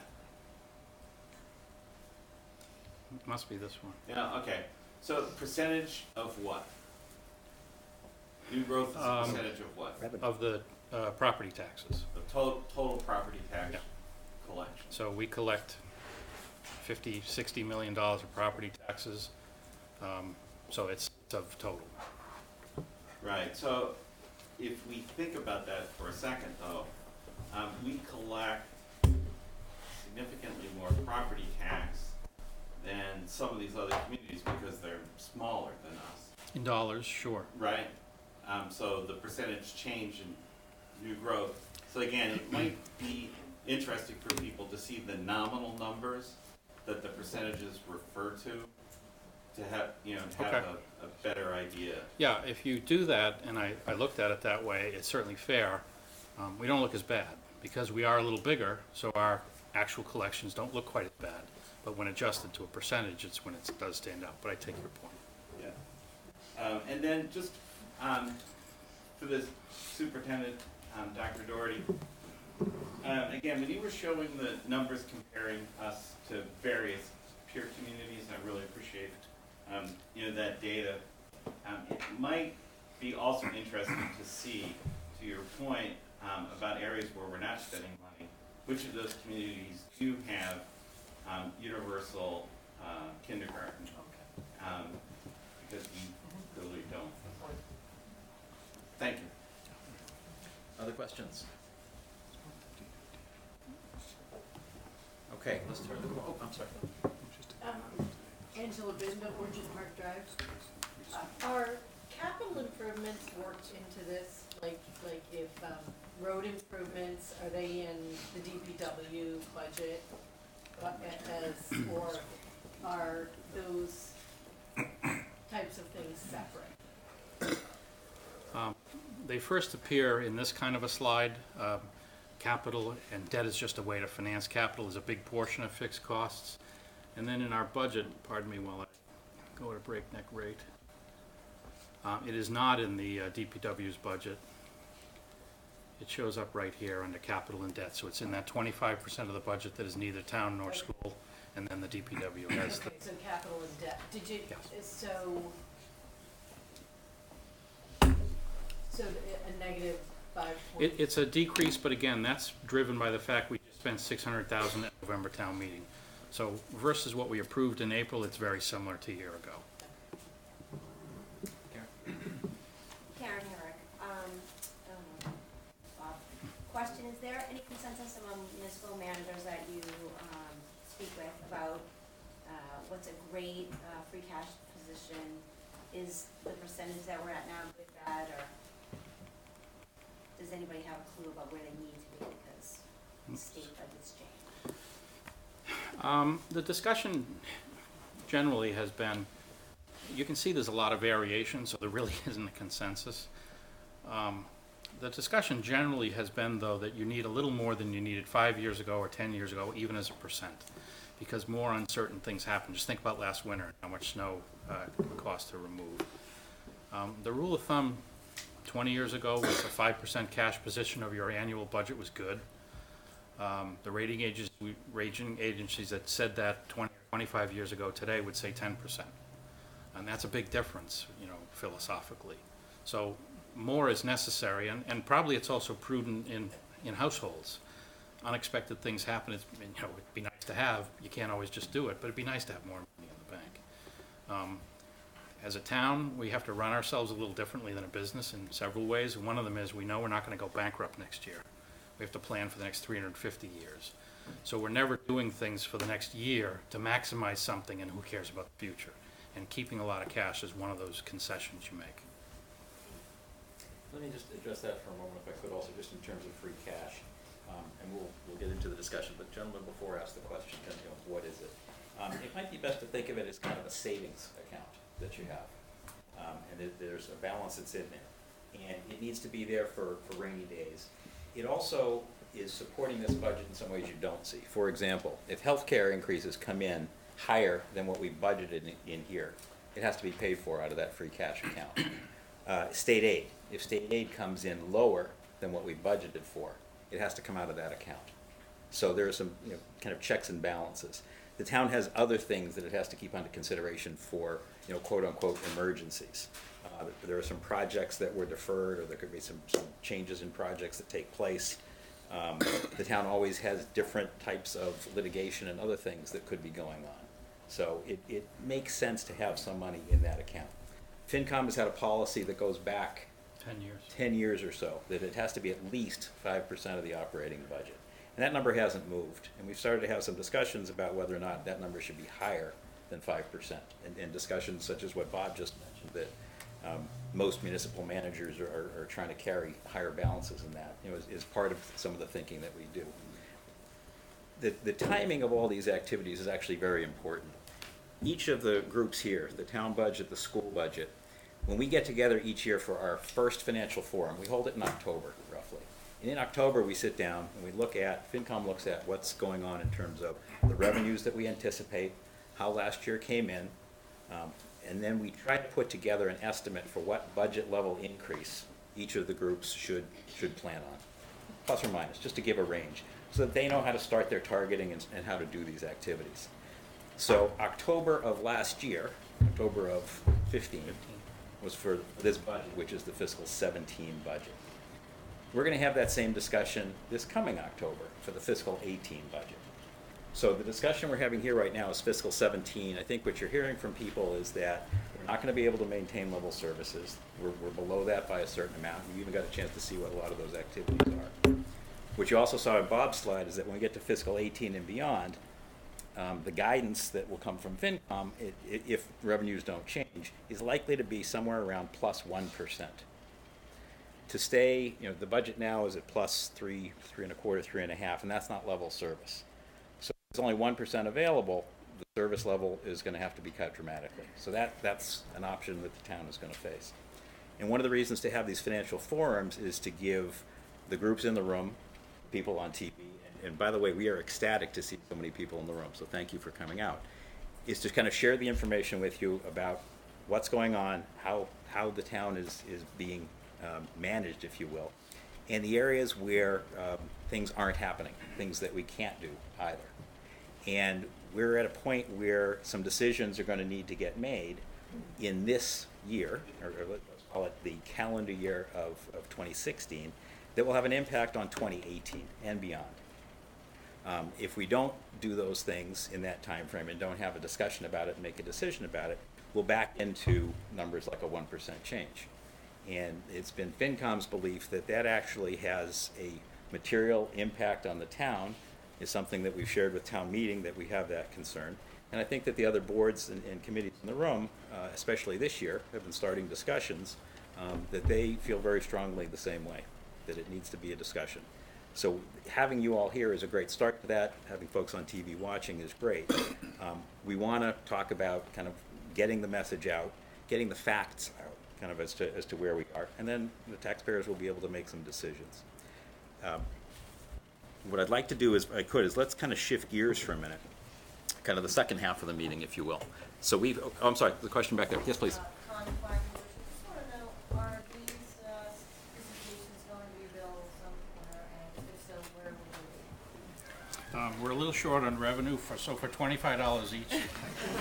It must be this one. Yeah, okay. So percentage of what? New growth is a Um, percentage of what? Of the uh, property taxes. The total, total property tax Yeah. collection. So we collect fifty, sixty million dollars of property taxes. Um, so it's of total. Right, so if we think about that for a second though, um, we collect significantly more property tax than some of these other communities because they're smaller than us, In dollars, sure. right? Um, so the percentage change in new growth. So again, it might be interesting for people to see the nominal numbers that the percentages refer to, to have, you know, to have Okay. a, a better idea. Yeah, if you do that, and I, I looked at it that way, it's certainly fair. Um, we don't look as bad because we are a little bigger, so our actual collections don't look quite as bad. But when adjusted to a percentage, it's when it does stand out. But I take your point. Yeah. Um, and then just, um, for the superintendent, um, Doctor Doherty, um, again, when you were showing the numbers comparing us to various peer communities, I really appreciate, um, you know, that data. Um, it might be also interesting to see, to your point, um, about areas where we're not spending money, which of those communities do have um, universal uh, kindergarten, um, because we clearly don't. Thank you. Other questions? Okay, let's turn the, oh, I'm sorry. Um, Angela Binda, Orchard Park Drive. Uh, Are capital improvements worked into this? Like, like if um, road improvements, are they in the D P W budget? uh, As, or are those types of things separate? Um, They first appear in this kind of a slide. Um, Capital and debt is just a way to finance. Capital is a big portion of fixed costs. And then in our budget, pardon me while I go at a breakneck rate, uh, it is not in the uh, D P W's budget. It shows up right here under capital and debt. So it's in that twenty-five percent of the budget that is neither town nor school, and then the D P W has the. Okay, so capital and debt. Did you, Yes. so, so a negative five point? It, it's a decrease, but again, that's driven by the fact we just spent six hundred thousand at November town meeting. So versus what we approved in April, it's very similar to a year ago. Karen Herrick. Um, um, Bob, question, is there any consensus among municipal managers that you, um, speak with about, uh, what's a great, uh, free cash position? Is the percentage that we're at now good, bad, or does anybody have a clue about where they need to be because the state budget's changed? Um, the discussion generally has been, you can see there's a lot of variation, so there really isn't a consensus. Um, the discussion generally has been, though, that you need a little more than you needed five years ago or ten years ago, even as a percent, because more uncertain things happen. Just think about last winter and how much snow uh, cost to remove. Um, the rule of thumb twenty years ago was a five percent cash position of your annual budget was good. Um, the rating agencies, rating agencies that said that twenty or twenty-five years ago today would say ten percent. And that's a big difference, you know, philosophically. So more is necessary, and, and probably it's also prudent in, in households. Unexpected things happen, it's, you know, it'd be nice to have, you can't always just do it, but it'd be nice to have more money in the bank. Um, As a town, we have to run ourselves a little differently than a business in several ways. One of them is we know we're not going to go bankrupt next year. We have to plan for the next three hundred fifty years. So we're never doing things for the next year to maximize something, and who cares about the future? And keeping a lot of cash is one of those concessions you make. Let me just address that for a moment, if I could, also just in terms of free cash. Um, and we'll, we'll get into the discussion, but gentlemen, before I ask the question, you know, what is it? Um, it might be best to think of it as kind of a savings account that you have. Um, and it, there's a balance that's in there. And it needs to be there for, for rainy days. It also is supporting this budget in some ways you don't see. For example, if healthcare increases come in higher than what we budgeted in, in here, it has to be paid for out of that free cash account. Uh, state aid, if state aid comes in lower than what we budgeted for, it has to come out of that account. So there are some, you know, kind of checks and balances. The town has other things that it has to keep under consideration for, you know, quote unquote emergencies. Uh, there are some projects that were deferred, or there could be some, some changes in projects that take place. Um, the town always has different types of litigation and other things that could be going on. So it, it makes sense to have some money in that account. FinCom has had a policy that goes back Ten years. ten years or so, that it has to be at least five percent of the operating budget. And that number hasn't moved. And we've started to have some discussions about whether or not that number should be higher than five percent. And, and discussions such as what Bob just mentioned, that um, most municipal managers are, are, are trying to carry higher balances in that, you know, is, is part of some of the thinking that we do. The, the timing of all these activities is actually very important. Each of the groups here, the town budget, the school budget, when we get together each year for our first financial forum, we hold it in October, roughly. And in October, we sit down and we look at, FinCom looks at what's going on in terms of the revenues that we anticipate, how last year came in, um, and then we try to put together an estimate for what budget level increase each of the groups should, should plan on. plus or minus, just to give a range, so that they know how to start their targeting and, and how to do these activities. So October of last year, October of fifteen, was for this budget, which is the fiscal seventeen budget. We're going to have that same discussion this coming October for the fiscal eighteen budget. So the discussion we're having here right now is fiscal seventeen. I think what you're hearing from people is that we're not going to be able to maintain level services. We're, we're below that by a certain amount. We even got a chance to see what a lot of those activities are. What you also saw in Bob's slide is that when we get to fiscal eighteen and beyond, um, the guidance that will come from FinCom, it, it, if revenues don't change, is likely to be somewhere around plus one percent. To stay, you know, the budget now is at plus three, three and a quarter, three and a half, and that's not level service. So if there's only one percent available, the service level is going to have to be cut dramatically. So that, that's an option that the town is going to face. And one of the reasons to have these financial forums is to give the groups in the room, people on T V, and, and by the way, we are ecstatic to see so many people in the room, so thank you for coming out, is to kind of share the information with you about what's going on, how, how the town is, is being Um, managed, if you will, and the areas where um, things aren't happening, things that we can't do either. And we're at a point where some decisions are going to need to get made in this year, or, or let's call it the calendar year of, of twenty sixteen, that will have an impact on twenty eighteen and beyond. Um, if we don't do those things in that time frame and don't have a discussion about it and make a decision about it, we'll back into numbers like a one percent change. And it's been FinCom's belief that that actually has a material impact on the town, is something that we've shared with town meeting, that we have that concern. And I think that the other boards and, and committees in the room, uh, especially this year, have been starting discussions um, that they feel very strongly the same way, that it needs to be a discussion. So having you all here is a great start to that. Having folks on T V watching is great. Um, we want to talk about kind of getting the message out, getting the facts out, kind of as to, as to where we are, and then the taxpayers will be able to make some decisions. Um, what I'd like to do is, I could, is let's kind of shift gears for a minute, kind of the second half of the meeting, if you will. So we've, oh, I'm sorry, the question back there. Yes, please. Uh, Connie Farmer, just want to know, are these uh, presentations going to be available somewhere, and if so, where will they be? Um, we're a little short on revenue, for, so for twenty-five dollars each. um,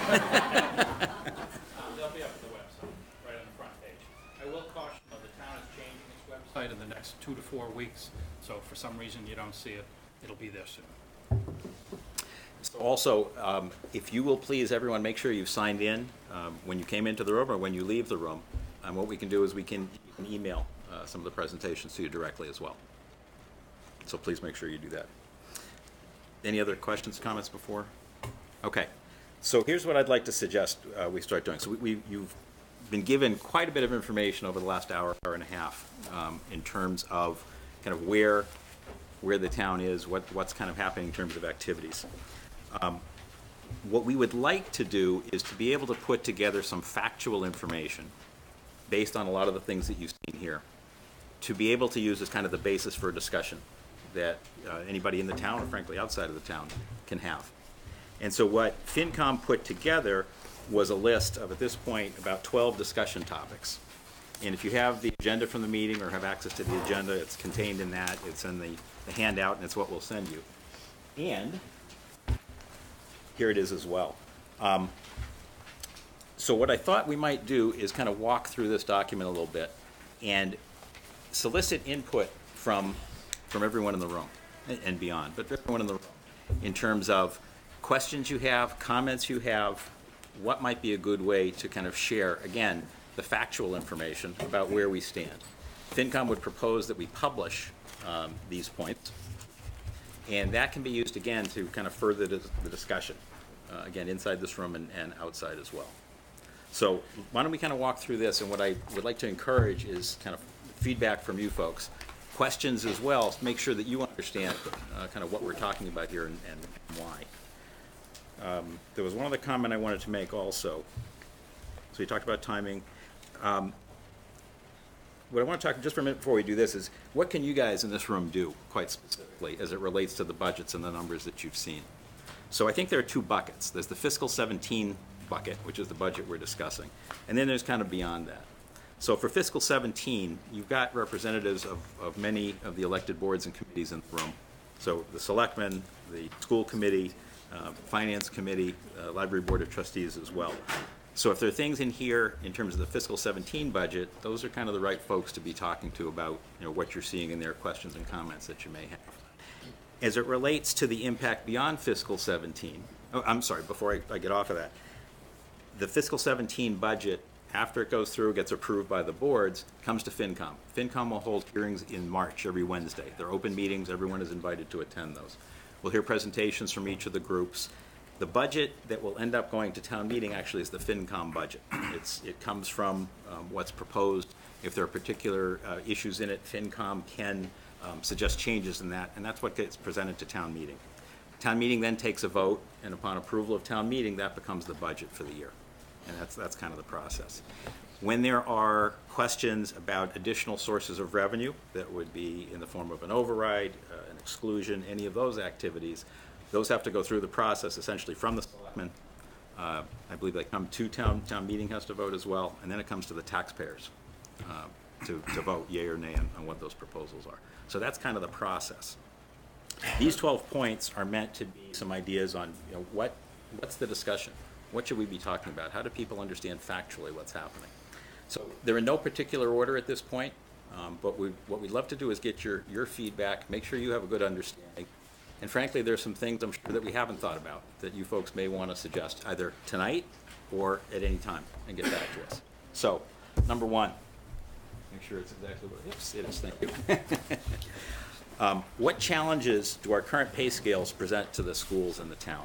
they'll be up at the website, right on the front page. I will caution, though, the town is changing its website in the next two to four weeks, so if for some reason you don't see it, it'll be there soon. So also, um, if you will please, everyone, make sure you've signed in um, when you came into the room or when you leave the room. And what we can do is we can, you can email uh, some of the presentations to you directly as well. So please make sure you do that. Any other questions, comments before? Okay. So here's what I'd like to suggest uh, we start doing. So we, we, you've been given quite a bit of information over the last hour, hour and a half um, in terms of kind of where, where the town is, what, what's kind of happening in terms of activities. Um, what we would like to do is to be able to put together some factual information based on a lot of the things that you've seen here, to be able to use as kind of the basis for a discussion that uh, anybody in the town, or frankly outside of the town, can have. And so what FinCom put together was a list of, at this point, about twelve discussion topics. And if you have the agenda from the meeting or have access to the agenda, it's contained in that, it's in the, the handout, and it's what we'll send you. And here it is as well. Um, so what I thought we might do is kind of walk through this document a little bit and solicit input from, from everyone in the room and, and beyond, but everyone in the room in terms of questions you have, comments you have, what might be a good way to kind of share, again, the factual information about where we stand. FinCom would propose that we publish um, these points, and that can be used, again, to kind of further the, the discussion, uh, again, inside this room and, and outside as well. So why don't we kind of walk through this, and what I would like to encourage is kind of feedback from you folks. Questions as well, to make sure that you understand uh, kind of what we're talking about here and, and why. Um, there was one other comment I wanted to make also. So we talked about timing. Um, what I want to talk just for a minute before we do this is, what can you guys in this room do, quite specifically, as it relates to the budgets and the numbers that you've seen? So I think there are two buckets. There's the fiscal seventeen bucket, which is the budget we're discussing, and then there's kind of beyond that. So for fiscal seventeen, you've got representatives of, of many of the elected boards and committees in the room. So the selectmen, the school committee, uh, finance committee, uh, library board of trustees as well. So if there are things in here in terms of the fiscal seventeen budget, those are kind of the right folks to be talking to about, you know, what you're seeing in their questions and comments that you may have. As it relates to the impact beyond fiscal seventeen, oh, I'm sorry, before I, I get off of that, the fiscal seventeen budget, after it goes through, gets approved by the boards, comes to FinCom. FinCom will hold hearings in March every Wednesday. They're open meetings. Everyone is invited to attend those. We'll hear presentations from each of the groups. The budget that will end up going to town meeting actually is the FinCom budget. It's, it comes from um, what's proposed. If there are particular uh, issues in it, FinCom can um, suggest changes in that, and that's what gets presented to town meeting. Town meeting then takes a vote, and upon approval of town meeting, that becomes the budget for the year. And that's, that's kind of the process. When there are questions about additional sources of revenue that would be in the form of an override, uh, an exclusion, any of those activities, those have to go through the process essentially from the selectmen. Uh, I believe they come to town, town meeting has to vote as well, and then it comes to the taxpayers uh, to, to vote yea or nay on, on what those proposals are. So that's kind of the process. These twelve points are meant to be some ideas on, you know, what, what's the discussion? What should we be talking about? How do people understand factually what's happening? So they're in no particular order at this point, um, but we, what we'd love to do is get your, your feedback, make sure you have a good understanding. And frankly, there's some things I'm sure that we haven't thought about that you folks may want to suggest either tonight or at any time and get back to us. So, number one, make sure it's exactly what it is. It is, thank you. um, what challenges do our current pay scales present to the schools in the town?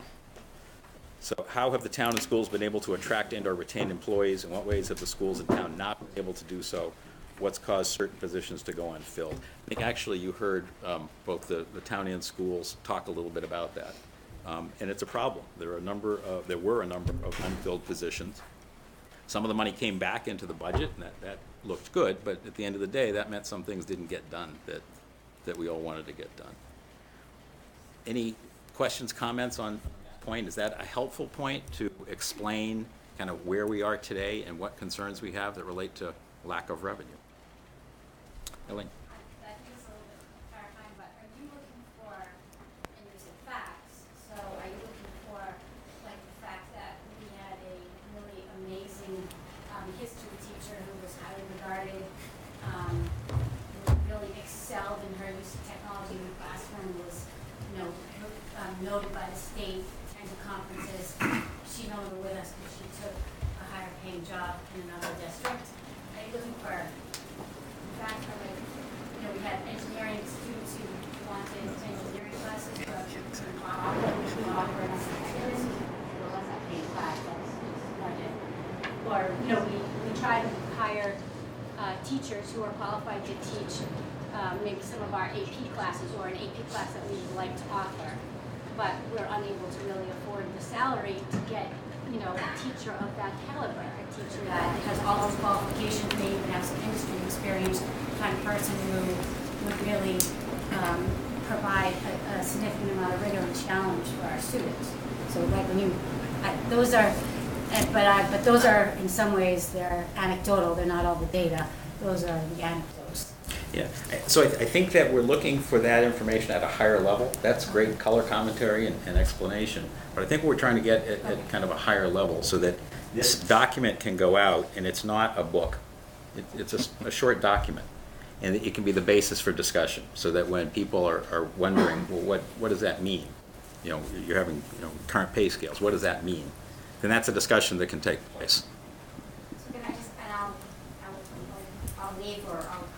So how have the town and schools been able to attract and or retain employees? In what ways have the schools in town not been able to do so? What's caused certain positions to go unfilled? I think actually you heard um, both the, the town and schools talk a little bit about that. Um, and it's a problem. There are a number of, there were a number of unfilled positions. Some of the money came back into the budget, and that, that looked good, but at the end of the day, that meant some things didn't get done that, that we all wanted to get done. Any questions, comments on that point? Is that a helpful point to explain kind of where we are today and what concerns we have that relate to lack of revenue? Elaine? That is a little bit clarifying, but are you looking for, and you said facts, so are you looking for, like, the fact that we had a really amazing um, history teacher who was highly regarded, um, who really excelled in her use of technology in the classroom, was, you know, um, noted by the state, attended conferences. She's no longer with us because she took a higher paying job in another district. Are you looking for fact, like, you know, we had engineering students who wanted engineering classes, but couldn't offer, couldn't offer enough skills. Well, that's not paid class, that's budget. Or, you know, we, we try to hire uh, teachers who are qualified to teach uh, maybe some of our A P classes or an A P class that we would like to offer, but we're unable to really afford the salary to get, you know, a teacher of that caliber, a teacher that has all those qualifications, may even have some industry experience, kind of person who would really um, provide a, a significant amount of rigor and challenge for our students. So, like when you, I, those are, and, but I, but those are in some ways they're anecdotal. They're not all the data. Those are the anecdotes. Yeah, so I, th I think that we're looking for that information at a higher level. That's great color commentary and, and explanation. But I think we're trying to get at, okay. at kind of a higher level so that this document can go out and it's not a book. It, it's a, a short document. And it can be the basis for discussion so that when people are, are wondering, well, what, what does that mean? You know, you're having you know, current pay scales. What does that mean? Then that's a discussion that can take place. So can I just, and I'll, I'll, I'll leave or I'll...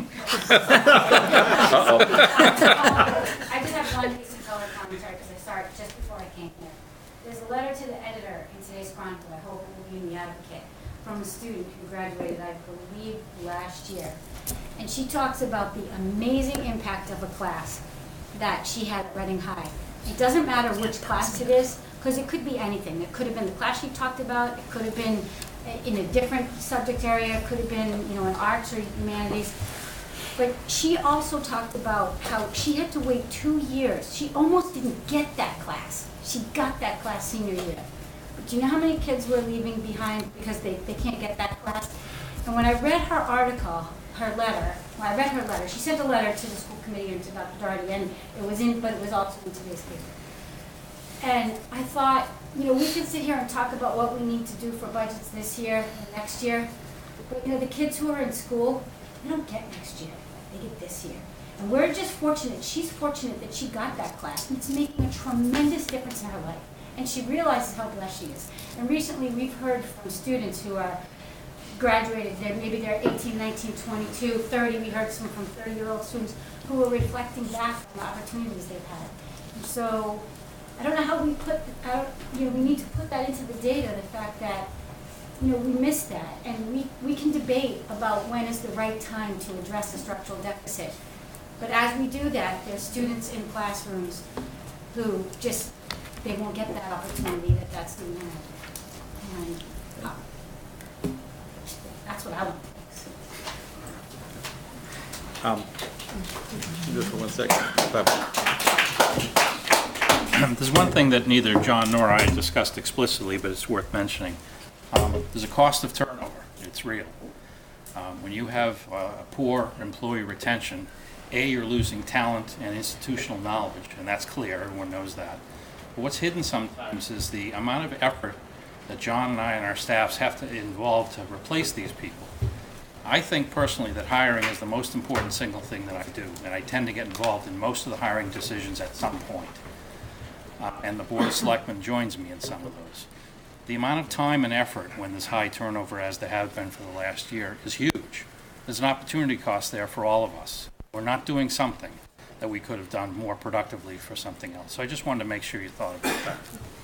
Uh-oh. I just have one piece of color commentary because I started just before I came here. There's a letter to the editor in today's Chronicle, I hope it will be in the Advocate, from a student who graduated, I believe, last year. And she talks about the amazing impact of a class that she had at Reading High. It doesn't matter which class it is, because it could be anything. It could have been the class she talked about, it could have been in a different subject area, it could have been, you know, in arts or humanities. But she also talked about how she had to wait two years. She almost didn't get that class. She got that class senior year. But do you know how many kids were leaving behind because they, they can't get that class? And when I read her article, her letter, when I read her letter, she sent a letter to the school committee and to Doctor Doherty, and it was in, but it was also in today's paper. And I thought, you know, we can sit here and talk about what we need to do for budgets this year and next year, but you know, the kids who are in school, they don't get next year, they get this year. And we're just fortunate, she's fortunate that she got that class, and it's making a tremendous difference in her life. And she realizes how blessed she is. And recently we've heard from students who are graduated, they're, maybe they're eighteen, nineteen, twenty-two, thirty, we heard some from thirty-year-old students who are reflecting back on the opportunities they've had. And so, I don't know how we put, out, you know, we need to put that into the data, the fact that, you know, we missed that. And we, we can debate about when is the right time to address the structural deficit. But as we do that, there's students in classrooms who just, they won't get that opportunity that that's the end. And uh, that's what I want. Um, just for one second. There's one thing that neither John nor I discussed explicitly, but it's worth mentioning. Um, there's a cost of turnover. It's real. Um, when you have uh, poor employee retention, A, you're losing talent and institutional knowledge, and that's clear. Everyone knows that. But what's hidden sometimes is the amount of effort that John and I and our staffs have to involve to replace these people. I think personally that hiring is the most important single thing that I do, and I tend to get involved in most of the hiring decisions at some point. Uh, and the Board of Selectmen joins me in some of those. The amount of time and effort when there's high turnover, as there have been for the last year, is huge. There's an opportunity cost there for all of us. We're not doing something that we could have done more productively for something else. So I just wanted to make sure you thought about that.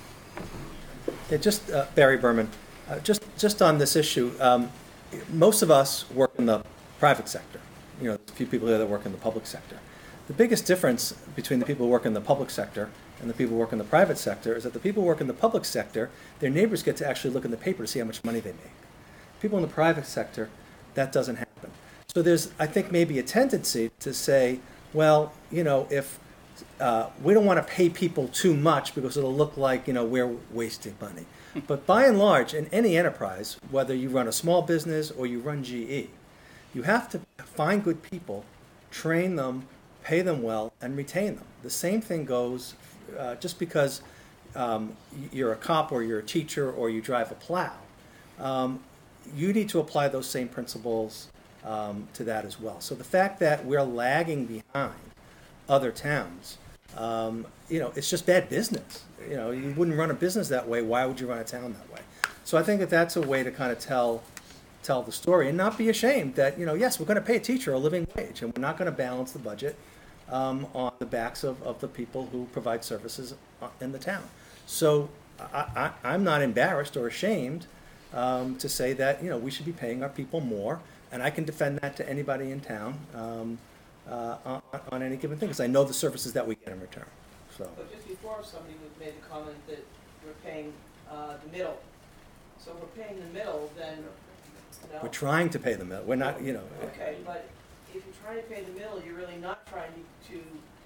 Yeah, just uh, Barry Berman, uh, just just on this issue, um, most of us work in the private sector. You know, there's a few people here that work in the public sector. The biggest difference between the people who work in the public sector and the people who work in the private sector is that the people who work in the public sector, their neighbors get to actually look in the paper to see how much money they make. People in the private sector, that doesn't happen. So there's, I think, maybe a tendency to say, well, you know, if uh, we don't want to pay people too much because it'll look like, you know, we're wasting money. But by and large, in any enterprise, whether you run a small business or you run G E, you have to find good people, train them, pay them well, and retain them. The same thing goes uh, just because um, you're a cop or you're a teacher or you drive a plow. Um, you need to apply those same principles um, to that as well. So the fact that we're lagging behind other towns, um, you know, it's just bad business. You know, you wouldn't run a business that way. Why would you run a town that way? So I think that that's a way to kind of tell tell the story and not be ashamed that, you know, yes, we're going to pay a teacher a living wage, and we're not going to balance the budget um, on the backs of, of the people who provide services in the town. So I, I, I'm not embarrassed or ashamed um, to say that, you know, we should be paying our people more, and I can defend that to anybody in town um, uh, on, on any given thing, because I know the services that we get in return. So. But just before, somebody made the comment that we're paying uh, the middle. So if we're paying the middle, then, you know. We're trying to pay the middle. We're not, you know. Okay, but if you're trying to pay the middle, you're really not trying to, to,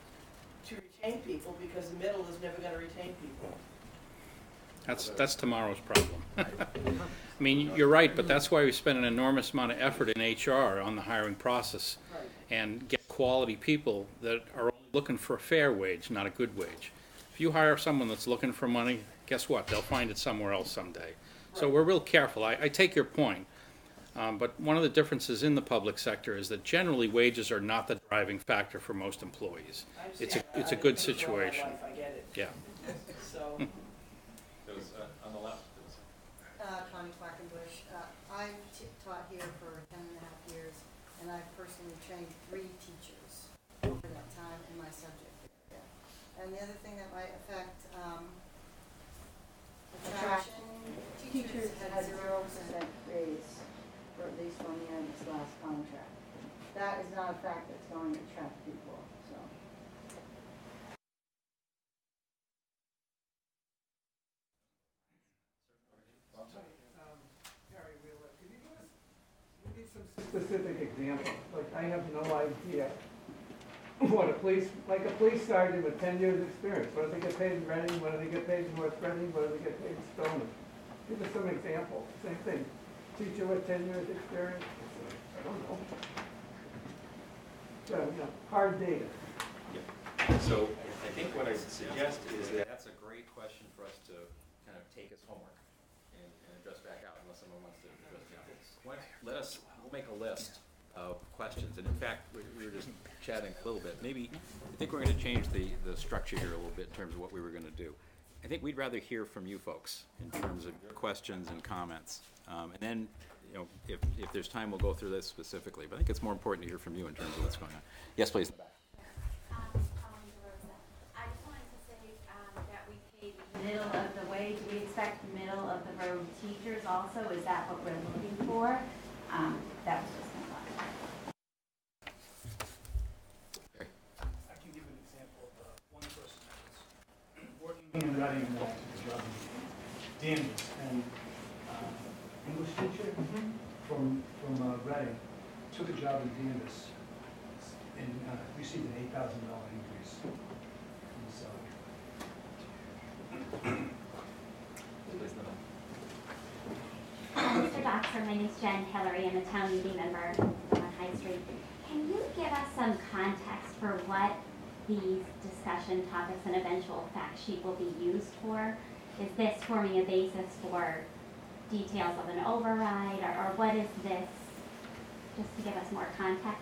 to retain people, because the middle is never gonna retain people. That's, that's tomorrow's problem. I mean, you're right, but that's why we spend an enormous amount of effort in H R on the hiring process Right. and get quality people that are only looking for a fair wage, not a good wage. If you hire someone that's looking for money, guess what? They'll find it somewhere else someday. So we're real careful. I, I take your point. Um, but one of the differences in the public sector is that generally wages are not the driving factor for most employees. It's a, it's a good situation. I get it. Yeah. So. There was, uh, on the left, there was. Uh, Connie Quackenbush. Uh, I t- taught here for ten and a half years, and I've personally trained three teachers over that time in my subject area. And the other thing that might affect um, attraction, teachers had zero percent raise for at least one year in this last contract. That is not a fact that's going to attract people, so. Specific example, like I have no idea what a police, like a police sergeant with ten years experience, what do they get paid in Reading, what do they get paid in North Reading, what do they get paid in Stoughton? Give us some examples, same thing. teacher with ten years experience? I don't know. So, you know, hard data. So I think what I suggest is that that's a great question for us to kind of take as homework and, and address back out, unless someone wants to address back out. Let- Let us, we'll make a list of questions, and in fact, we we were just chatting a little bit. Maybe, I think we're gonna change the, the structure here a little bit in terms of what we were gonna do. I think we'd rather hear from you folks in terms of your questions and comments. Um, and then, you know, if, if there's time, we'll go through this specifically, but I think it's more important to hear from you in terms of what's going on. Yes, please. Middle of the way, do we expect middle of the road teachers also? Is that what we're looking for? Um, that was just my thought. I can give an example of uh, one person that was working in Reading and wanted to job in Danvers, and uh, English teacher from from uh, Reading took a job in Danvers and uh, received an eight thousand dollar increase in his salary. Mister Doxer, my name's Jen Hillary. I'm a town meeting member on High Street. Can you give us some context for what these discussion topics and eventual fact sheet will be used for? Is this forming a basis for details of an override, or, or what is this? Just to give us more context.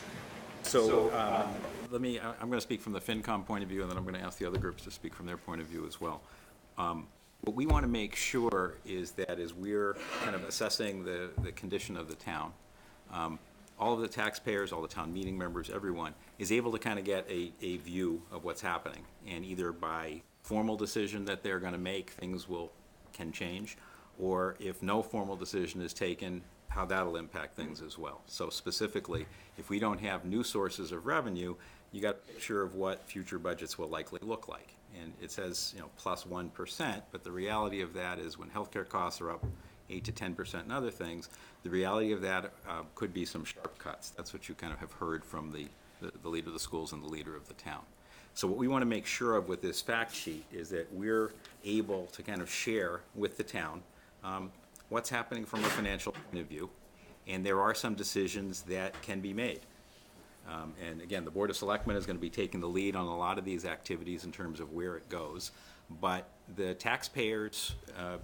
So, um, let me, I- I'm going to speak from the FinCom point of view, and then I'm going to ask the other groups to speak from their point of view as well. Um, What we want to make sure is that as we're kind of assessing the, the condition of the town, um, all of the taxpayers, all the town meeting members, everyone, is able to kind of get a, a view of what's happening. And either by formal decision that they're going to make, things will, can change, or if no formal decision is taken, how that'll impact things as well. So specifically, if we don't have new sources of revenue, you got a picture of what future budgets will likely look like. And it says, you know, plus one percent, but the reality of that is when healthcare costs are up eight to ten percent and other things, the reality of that uh, could be some sharp cuts. That's what you kind of have heard from the, the, the leader of the schools and the leader of the town. So what we want to make sure of with this fact sheet is that we're able to kind of share with the town um, what's happening from a financial point of view, and there are some decisions that can be made. Um, and again, the Board of Selectmen is going to be taking the lead on a lot of these activities in terms of where it goes. But the taxpayers uh,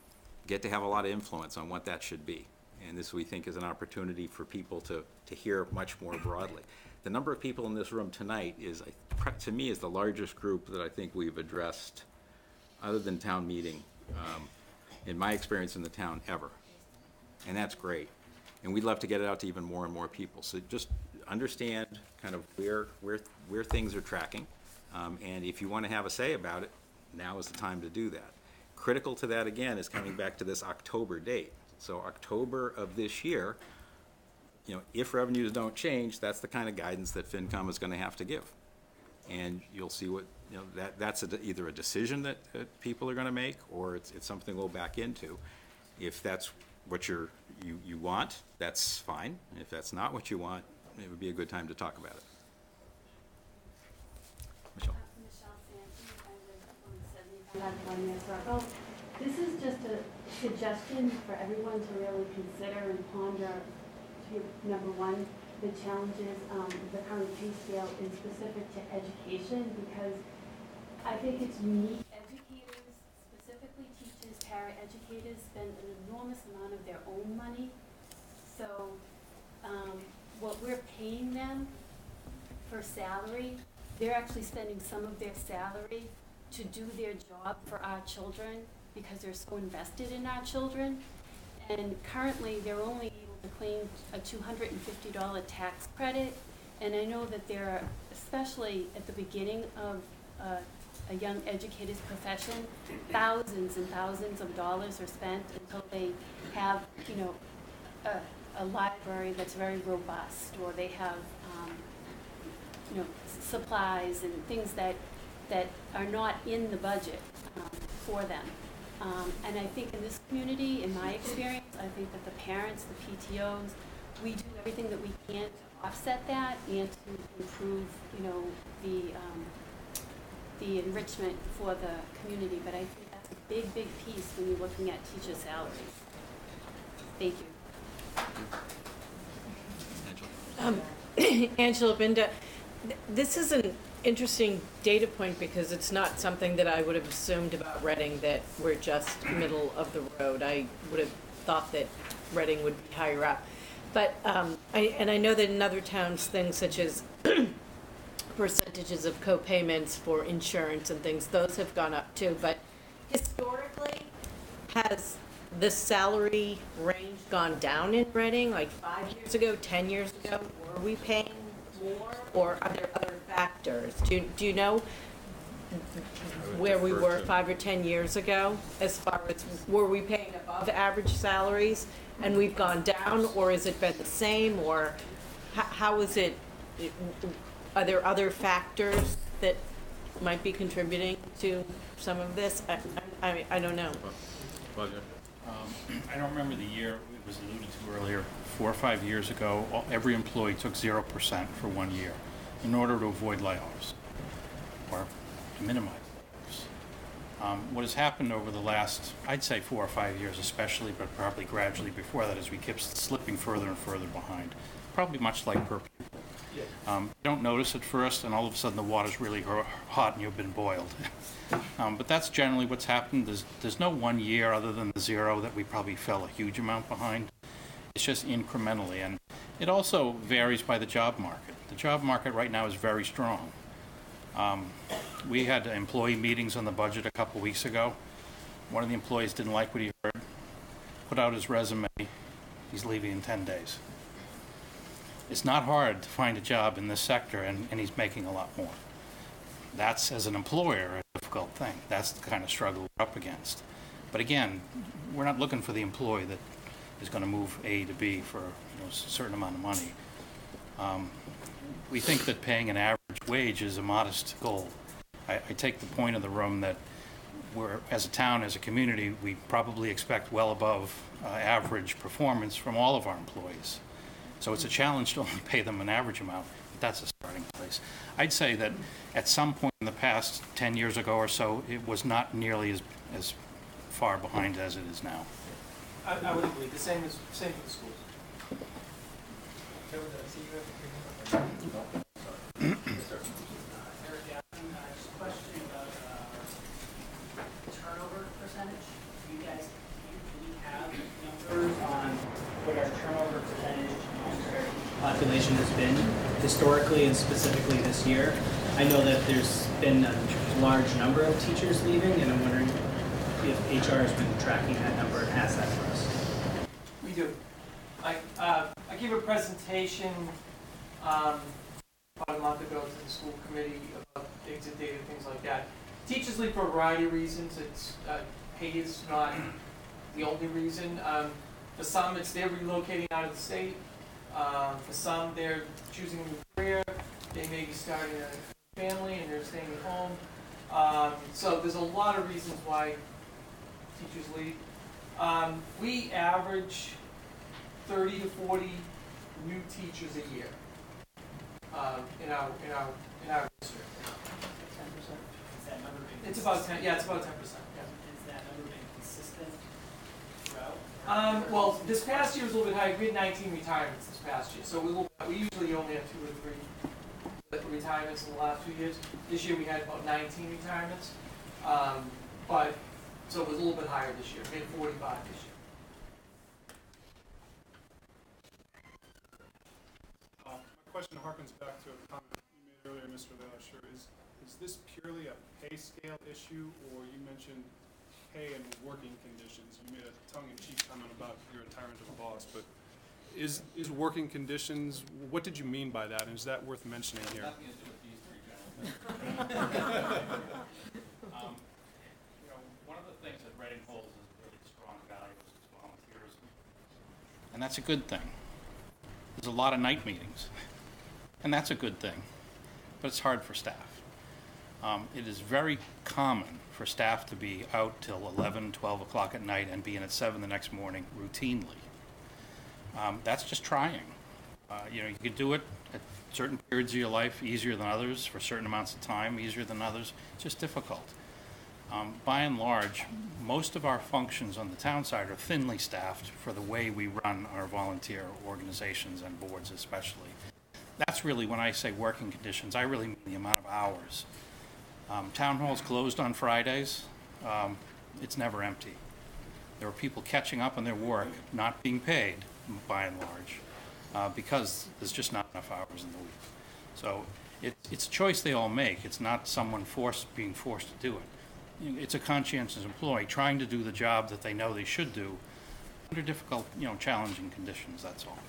get to have a lot of influence on what that should be. And this, we think, is an opportunity for people to, to hear much more broadly. The number of people in this room tonight is, to me, is the largest group that I think we've addressed, other than town meeting, um, in my experience in the town, ever. And that's great. And we'd love to get it out to even more and more people. So just understand kind of where where where things are tracking, um, and if you want to have a say about it, now is the time to do that. Critical to that, again, is coming back to this October date. So October of this year, you know, if revenues don't change, that's the kind of guidance that FinCom is going to have to give, and you'll see what, you know, that that's a, either a decision that, that people are going to make, or it's it's something we'll back into. If that's what you're you you want, that's fine. If that's not what you want, it would be a good time to talk about it. Michelle. One year circle. This is just a suggestion for everyone to really consider and ponder. To, number one, the challenges um, of the current pay scale is specific to education, because I think it's unique. Educators, specifically teachers, para-educators, spend an enormous amount of their own money. So um, what we're paying them for salary, they're actually spending some of their salary to do their job for our children, because they're so invested in our children. And currently, they're only able to claim a two hundred fifty dollar tax credit. And I know that there are, especially at the beginning of uh, a young educator's profession, thousands and thousands of dollars are spent until they have, you know, a, a library that's very robust, or they have, um, you know, supplies and things that that are not in the budget um, for them. Um, and I think in this community, in my experience, I think that the parents, the P T Os, we do everything that we can to offset that and to improve, you know, the um, the enrichment for the community. But I think that's a big, big piece when you're looking at teacher salaries. Thank you. Um, Angela Binda, th- this is an interesting data point because it's not something that I would have assumed about Reading, that we're just middle of the road. I would have thought that Reading would be higher up. But, um, I, and I know that in other towns, things such as percentages of co-payments for insurance and things, those have gone up too. But historically, has the salary range gone down in Reading? Like five years ago, ten years ago, were we paying more, or are there other factors? Do you, do you know where we were five or ten years ago, as far as were we paying above average salaries and we've gone down, or has it been the same, or how, how is it? Are there other factors that might be contributing to some of this? I, I, I don't know. Um, I don't remember the year, it was alluded to earlier, four or five years ago, all- every employee took zero percent for one year in order to avoid layoffs or to minimize layoffs. Um, what has happened over the last, I'd say four or five years especially, but probably gradually before that, is we keep slipping further and further behind, probably much like per pupil. Um, you don't notice at first, and all of a sudden the water's really ho- hot and you've been boiled. um, but that's generally what's happened. There's, there's no one year other than the zero that we probably fell a huge amount behind. It's just incrementally, and it also varies by the job market. The job market right now is very strong. Um, we had employee meetings on the budget a couple weeks ago. One of the employees didn't like what he heard, put out his resume. He's leaving in ten days. It's not hard to find a job in this sector, and, and he's making a lot more. That's, as an employer, a difficult thing. That's the kind of struggle we're up against. But again, we're not looking for the employee that is going to move A to B for, you know, a certain amount of money. Um, we think that paying an average wage is a modest goal. I, I take the point of the room that we're, as a town, as a community, we probably expect well above uh, average performance from all of our employees. So it's a challenge to only pay them an average amount, but that's a starting place. I'd say that at some point in the past, ten years ago or so, it was not nearly as, as far behind as it is now. I, I would agree. The same is same for the schools. Question about turnover percentage. You guys, do we have numbers on what our turnover percentage amongst our population has been historically and specifically this year? I know that there's been a large number of teachers leaving, and I'm wondering if H R has been tracking that number and has that for us. We do. I, uh, I gave a presentation um, about a month ago to the school committee about exit data, things like that. Teachers leave for a variety of reasons. It's uh, pay is not the only reason. Um, for some, it's they're relocating out of the state. Um, for some, they're choosing a new career. They may be starting a family and they're staying at home. Um, so there's a lot of reasons why teachers leave. Um, we average thirty to forty new teachers a year um, in our in our in our district. Ten percent? Is that number been It's about ten. Yeah, it's about ten percent. Yeah. Is that number been consistent throughout? Um, well, this past year was a little bit high. We had nineteen retirements this past year, so we will, we usually only have two or three retirements in the last two years. This year we had about nineteen retirements, um, but so it was a little bit higher this year. We had forty-five this year. Uh, my question harkens back to a comment you made earlier, Mister Lasher. Is is this purely a pay scale issue, or you mentioned pay and working conditions? You made a tongue-in-cheek comment about you're a tyrant of a boss, but is is working conditions? What did you mean by that, and is that worth mentioning here? Nothing to do with these three gentlemen. um, you know, one of the things that Reading holds is really strong values is volunteerism, and that's a good thing. There's a lot of night meetings, and that's a good thing, but it's hard for staff. Um, it is very common for staff to be out till eleven, twelve o'clock at night and be in at seven the next morning routinely. Um, that's just trying. Uh, you know, you could do it at certain periods of your life easier than others, for certain amounts of time easier than others. It's just difficult. Um, by and large, most of our functions on the town side are thinly staffed for the way we run our volunteer organizations and boards especially. That's really, when I say working conditions, I really mean the amount of hours. Um, town hall's closed on Fridays. Um, it's never empty. There are people catching up on their work, not being paid, by and large, uh, because there's just not enough hours in the week. So it, it's a choice they all make. It's not someone forced, being forced to do it. It's a conscientious employee trying to do the job that they know they should do under difficult, you know, challenging conditions, that's all.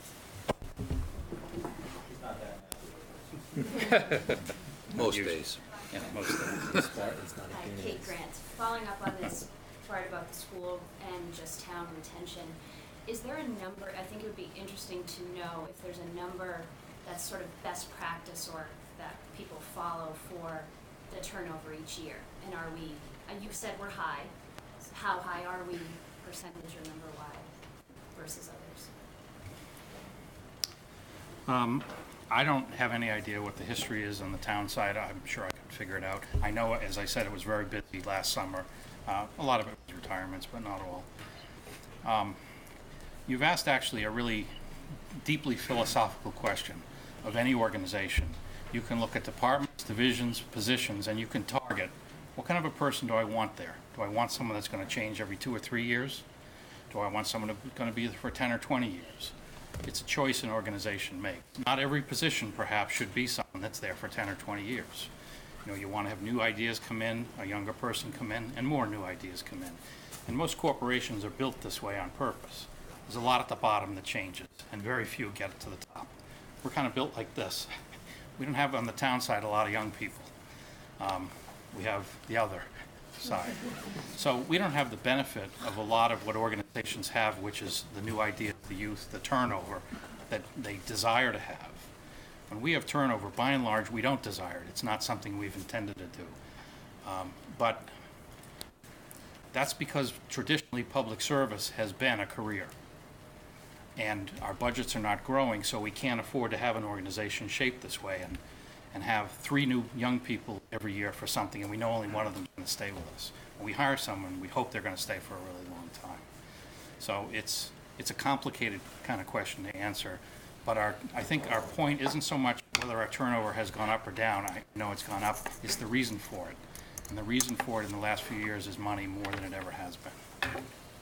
Most days. Yeah, most days. Hi, Kate Grant. Following up on this part about the school and just town retention, is there a number, I think it would be interesting to know if there's a number that's sort of best practice or that people follow for the turnover each year? And are we, uh, you said we're high. So how high are we percentage or number-wise versus others? Um, I don't have any idea what the history is on the town side. I'm sure I could figure it out. I know, as I said, it was very busy last summer. Uh, a lot of it was retirements, but not all. Um, you've asked actually a really deeply philosophical question of any organization. You can look at departments, divisions, positions, and you can target, what kind of a person do I want there? Do I want someone that's going to change every two or three years? Do I want someone who's going to be there for ten or twenty years? It's a choice an organization makes. Not every position, perhaps, should be someone that's there for ten or twenty years. You know, you want to have new ideas come in, a younger person come in, and more new ideas come in. And most corporations are built this way on purpose. There's a lot at the bottom that changes, and very few get to the top. We're kind of built like this. We don't have on the town side a lot of young people. Um, we have the other side. So we don't have the benefit of a lot of what organizations have, which is the new ideas, the youth, the turnover that they desire to have. When we have turnover, by and large, we don't desire it. It's not something we've intended to do. Um, but that's because traditionally public service has been a career. And our budgets are not growing, so we can't afford to have an organization shaped this way and, and have three new young people every year for something, and we know only one of them is going to stay with us. When we hire someone, we hope they're going to stay for a really long time. So it's, it's a complicated kind of question to answer. But our, I think our point isn't so much whether our turnover has gone up or down. I know it's gone up. It's the reason for it. And the reason for it in the last few years is money more than it ever has been. Hi,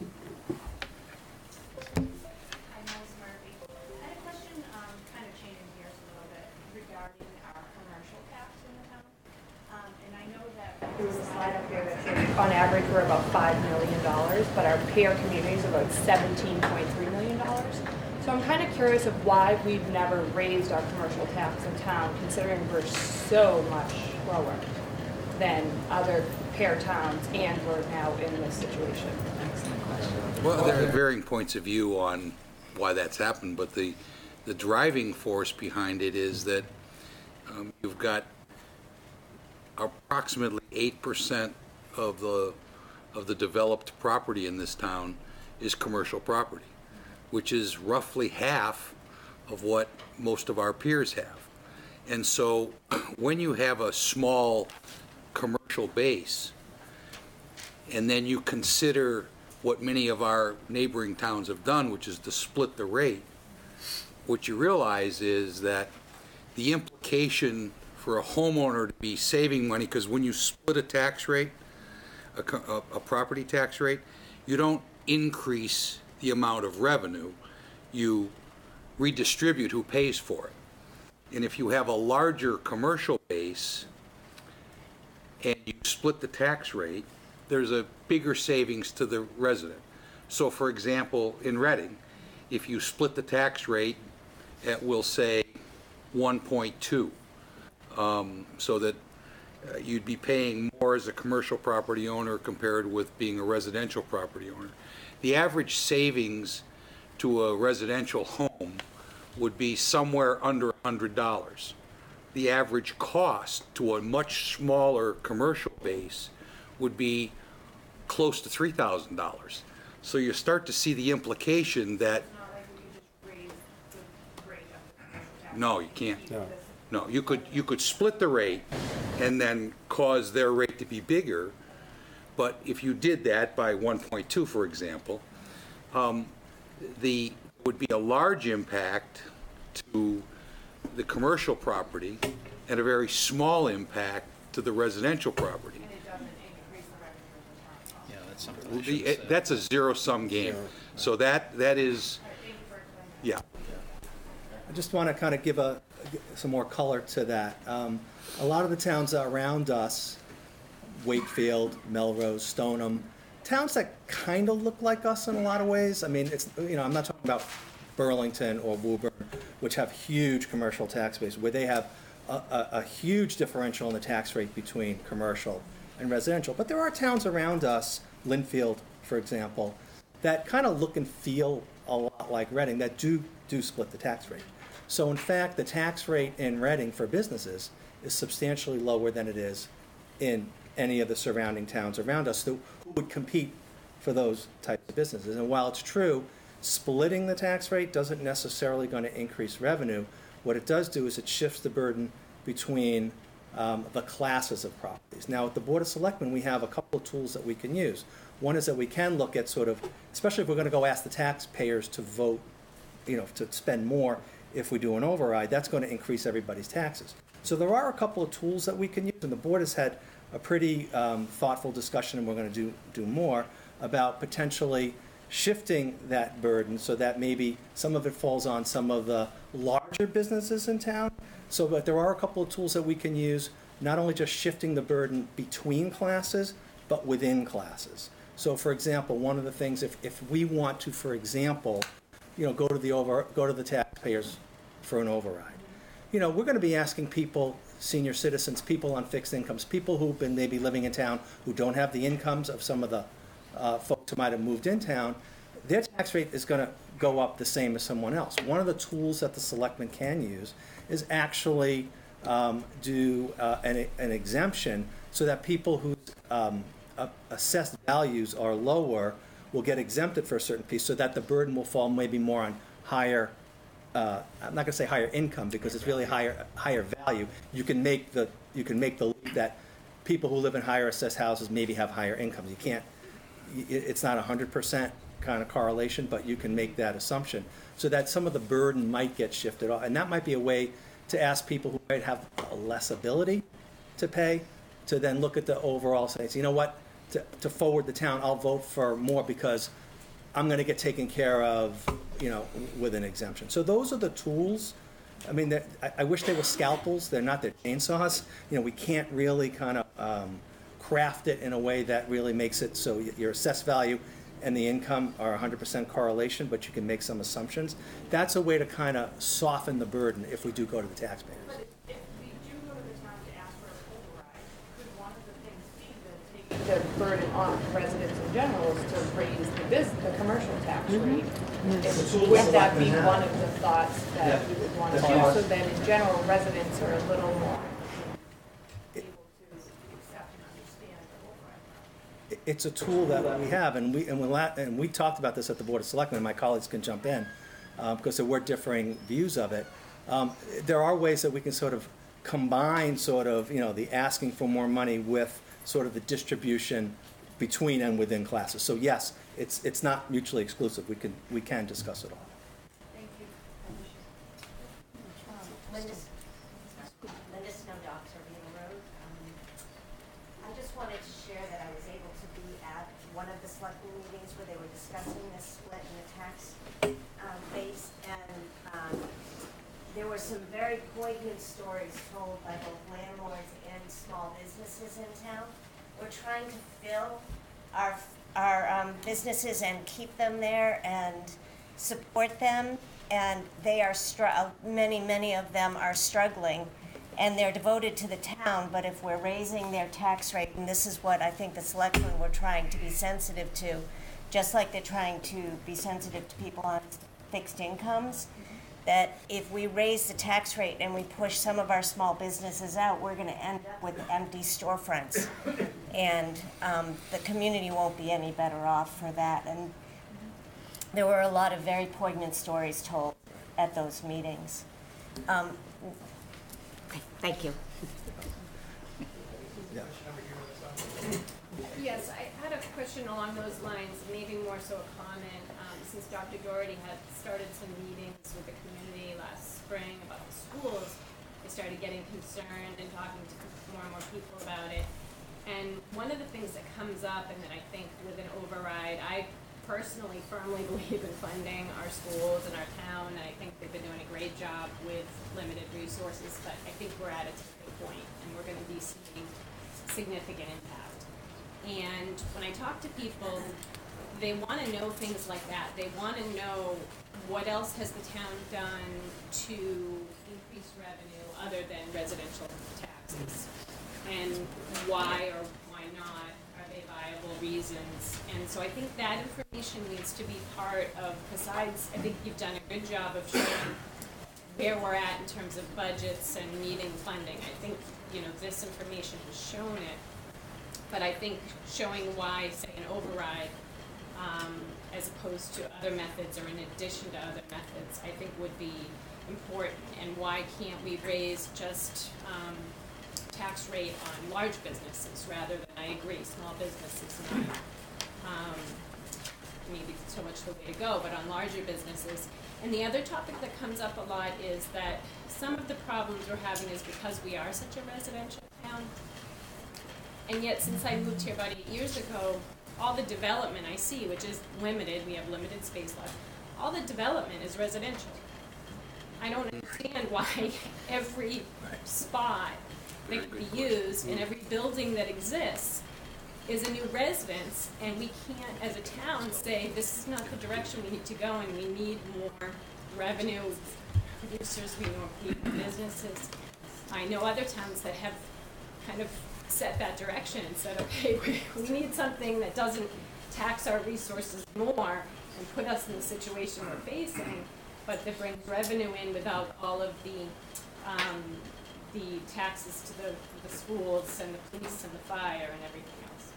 Melissa Murphy. I had a question, um, kind of changing gears a little bit regarding our commercial caps in the town. Um, and I know that There was a slide up here that said on average we're about five million dollars, but our peer community is about seventeen point three million dollars. So I'm kind of curious of why we've never raised our commercial tax in town, considering we're so much lower than other peer towns, and we're now in this situation. Well, there are varying points of view on why that's happened, but the, the driving force behind it is that um, you've got approximately eight percent of the, of the developed property in this town is commercial property, which is roughly half of what most of our peers have. And so when you have a small commercial base, and then you consider what many of our neighboring towns have done, which is to split the rate, what you realize is that the implication for a homeowner to be saving money, because when you split a tax rate, a, a, a property tax rate, you don't increase the amount of revenue, you redistribute who pays for it. And if you have a larger commercial base and you split the tax rate, there's a bigger savings to the resident. So for example, in Reading, if you split the tax rate at, we'll say, one point two, um, so that uh, you'd be paying more as a commercial property owner compared with being a residential property owner. The average savings to a residential home would be somewhere under one hundred dollars. The average cost to a much smaller commercial base would be close to three thousand dollars. So you start to see the implication that no, you can't. No. No, you could you could split the rate and then cause their rate to be bigger, But if you did that by one point two, for example, um, the, would be a large impact to the commercial property and a very small impact to the residential property. And it doesn't increase the revenue of the town. Yeah, that's something I The- should have said. That's a zero-sum game. So that, that is, yeah. I just want to kind of give a, some more color to that. Um, a lot of the towns around us, Wakefield, Melrose, Stoneham, towns that kind of look like us in a lot of ways. I mean, it's, you know, I'm not talking about Burlington or Woburn, which have huge commercial tax base, where they have a, a, a huge differential in the tax rate between commercial and residential. But there are towns around us, Linfield, for example, that kind of look and feel a lot like Reading, that do, do split the tax rate. So in fact, the tax rate in Reading for businesses is substantially lower than it is in any of the surrounding towns around us who would compete for those types of businesses. And while it's true, splitting the tax rate doesn't necessarily going to increase revenue. What it does do is it shifts the burden between um, the classes of properties. Now, at the Board of Selectmen, we have a couple of tools that we can use. One is that we can look at sort of, especially if we're going to go ask the taxpayers to vote, you know, to spend more if we do an override, that's going to increase everybody's taxes. So there are a couple of tools that we can use, and the board has had a pretty um, thoughtful discussion, and we're going to do, do more, about potentially shifting that burden so that maybe some of it falls on some of the larger businesses in town. So but there are a couple of tools that we can use, not only just shifting the burden between classes, but within classes. So for example, one of the things, if, if we want to, for example, you know, go to the over, go to the taxpayers for an override, you know, we're going to be asking people, senior citizens, people on fixed incomes, people who've been maybe living in town who don't have the incomes of some of the uh, folks who might have moved in town, their tax rate is going to go up the same as someone else. One of the tools that the selectmen can use is actually um, do uh, an, an exemption so that people whose um, uh, assessed values are lower will get exempted for a certain piece, so that the burden will fall maybe more on higher, uh, I'm not going to say higher income because it's really higher higher value. You can make the you can make the leap that people who live in higher assessed houses maybe have higher incomes. You can't. It's not a hundred percent kind of correlation, but you can make that assumption so that some of the burden might get shifted off, and that might be a way to ask people who might have less ability to pay to then look at the overall, say, you know what, to, to forward the town, I'll vote for more because I'm going to get taken care of, you know, with an exemption. So those are the tools. I mean, I, I wish they were scalpels. They're not. They're chainsaws. You know, we can't really kind of um, craft it in a way that really makes it so your assessed value and the income are one hundred percent correlation, but you can make some assumptions. That's a way to kind of soften the burden if we do go to the taxpayers. But if we do go to the town to ask for an override, could one of the things be that taking The burden on residents in general is to raise the business, the commercial tax rate. And would that be one of the thoughts that you would want to do, so that in general, residents are a little more able to accept and understand the override? It's a tool that we have, and we and we, la and we talked about this at the Board of Selectmen. My colleagues can jump in uh, because there were differing views of it. Um, there are ways that we can sort of combine, sort of, you know, the asking for more money with sort of the distribution between and within classes. So yes, it's it's not mutually exclusive. We can we can discuss it all. Thank you. Linda, Linda Snowdock, Servina Road. Um, I just wanted to share that I was able to be at one of the selectmen meetings where they were discussing the split in the tax um, base, and um, there were some very poignant stories told by both landlords and small businesses in town. We're trying to fill our our um, businesses and keep them there and support them, and they are str- many many of them are struggling, and they're devoted to the town. But if we're raising their tax rate, and this is what I think the selectmen were trying to be sensitive to, just like they're trying to be sensitive to people on fixed incomes, that if we raise the tax rate and we push some of our small businesses out, we're going to end up with empty storefronts. And um, the community won't be any better off for that. And there were a lot of very poignant stories told at those meetings. Um, okay, thank you. Yeah. Yes, I had a question along those lines, maybe more so a comment, um, since Doctor Doherty had started some meetings with the community last spring about the schools, they started getting concerned and talking to more and more people about it. And one of the things that comes up, and that I think with an override, I personally firmly believe in funding our schools and our town, and I think they've been doing a great job with limited resources, but I think we're at a tipping point, and we're gonna be seeing significant impact. And when I talk to people, they wanna know things like that. They wanna know what else has the town done to increase revenue other than residential taxes? And why or why not are they viable reasons? And so I think that information needs to be part of, besides, I think you've done a good job of showing where we're at in terms of budgets and needing funding. I think, you know, this information has shown it. But I think showing why, say, an override, um, as opposed to other methods or in addition to other methods, I think would be important. And why can't we raise just um, tax rate on large businesses rather than, I agree, small businesses not um, maybe so much the way to go, but on larger businesses. And the other topic that comes up a lot is that some of the problems we're having is because we are such a residential town. And yet, since I moved here about eight years ago, all the development I see, which is limited, we have limited space left, all the development is residential. I don't understand why every spot that can be used and every building that exists is a new residence, and we can't, as a town, say this is not the direction we need to go and we need more revenue producers, we need more businesses. I know other towns that have kind of set that direction and said, okay, we, we need something that doesn't tax our resources more and put us in the situation we're facing, but that brings revenue in without all of the um, the taxes to the, the schools and the police and the fire and everything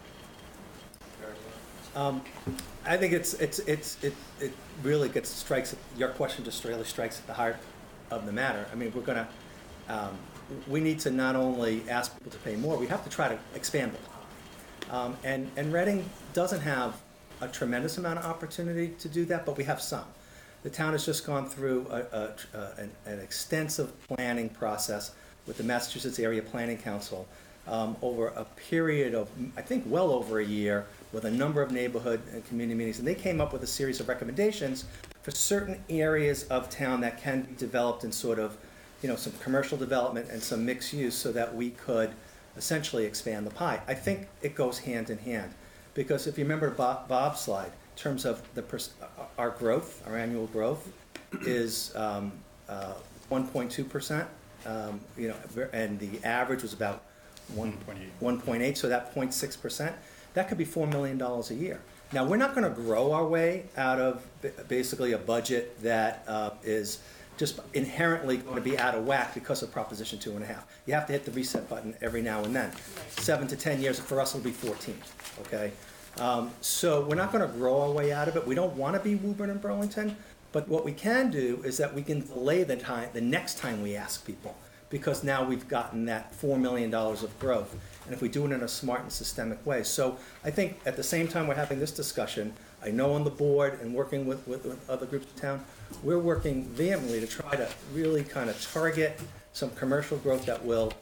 else. Um, I think it's it's it's it it really gets strikes. Your question just really strikes at the heart of the matter. I mean, we're gonna. Um, we need to not only ask people to pay more, we have to try to expand the pie. Um, and, and Reading doesn't have a tremendous amount of opportunity to do that, but we have some. The town has just gone through a, a, a, an, an extensive planning process with the Massachusetts Area Planning Council um, over a period of, I think, well over a year, with a number of neighborhood and community meetings. And they came up with a series of recommendations for certain areas of town that can be developed in sort of, you know, some commercial development and some mixed use so that we could essentially expand the pie. I think it goes hand in hand, because if you remember Bob, Bob's slide, in terms of the pers our growth, our annual growth is um, uh, one point two percent, um, you know, and the average was about one point eight, so that zero point six percent, that could be four million dollars a year. Now, we're not going to grow our way out of basically a budget that uh, is just inherently going to be out of whack because of Proposition two and a half. You have to hit the reset button every now and then. Seven to ten years, for us it'll be fourteen, okay? Um, so we're not going to grow our way out of it. We don't want to be Woburn and Burlington, but what we can do is that we can delay the time, the next time we ask people, because now we've gotten that four million dollars of growth, and if we do it in a smart and systemic way. So I think at the same time we're having this discussion, I know on the board and working with, with, with other groups of town, we're working vehemently to try to really kind of target some commercial growth that will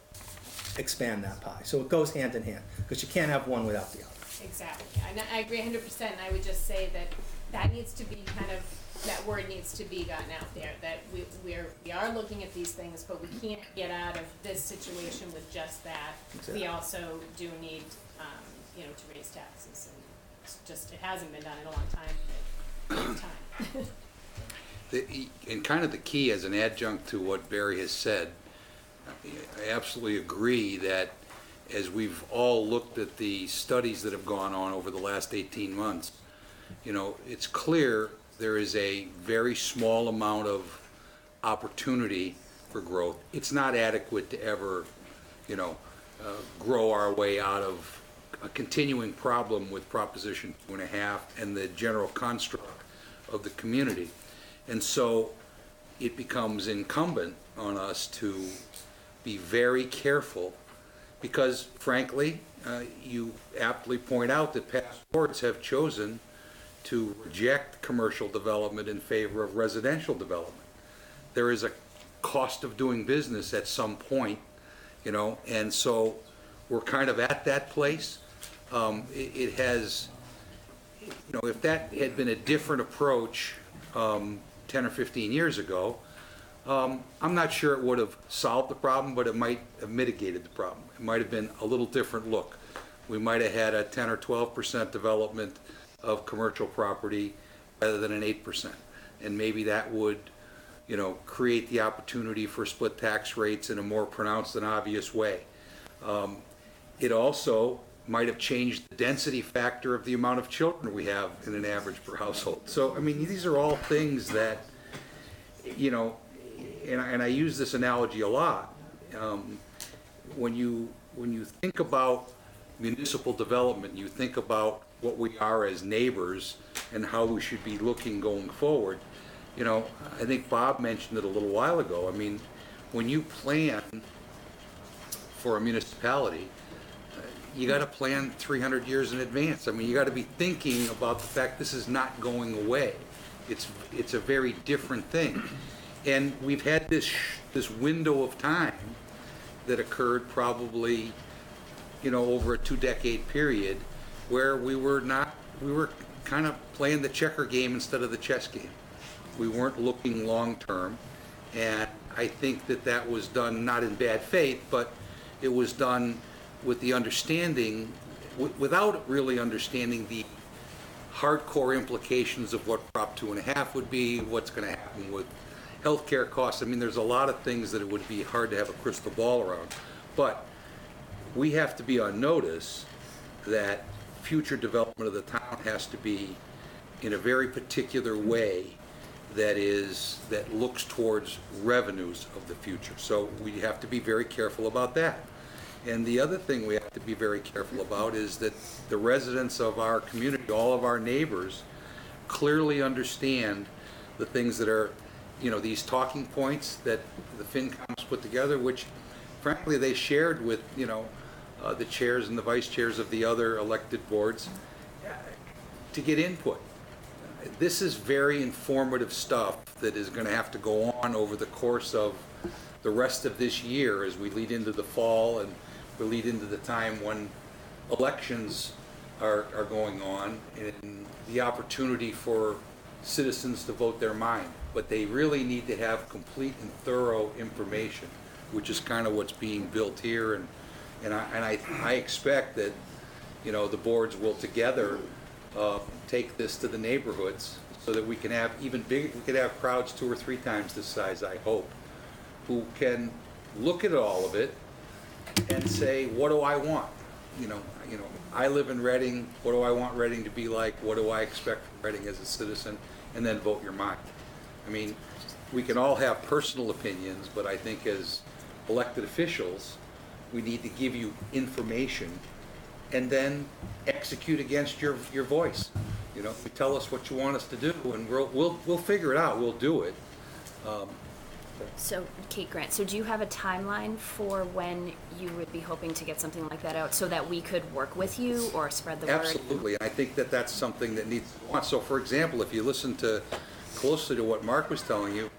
expand that pie. So it goes hand in hand, because you can't have one without the other. Exactly. I, I agree one hundred percent, and I would just say that that needs to be kind of, that word needs to be gotten out there, that we, we're, we are looking at these things, but we can't get out of this situation with just that. Exactly. We also do need, um, you know, to raise taxes, and it's just, it hasn't been done in a long time, but it's time. The, and kind of the key as an adjunct to what Barry has said, I absolutely agree that as we've all looked at the studies that have gone on over the last eighteen months, you know, it's clear there is a very small amount of opportunity for growth. It's not adequate to ever, you know, uh, grow our way out of a continuing problem with Proposition two and a half and the general construct of the community. And so it becomes incumbent on us to be very careful because frankly, uh, you aptly point out that past boards have chosen to reject commercial development in favor of residential development. There is a cost of doing business at some point, you know, and so we're kind of at that place. Um, it, it has, you know, if that had been a different approach um, ten or fifteen years ago, um, I'm not sure it would have solved the problem, but it might have mitigated the problem. It might have been a little different look. We might have had a ten or twelve percent development of commercial property rather than an eight percent. And maybe that would, you know, create the opportunity for split tax rates in a more pronounced and obvious way. Um, it also might have changed the density factor of the amount of children we have in an average per household. So, I mean, these are all things that, you know, and I, and I use this analogy a lot. Um, when you when you think about municipal development, you think about what we are as neighbors and how we should be looking going forward. You know, I think Bob mentioned it a little while ago. I mean, when you plan for a municipality, uh, you got to plan three hundred years in advance. I mean, you got to be thinking about the fact this is not going away. It's it's a very different thing, and we've had this this window of time that occurred probably, you know, over a two-decade period, where we were not we were kind of playing the checker game instead of the chess game. We weren't looking long-term, and I think that that was done not in bad faith, but it was done with the understanding, w without really understanding the hardcore implications of what Prop two and a half would be, what's going to happen with healthcare costs. I mean, there's a lot of things that it would be hard to have a crystal ball around, but we have to be on notice that future development of the town has to be in a very particular way that is, that looks towards revenues of the future. So we have to be very careful about that. And the other thing we have to be very careful about is that the residents of our community, all of our neighbors, clearly understand the things that are, you know, these talking points that the FinCom's put together, which frankly they shared with, you know, uh, the chairs and the vice chairs of the other elected boards uh, to get input. This is very informative stuff that is going to have to go on over the course of the rest of this year as we lead into the fall and we lead into the time when elections are, are going on, and the opportunity for citizens to vote their mind. But they really need to have complete and thorough information, which is kind of what's being built here. And, and, I, and I, I expect that, you know, the boards will together uh, take this to the neighborhoods so that we can have even big, we could have crowds two or three times this size, I hope, who can look at all of it and say, what do I want? You know, you know, I live in Reading, what do I want Reading to be like? What do I expect from Reading as a citizen? And then vote your mind. I mean, we can all have personal opinions, but I think as elected officials, we need to give you information and then execute against your, your voice. You know, you tell us what you want us to do, and we'll, we'll, we'll figure it out, we'll do it. Um, So, Kate Grant, so do you have a timeline for when you would be hoping to get something like that out so that we could work with you or spread the word? Absolutely. I think that that's something that needs to go on. So, for example, if you listen to closely to what Mark was telling you,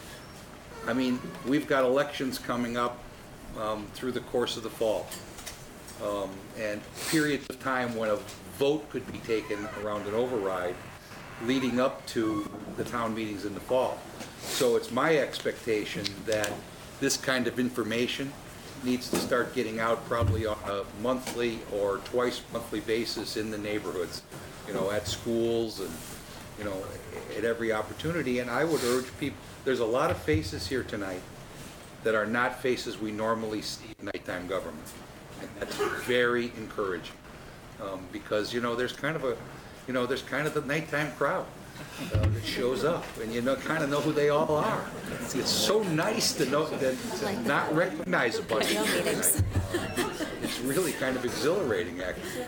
I mean, we've got elections coming up um, through the course of the fall, um, and periods of time when a vote could be taken around an override leading up to the town meetings in the fall. So it's my expectation that this kind of information needs to start getting out probably on a monthly or twice monthly basis in the neighborhoods, you know, at schools and, you know, at every opportunity. And I would urge people, there's a lot of faces here tonight that are not faces we normally see in nighttime government. And that's very encouraging um, because, you know, there's kind of a, you know, there's kind of the nighttime crowd uh, that shows up, and you know, kind of know who they all are. It's, it's so nice to know that to not recognize a bunch of people. It's really kind of exhilarating, actually.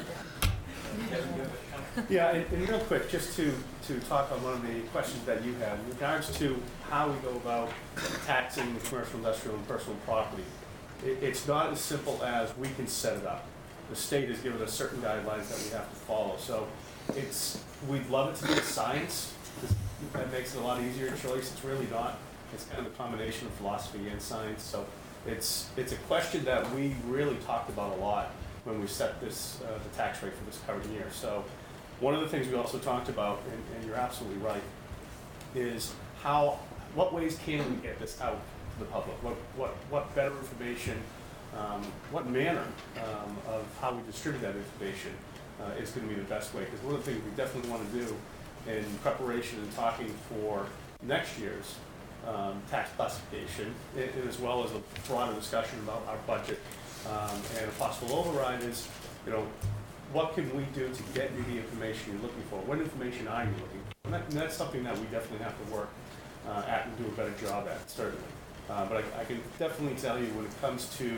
Yeah, and, and real quick, just to, to talk on one of the questions that you had in regards to how we go about taxing commercial, industrial, and personal property. it, it's not as simple as we can set it up. The state has given us certain guidelines that we have to follow. So it's, we'd love it to be science. That makes it a lot easier choice. It's really not. It's kind of a combination of philosophy and science. So it's, it's a question that we really talked about a lot when we set this, uh, the tax rate for this current year. So one of the things we also talked about, and, and you're absolutely right, is how, what ways can we get this out to the public? What, what, what better information, um, what manner um, of how we distribute that information uh, is going to be the best way? Because one of the things we definitely want to do in preparation and talking for next year's um, tax classification, and, and as well as a broader discussion about our budget um, and a possible override is, you know, what can we do to get you the information you're looking for? What information are you looking for? And, that, and that's something that we definitely have to work uh, at and do a better job at, certainly. Uh, but I, I can definitely tell you when it comes to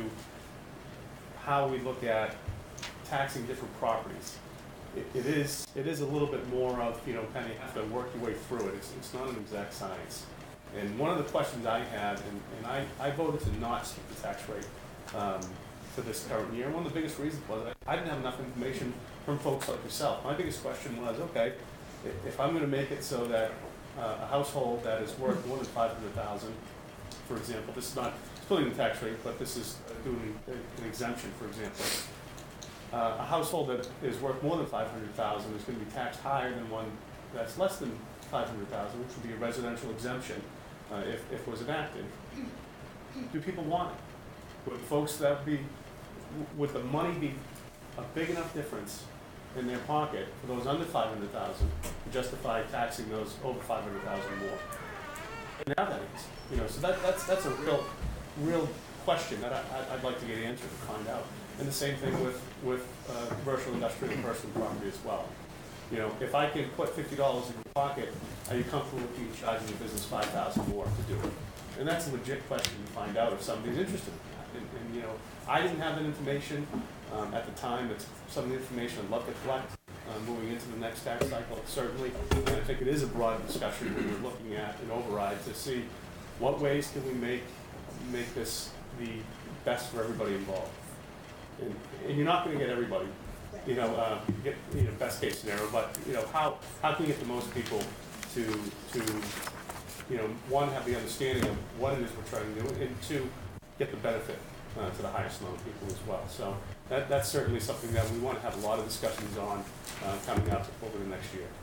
how we look at taxing different properties, it, it is it is a little bit more of, you know, kind of you have to work your way through it. It's, it's not an exact science. And one of the questions I had, and, and I, I voted to not split the tax rate um, for this current year. One of the biggest reasons was I, I didn't have enough information from folks like yourself. My biggest question was, okay, if, if I'm going to make it so that uh, a household that is worth more than five hundred thousand dollars, for example, this is not splitting the tax rate, but this is uh, doing an exemption, for example. Uh, a household that is worth more than five hundred thousand dollars is going to be taxed higher than one that's less than five hundred thousand dollars, which would be a residential exemption uh, if, if it was enacted. Do people want it? Would folks that be, would the money be a big enough difference in their pocket for those under five hundred thousand dollars to justify taxing those over five hundred thousand dollars more? And now that is, you know, so that, that's, that's a real, real question that I, I'd like to get answered to find out. And the same thing with, with uh, commercial, industrial, and personal property as well. You know, if I can put fifty dollars in your pocket, are you comfortable with me charging the business five thousand dollars more to do it? And that's a legit question to find out if somebody's interested in that. And, and you know, I didn't have that information um, at the time. It's some of the information I'd love to collect uh, moving into the next tax cycle, certainly. And I think it is a broad discussion when we're looking at an override to see what ways can we make make this the best for everybody involved. And, and you're not going to get everybody, you know, uh, get, you know, best case scenario, but, you know, how, how can we get the most people to, to, you know, one, have the understanding of what it is we're trying to do, and two, get the benefit uh, to the highest amount of people as well. So that, that's certainly something that we want to have a lot of discussions on uh, coming up over the next year.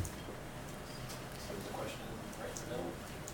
There's a question right in the middle.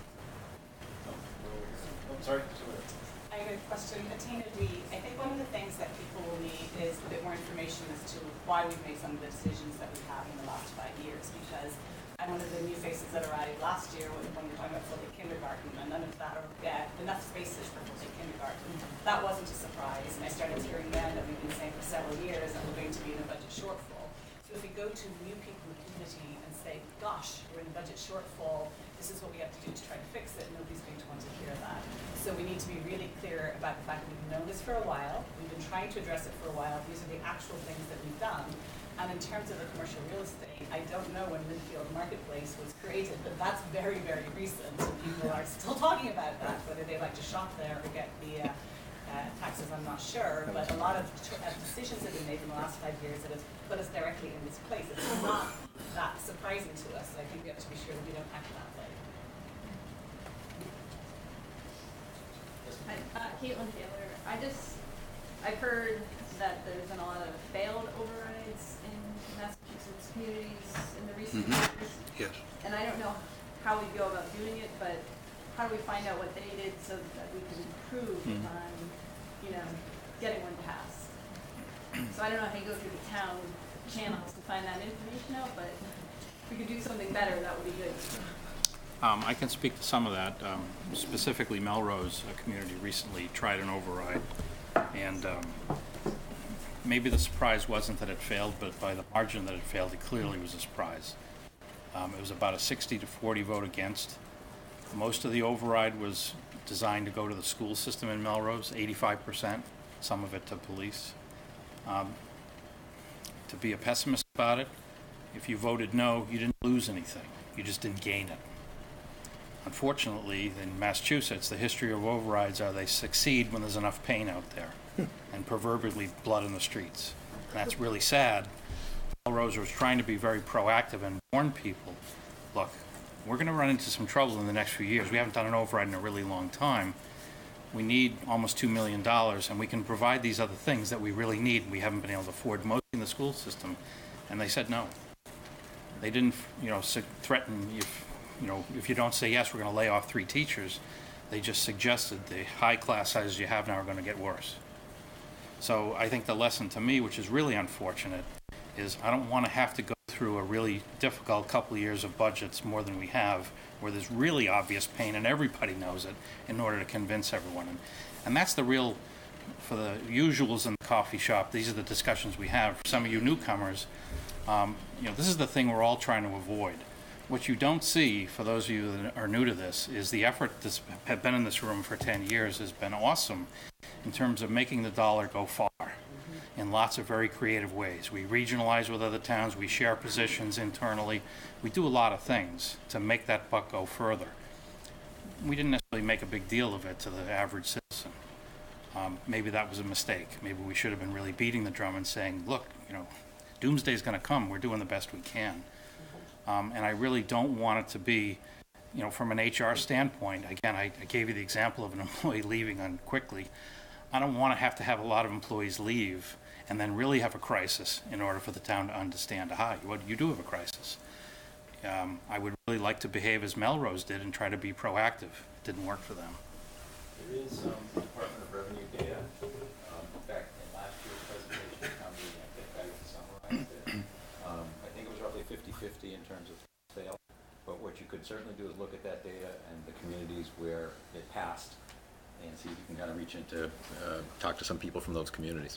Oh, oh, sorry. I have a question. Atina D, I think one of the things that people will need is a bit more information as to why we've made some of the decisions that we have in the last five years, because I'm one of the new faces that arrived last year when, when we were talking about full-day kindergarten, and none of that, or yeah, enough spaces for full-day kindergarten. That wasn't a surprise, and I started hearing then that we've been saying for several years that we're going to be in a budget shortfall. So if we go to new people in the community and say, gosh, we're in a budget shortfall, this is what we have to do to try to fix it, nobody's going to want to hear that. So we need to be really clear about the fact that we've known this for a while, we've been trying to address it for a while, these are the actual things that we've done. And in terms of the commercial real estate, I don't know when Linfield Marketplace was created, but that's very, very recent. People are still talking about that, whether they like to shop there or get the uh, uh, taxes, I'm not sure. But a lot of uh, decisions have been made in the last five years that have put us directly in this place. It's not that surprising to us. I think we have to be sure that we don't act that way. Hi, uh, Caitlin Taylor. I just, I've heard that there's been a lot of failed overrides in Massachusetts communities in the recent Mm-hmm. years. Yes. And I don't know how we go about doing it, but how do we find out what they did so that we can improve Mhm. on, you know, getting one passed? So I don't know how you go through the town channels to find that information out, but if we could do something better, that would be good. Um, I can speak to some of that. Um, specifically, Melrose uh, community recently tried an override, and um, maybe the surprise wasn't that it failed, but by the margin that it failed, it clearly was a surprise. Um, it was about a sixty to forty vote against. Most of the override was designed to go to the school system in Melrose, eighty-five percent, some of it to police. Um, to be a pessimist about it, if you voted no, you didn't lose anything. You just didn't gain it. Unfortunately, in Massachusetts, the history of overrides are they succeed when there's enough pain out there, and proverbially blood in the streets. And that's really sad. Melrose was trying to be very proactive and warn people, look, we're going to run into some trouble in the next few years. We haven't done an override in a really long time. We need almost two million dollars, and we can provide these other things that we really need. We haven't been able to afford most in the school system. And they said no. They didn't, you know, threaten, if, you know, if you don't say yes, we're going to lay off three teachers. They just suggested the high class sizes you have now are going to get worse. So I think the lesson to me, which is really unfortunate, is I don't want to have to go through a really difficult couple of years of budgets, more than we have, where there's really obvious pain and everybody knows it, in order to convince everyone. And, and that's the real, for the usuals in the coffee shop, these are the discussions we have. For some of you newcomers, um, you know, this is the thing we're all trying to avoid. What you don't see, for those of you that are new to this, is the effort that's have been in this room for ten years has been awesome in terms of making the dollar go far in lots of very creative ways. We regionalize with other towns, we share positions internally, we do a lot of things to make that buck go further. We didn't necessarily make a big deal of it to the average citizen. Um, maybe that was a mistake. Maybe we should have been really beating the drum and saying, look, you know, doomsday's going to come, we're doing the best we can. Um, and I really don't want it to be, you know, from an H R standpoint, again, I, I gave you the example of an employee leaving on quickly. I don't want to have to have a lot of employees leave and then really have a crisis in order for the town to understand, aha, what you do have a crisis. Um, I would really like to behave as Melrose did and try to be proactive. It didn't work for them. There is um, Department of Revenue data. Um, in fact, in last year's presentation, town meeting, I think I summarized it. Um, I think it was roughly fifty fifty in terms of sale. But what you could certainly do is look at that data and the communities where it passed, and see if you can kind of reach into, uh, talk to some people from those communities.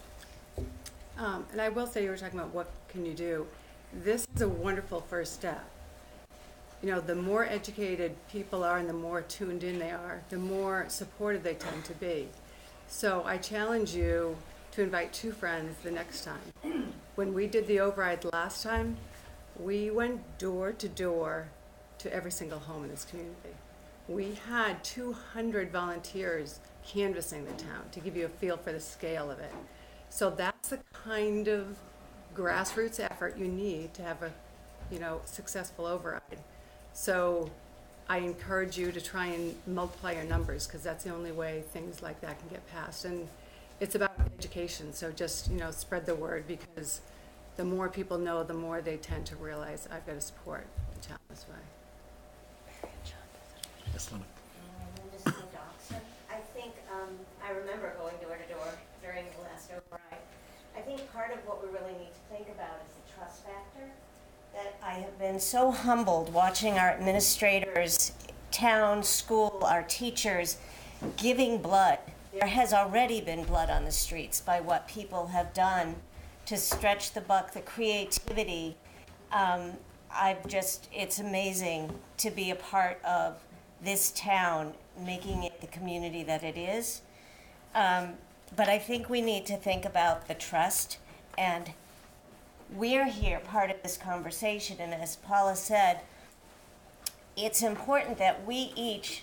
Um, and I will say, you were talking about what can you do. This is a wonderful first step. You know, the more educated people are and the more tuned in they are, the more supportive they tend to be. So I challenge you to invite two friends the next time. When we did the override last time, we went door to door to every single home in this community. We had two hundred volunteers canvassing the town, to give you a feel for the scale of it. So that's the kind of grassroots effort you need to have a, you know, successful override. So I encourage you to try and multiply your numbers, because that's the only way things like that can get passed. And it's about education, so just, you know, spread the word, because the more people know, the more they tend to realize, I've got to support the town this way. Yes, Linda. Um, I think, um, I remember going door to door during the last override. I think part of what we really need to think about is the trust factor. That I have been so humbled watching our administrators, town, school, our teachers giving blood. There has already been blood on the streets by what people have done to stretch the buck, the creativity. Um, I've just, it's amazing to be a part of this town, making it the community that it is. Um, but I think we need to think about the trust, and we're here part of this conversation, and as Paula said, it's important that we each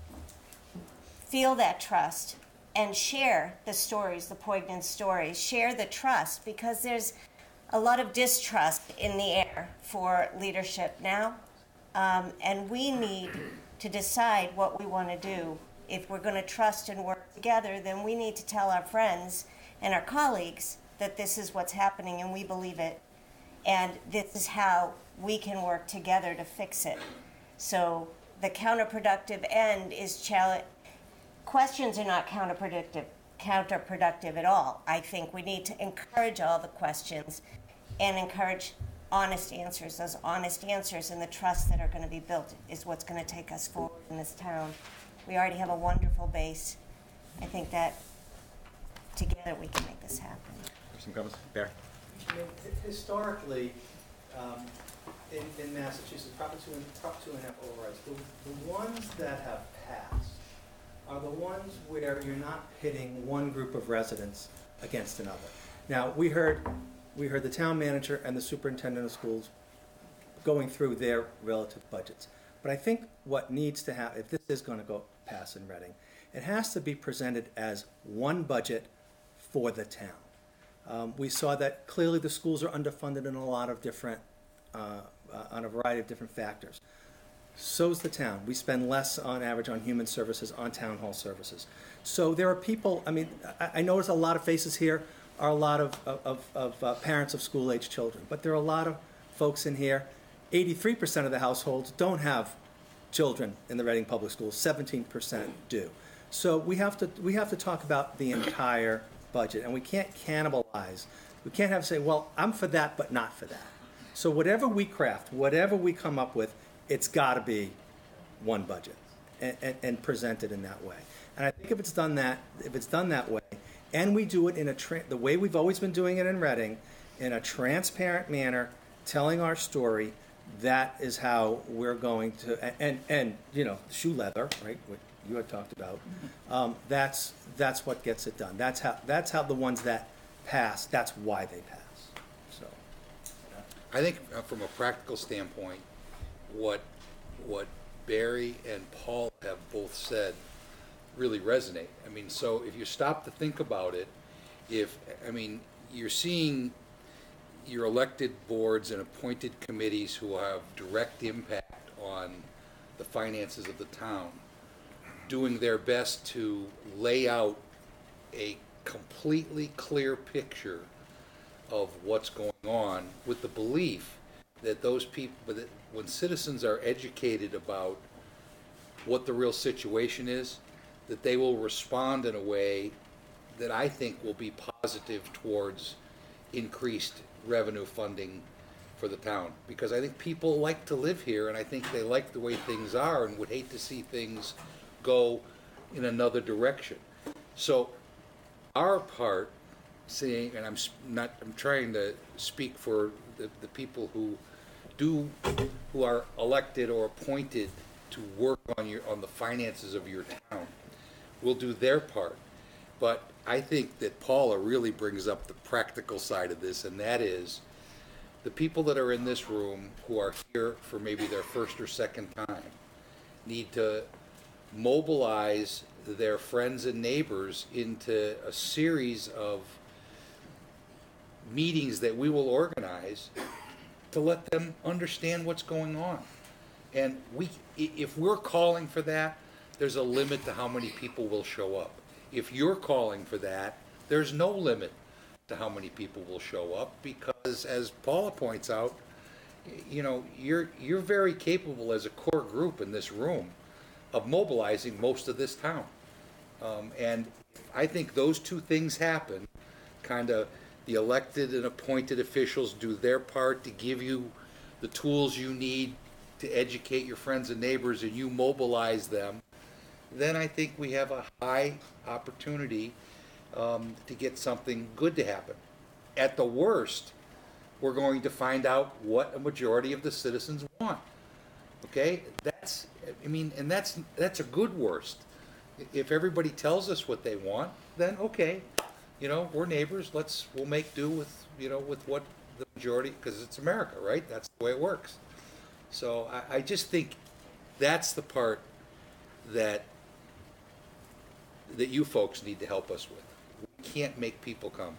feel that trust and share the stories, the poignant stories, share the trust, because there's a lot of distrust in the air for leadership now, um, and we need to decide what we want to do. If we're going to trust and work together, then we need to tell our friends and our colleagues that this is what's happening and we believe it, and this is how we can work together to fix it. So the counterproductive end is challenge. Questions are not counterproductive, counterproductive at all. I think we need to encourage all the questions and encourage honest answers. Those honest answers and the trust that are going to be built is what's going to take us forward in this town. We already have a wonderful base. I think that together we can make this happen. Some comments? Barry? I mean, historically, um, in, in Massachusetts, Prop two and, Prop two and a half overrides, the, the ones that have passed are the ones where you're not pitting one group of residents against another. Now, we heard, we heard the town manager and the superintendent of schools going through their relative budgets. But I think what needs to happen, if this is going to go pass in Reading, it has to be presented as one budget for the town. Um, we saw that clearly the schools are underfunded in a lot of different, uh, uh, on a variety of different factors. So's the town. We spend less on average on human services, on town hall services. So there are people, I mean, I, I notice a lot of faces here are a lot of, of, of uh, parents of school-age children, but there are a lot of folks in here. eighty-three percent of the households don't have children in the Reading Public Schools, seventeen percent do. So we have to, we have to talk about the entire budget, and we can't cannibalize. We can't have to say, well, I'm for that, but not for that. So whatever we craft, whatever we come up with, it's got to be one budget and, and, and presented in that way. And I think if it's done that, if it's done that way, and we do it in a tra the way we've always been doing it in Reading, in a transparent manner, telling our story, that is how we're going to. And and, and you know, shoe leather, right? What you had talked about. Um, that's that's what gets it done. That's how that's how the ones that pass. That's why they pass. So, I think uh, from a practical standpoint, what what Barry and Paul have both said really resonate. I mean, so if you stop to think about it, if, I mean, you're seeing your elected boards and appointed committees who have direct impact on the finances of the town doing their best to lay out a completely clear picture of what's going on, with the belief that those people, that when citizens are educated about what the real situation is, that they will respond in a way that I think will be positive towards increased revenue funding for the town. Because I think people like to live here, and I think they like the way things are and would hate to see things go in another direction. So our part, seeing, and I'm not, I'm trying to speak for the, the people who do, who are elected or appointed to work on your, on the finances of your town, will do their part. But I think that Paula really brings up the practical side of this, and that is the people that are in this room who are here for maybe their first or second time need to mobilize their friends and neighbors into a series of meetings that we will organize to let them understand what's going on. And we, if we're calling for that, there's a limit to how many people will show up. If you're calling for that, there's no limit to how many people will show up, because, as Paula points out, you know, you're you're very capable as a core group in this room of mobilizing most of this town. Um, and I think those two things happen, kind of the elected and appointed officials do their part to give you the tools you need to educate your friends and neighbors, and you mobilize them, then I think we have a high opportunity um, to get something good to happen. At the worst, we're going to find out what a majority of the citizens want. Okay, that's, I mean, and that's that's a good worst. If everybody tells us what they want, then okay, you know, we're neighbors. Let's we'll make do with you know with what the majority, because it's America, right? That's the way it works. So I, I just think that's the part that that you folks need to help us with. We can't make people come.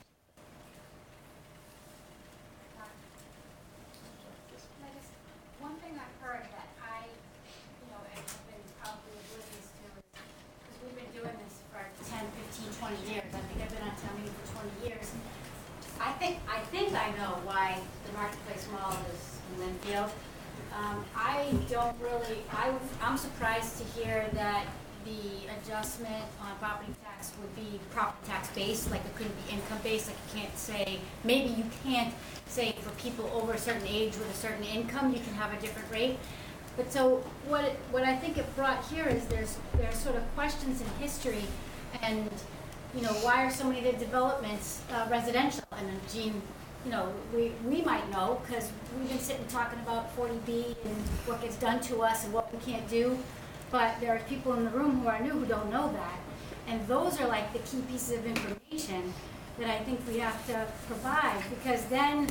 One thing I've heard that I, you know, have been probably oblivious to is, because we've been doing this for ten, fifteen, twenty years. I think I've been on town meeting for twenty years. I think, I think I know why the Marketplace Mall is in Linfield. Um, I don't really, I, I'm surprised to hear that the adjustment on property tax would be property tax based, like it couldn't be income based, like you can't say, maybe you can't say for people over a certain age with a certain income, you can have a different rate. But so what it, what I think it brought here is there's there's sort of questions in history, and you know, why are so many of the developments uh, residential? And then Jean, you know, we, we might know because we've been sitting talking about forty B and what gets done to us and what we can't do. But there are people in the room who are new who don't know that. And those are like the key pieces of information that I think we have to provide, because then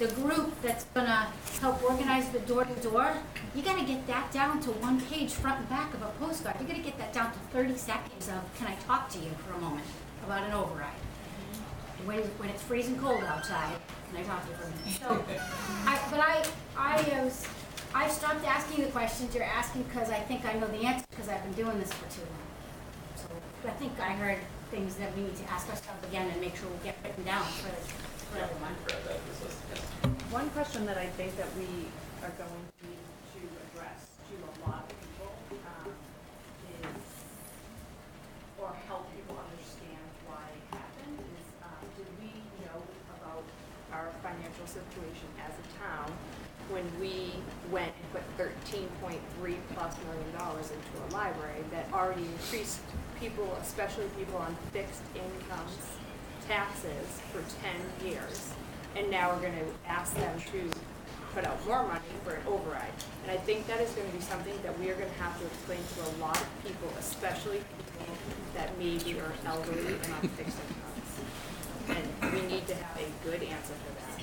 the group that's gonna help organize the door-to-door, you gotta get that down to one page, front and back of a postcard. You gotta get that down to thirty seconds of, can I talk to you for a moment about an override? When, when it's freezing cold outside, can I talk to you for a minute? So, I, but I, I was, I stopped asking the questions you're asking because I think I know the answers because I've been doing this for too long. So I think I heard things that we need to ask ourselves again and make sure we get written down for, for everyone. One question that I think that we are going to need to address to a lot of people um, is, or help people understand why it happened, is um, did we know about our financial situation as a town when we went and put thirteen point three plus million dollars into a library that already increased people, especially people on fixed incomes, taxes for ten years. And now we're going to ask them to put out more money for an override. And I think that is going to be something that we are going to have to explain to a lot of people, especially people that maybe are elderly and on fixed incomes. And we need to have a good answer for that.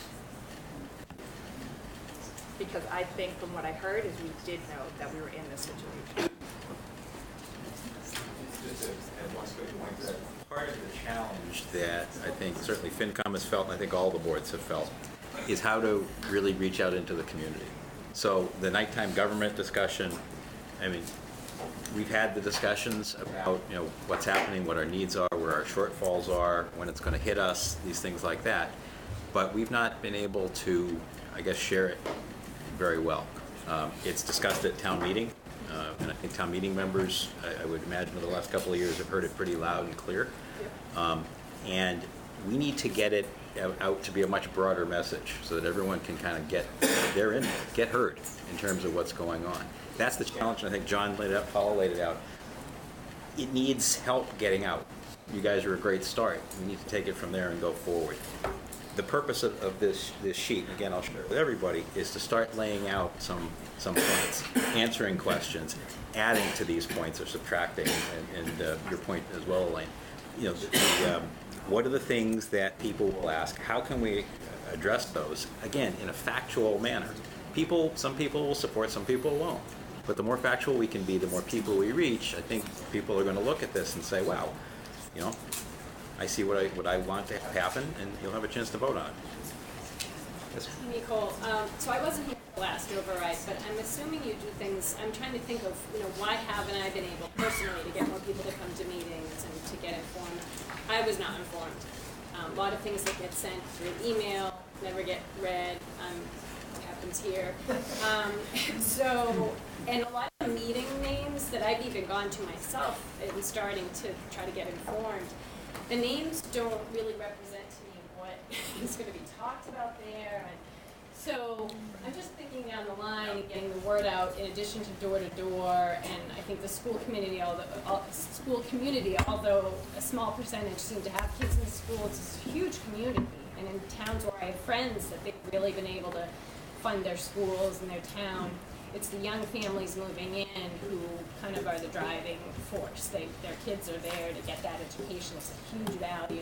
Because I think from what I heard is we did know that we were in this situation. Just to add one quick point, that part of the challenge that I think certainly FinCom has felt, and I think all the boards have felt, is how to really reach out into the community. So the nighttime government discussion, I mean, we've had the discussions about, you know, what's happening, what our needs are, where our shortfalls are, when it's going to hit us, these things like that. But we've not been able to, I guess, share it very well. Um, it's discussed at town meeting. Uh, and I think town meeting members, I, I would imagine, over the last couple of years have heard it pretty loud and clear. Um, and we need to get it out, out to be a much broader message so that everyone can kind of get their input, get heard in terms of what's going on. That's the challenge, and I think John laid it out, Paula laid it out. It needs help getting out. You guys are a great start. We need to take it from there and go forward. The purpose of, of this this sheet, and again, I'll share it with everybody, is to start laying out some some points, answering questions, adding to these points or subtracting, and, and uh, your point as well, Elaine. You know, the, um, what are the things that people will ask? How can we address those? Again, in a factual manner. People, some people will support, some people won't. But the more factual we can be, the more people we reach. I think people are going to look at this and say, "Wow, you know, I see what I what I want to have happen," and you'll have a chance to vote on it. Yes. Nicole, um, so I wasn't here for the last override, but I'm assuming you do things, I'm trying to think of, you know, why haven't I been able personally to get more people to come to meetings and to get informed? I was not informed. Um, a lot of things that get sent through email never get read. Um, it happens here. Um, so, and a lot of meeting names that I've even gone to myself and starting to try to get informed, the names don't really represent to me what is going to be talked about there. And so I'm just thinking down the line and getting the word out in addition to door to door, and I think the school community, although all, school community, although a small percentage seem to have kids in school, it's a huge community. And in towns where I have friends that they've really been able to fund their schools in their town, it's the young families moving in who kind of are the driving force. They, their kids are there to get that education. It's a huge value.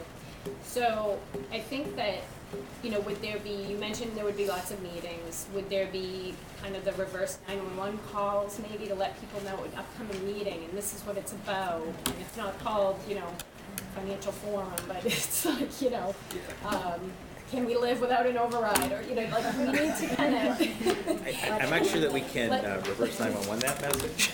So I think that, you know, would there be, you mentioned there would be lots of meetings. Would there be kind of the reverse nine one one calls maybe to let people know an upcoming meeting and this is what it's about? And it's not called, you know, financial forum, but it's like, you know, um, can we live without an override? Or, you know, like we need to kind of... I, I'm not sure that we can uh, reverse nine one one that message.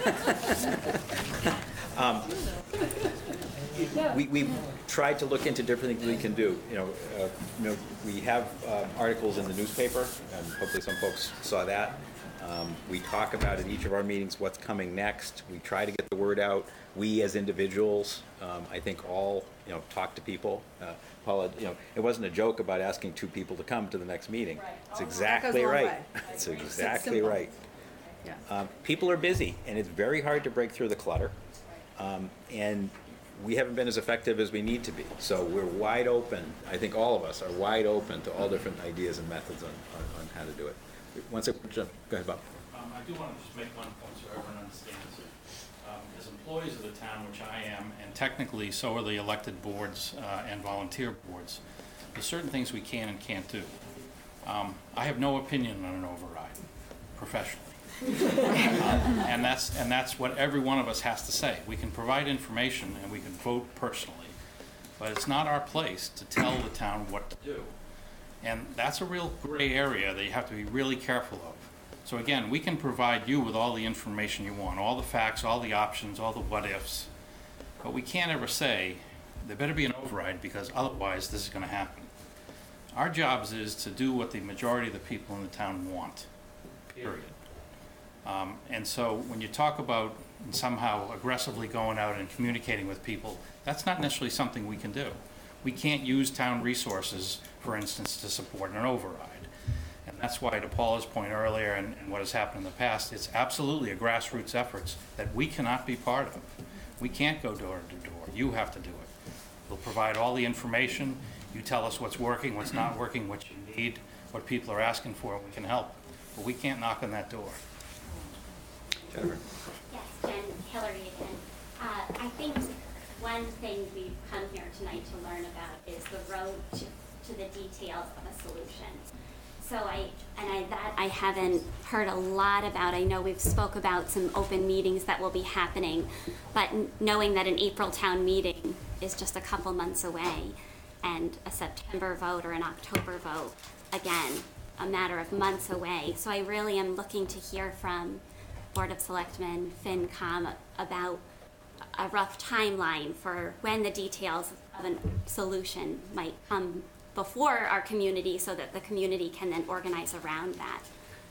um, we, we tried to look into different things we can do. You know, uh, you know we have uh, articles in the newspaper, and hopefully some folks saw that. Um, we talk about at each of our meetings what's coming next. We try to get the word out. We as individuals, um, I think all, you know, talk to people. Uh, Paula, you know, it wasn't a joke about asking two people to come to the next meeting. Right. It's Oh, exactly that goes a long right. way. It's It's exactly simple. right. Yeah. Um, people are busy, and it's very hard to break through the clutter. Um, and we haven't been as effective as we need to be. So we're wide open. I think all of us are wide open to all different ideas and methods on, on, on how to do it. Once I jump, go ahead, Bob. Um, I do want to just make one point so everyone understands. Um, as employees of the town, which I am, and technically so are the elected boards uh, and volunteer boards, there's certain things we can and can't do. Um, I have no opinion on an override, professionally. Um, and that's and that's what every one of us has to say. We can provide information and we can vote personally, but it's not our place to tell the town what to do. And that's a real gray area that you have to be really careful of. So again, we can provide you with all the information you want, all the facts, all the options, all the what-ifs, but we can't ever say there better be an override because otherwise this is going to happen. Our jobs is to do what the majority of the people in the town want, period. Um, and so when you talk about somehow aggressively going out and communicating with people, that's not necessarily something we can do. We can't use town resources, for instance, to support an override. And that's why, to Paula's point earlier and, and what has happened in the past, it's absolutely a grassroots effort that we cannot be part of. We can't go door to door. You have to do it. We'll provide all the information. You tell us what's working, what's not working, what you need, what people are asking for, and we can help. But we can't knock on that door. Jennifer. Yes, Jen, Hillary again. Uh, I think one thing we've come here tonight to learn about is the road to, to the details of a solution. So I, and I, that I haven't heard a lot about. I know we've spoke about some open meetings that will be happening, but knowing that an April town meeting is just a couple months away, and a September vote or an October vote, again, a matter of months away. So I really am looking to hear from Board of Selectmen, FinCom, about a rough timeline for when the details of a solution might come before our community so that the community can then organize around that.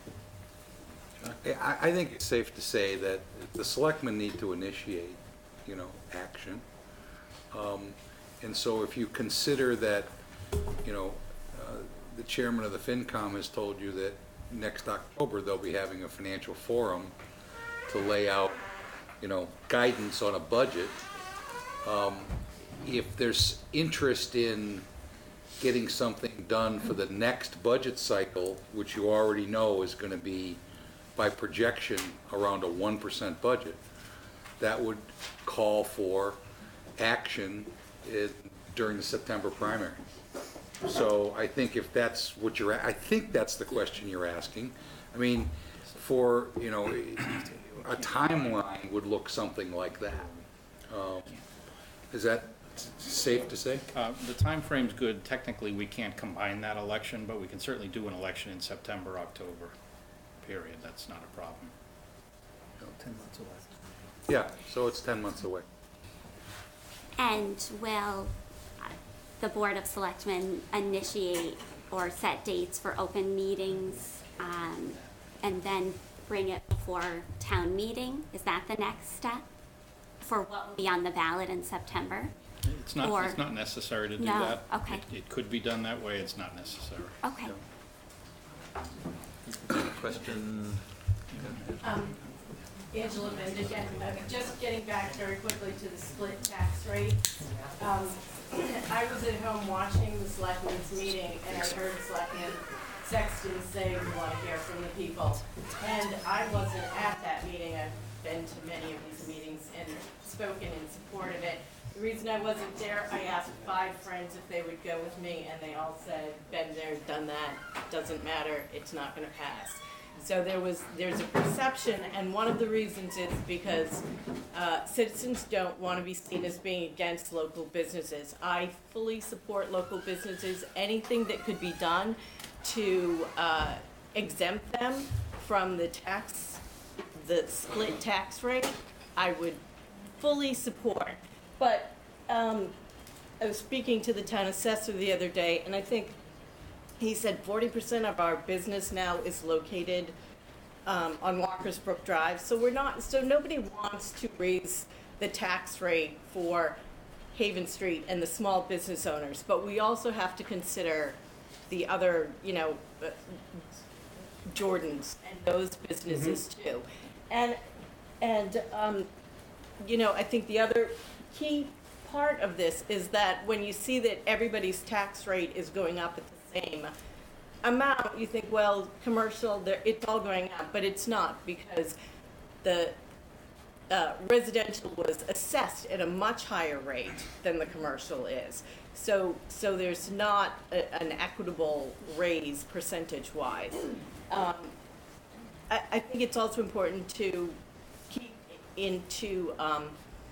I, I think it's safe to say that the selectmen need to initiate, you know, action. Um, and so if you consider that, you know, uh, the chairman of the FinCom has told you that next October they'll be having a financial forum to lay out, you know, guidance on a budget. Um, if there's interest in getting something done for the next budget cycle, which you already know is going to be, by projection, around a one percent budget, that would call for action in, during the September primary. So I think if that's what you're, I think that's the question you're asking. I mean, for, you know, a timeline would look something like that. Um, is that safe to say? Uh, the time frame's good. Technically, we can't combine that election, but we can certainly do an election in September, October, period. That's not a problem. ten months away. Yeah, so it's ten months away. And will the Board of Selectmen initiate or set dates for open meetings, um, and then bring it before town meeting? Is that the next step for what will be on the ballot in September? It's not, Or- it's not necessary to do No, that. okay. It, it could be done that way. It's not necessary. Okay. Question? Um, Angela Bendick, uh, just getting back very quickly to the split tax rate. Um, I was at home watching the selectmen's meeting, and I heard Selectman Sexton say we want to hear from the people. And I wasn't at that meeting. I've been to many of these meetings and spoken in support of it. The reason I wasn't there, I asked five friends if they would go with me, and they all said, been there, done that, doesn't matter, it's not gonna pass. So there was, there's a perception, and one of the reasons is because uh, citizens don't want to be seen as being against local businesses. I fully support local businesses. Anything that could be done to uh, exempt them from the tax, the split tax rate, I would fully support. But um, I was speaking to the town assessor the other day, and I think he said forty percent of our business now is located um, on Walker's Brook Drive. So we're not, so nobody wants to raise the tax rate for Haven Street and the small business owners. But we also have to consider the other, you know, uh, Jordans and those businesses Mm-hmm. too. And, and um, you know, I think the other key part of this is that when you see that everybody's tax rate is going up at the same amount, you think, well, commercial, they're- it's all going up, but it's not, because the uh, residential was assessed at a much higher rate than the commercial is. So, so there's not a, an equitable raise percentage-wise. Um, I, I think it's also important to keep into um,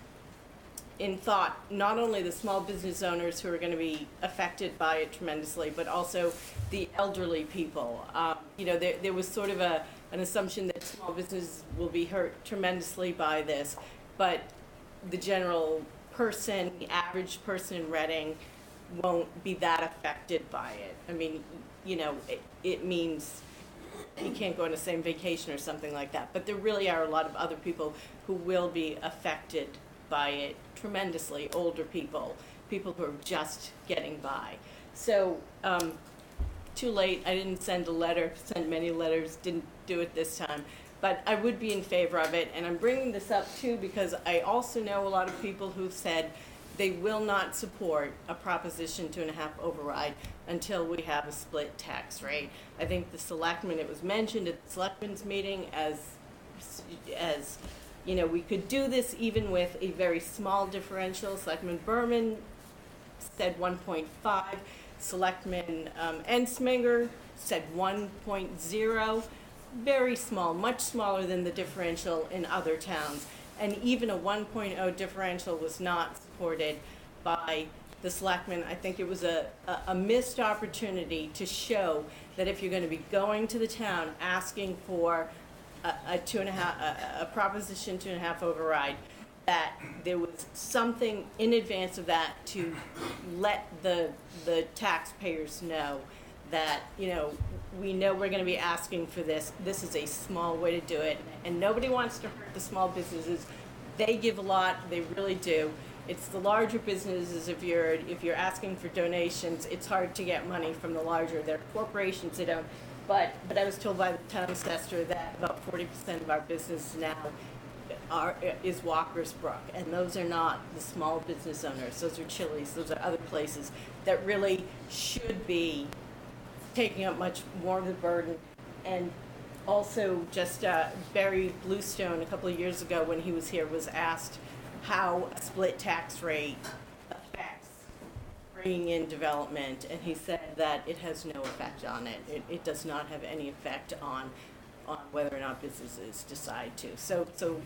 in thought not only the small business owners who are going to be affected by it tremendously, but also the elderly people. Um, you know, there, there was sort of a an assumption that small businesses will be hurt tremendously by this, but the general person, the average person in Reading, won't be that affected by it. I mean, you know, it, it means you can't go on the same vacation or something like that. But there really are a lot of other people who will be affected by it tremendously. Older people, people who are just getting by. So, um, too late. I didn't send a letter, sent many letters, didn't do it this time. But I would be in favor of it. And I'm bringing this up too because I also know a lot of people who've said they will not support a Proposition two and a half override until we have a split tax rate. I think the selectmen, it was mentioned at the selectmen's meeting as, as, you know, we could do this even with a very small differential. Selectman Berman said one point five. Selectman um, Ensminger said one point oh. Very small, much smaller than the differential in other towns. And even a one point oh differential was not supported by the selectmen. I think it was a, a, a missed opportunity to show that if you're going to be going to the town asking for a, a two and a half, a, a proposition two and a half override, that there was something in advance of that to let the the taxpayers know that, you know, we know we're going to be asking for this. This is a small way to do it, and nobody wants to hurt the small businesses. They give a lot, they really do. It's the larger businesses. If you're if you're asking for donations, it's hard to get money from the larger. They're corporations. They don't. But but I was told by the town assessor that about forty percent of our business now are is Walker's Brook, and those are not the small business owners. Those are Chili's. Those are other places that really should be taking up much more of the burden. And also, just uh, Barry Bluestone, a couple of years ago when he was here, was asked how a split tax rate affects bringing in development, and he said that it has no effect on it. It, it does not have any effect on on whether or not businesses decide to. So, so.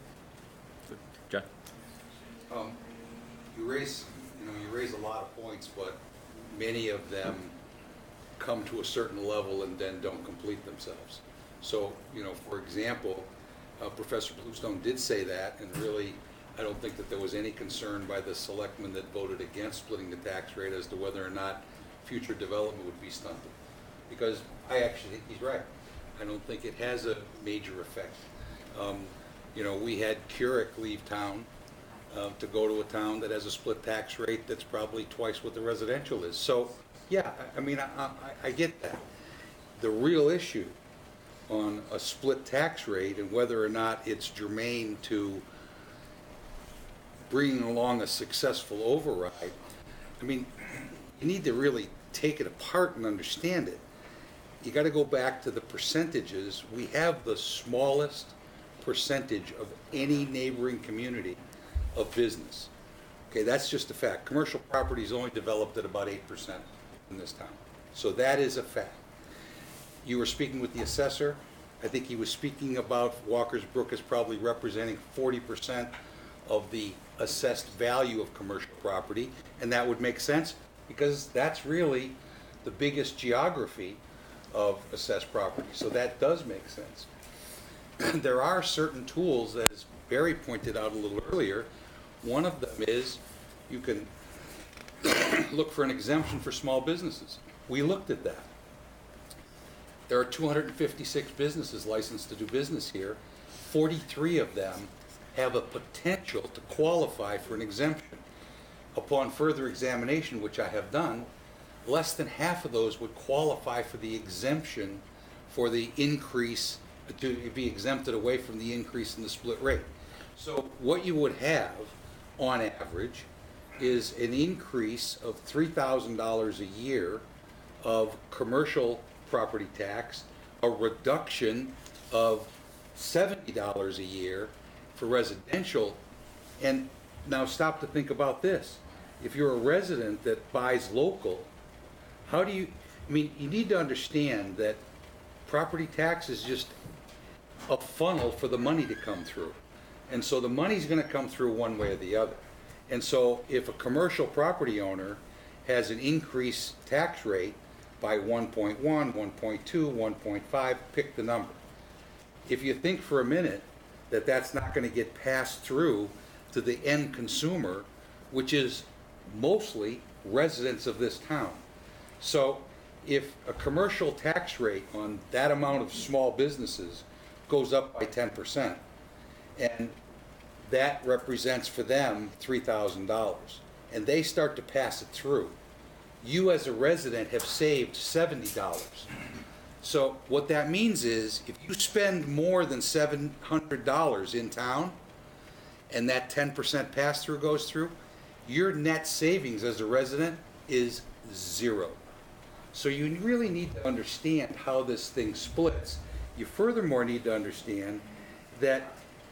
John? Um, you raise, you know, you raise a lot of points, but many of them come to a certain level and then don't complete themselves. So, you know, for example, uh, Professor Bluestone did say that, and really, I don't think that there was any concern by the selectmen that voted against splitting the tax rate as to whether or not future development would be stunted. Because I actually think he's right. I don't think it has a major effect. Um, you know, we had Keurig leave town uh, to go to a town that has a split tax rate that's probably twice what the residential is. So, yeah, I, I mean, I, I, I get that. The real issue on a split tax rate and whether or not it's germane to bringing along a successful override, I mean, you need to really take it apart and understand it. You got to go back to the percentages. We have the smallest percentage of any neighboring community of business. Okay, that's just a fact. Commercial property is only developed at about eight percent in this town. So that is a fact. You were speaking with the assessor. I think he was speaking about Walker's Brook as probably representing forty percent of the assessed value of commercial property, and that would make sense because that's really the biggest geography of assessed property. So that does make sense. There are certain tools, as Barry pointed out a little earlier. One of them is you can look for an exemption for small businesses. We looked at that. There are two hundred fifty-six businesses licensed to do business here. forty-three of them have a potential to qualify for an exemption. Upon further examination, which I have done, less than half of those would qualify for the exemption for the increase, to be exempted away from the increase in the split rate. So what you would have, on average, is an increase of three thousand dollars a year of commercial property tax, a reduction of seventy dollars a year, for residential. And now stop to think about this. If you're a resident that buys local, how do you, I mean, you need to understand that property tax is just a funnel for the money to come through. And so the money's gonna come through one way or the other. And so if a commercial property owner has an increased tax rate by one point one, one point two, one point five, pick the number. If you think for a minute that that's not gonna get passed through to the end consumer, which is mostly residents of this town. So if a commercial tax rate on that amount of small businesses goes up by ten percent, and that represents for them three thousand dollars, and they start to pass it through, you as a resident have saved seventy dollars. So what that means is if you spend more than seven hundred dollars in town and that ten percent pass-through goes through, your net savings as a resident is zero. So you really need to understand how this thing splits. You furthermore need to understand that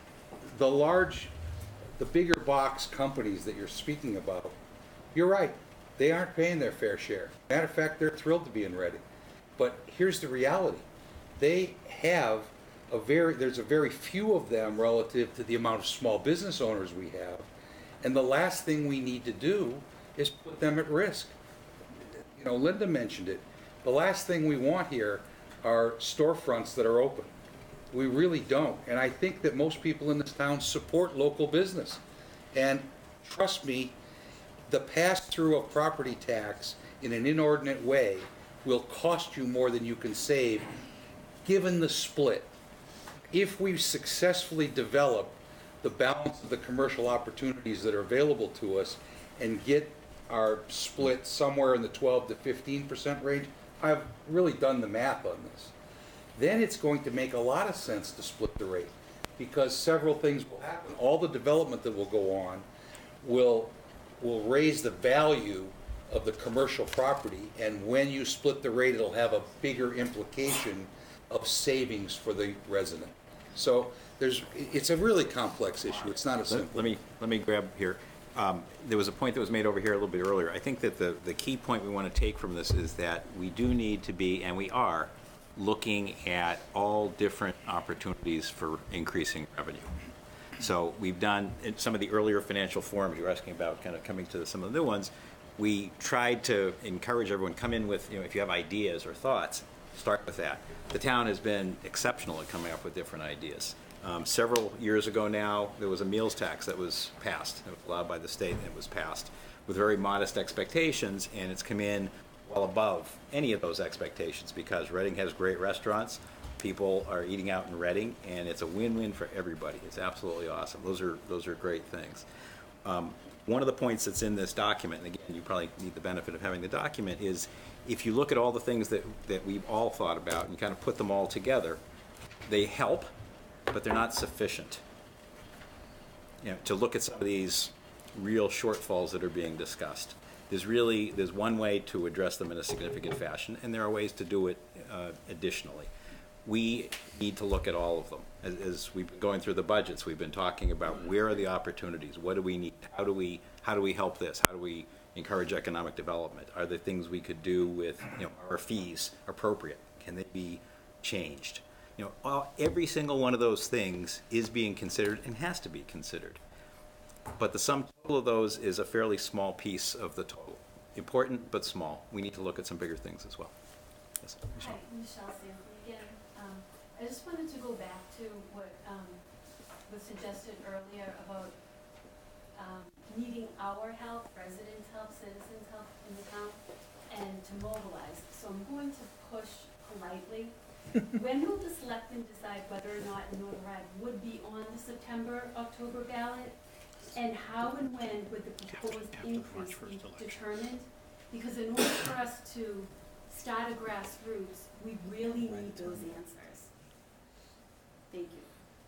the large, the bigger box companies that you're speaking about, you're right, they aren't paying their fair share. Matter of fact, they're thrilled to be in Reading. But here's the reality. They have a very, there's a very few of them relative to the amount of small business owners we have. And the last thing we need to do is put them at risk. You know, Linda mentioned it. The last thing we want here are storefronts that are open. We really don't. And I think that most people in this town support local business. And trust me, the pass-through of property tax in an inordinate way will cost you more than you can save, given the split. If we successfully develop the balance of the commercial opportunities that are available to us and get our split somewhere in the twelve to fifteen percent range, I've really done the math on this. Then it's going to make a lot of sense to split the rate, because several things will happen. All the development that will go on will, will raise the value of the commercial property, and when you split the rate, it'll have a bigger implication of savings for the resident. So there's, it's a really complex issue. It's not a simple. Let, let me let me grab here. Um, there was a point that was made over here a little bit earlier. I think that the the key point we want to take from this is that we do need to be, and we are, looking at all different opportunities for increasing revenue. So we've done in some of the earlier financial forums you're asking about, kind of coming to some of the new ones. We tried to encourage everyone, come in with, you know, if you have ideas or thoughts, start with that. The town has been exceptional at coming up with different ideas. Um, several years ago now, there was a meals tax that was passed. It was allowed by the state, and it was passed with very modest expectations, and it's come in well above any of those expectations because Reading has great restaurants. People are eating out in Reading, and it's a win-win for everybody. It's absolutely awesome. Those are those are great things. Um, one of the points that's in this document, and again, you probably need the benefit of having the document, is if you look at all the things that, that we've all thought about and kind of put them all together, they help, but they're not sufficient. You know, to look at some of these real shortfalls that are being discussed. There's really, there's one way to address them in a significant fashion, and there are ways to do it uh, additionally. We need to look at all of them. As, as we've been going through the budgets, we've been talking about where are the opportunities, what do we need, how do we, how do we help this, how do we encourage economic development? Are there things we could do with, you know, our fees appropriate? Can they be changed? You know, all, every single one of those things is being considered and has to be considered. But the sum total of those is a fairly small piece of the total. Important, but small. We need to look at some bigger things as well. Yes, Michelle. Hi, Michelle Stanley again. Um, I just wanted to go back to what um, was suggested earlier about um, needing our help, residents' help, citizens' help in the town, and to mobilize. So I'm going to push politely. When will the selectmen decide whether or not Northern Ride would be on the September, October ballot? And how and when would the proposed increase be determined? Because in order for us to start a grassroots, we really need those answers. Thank you.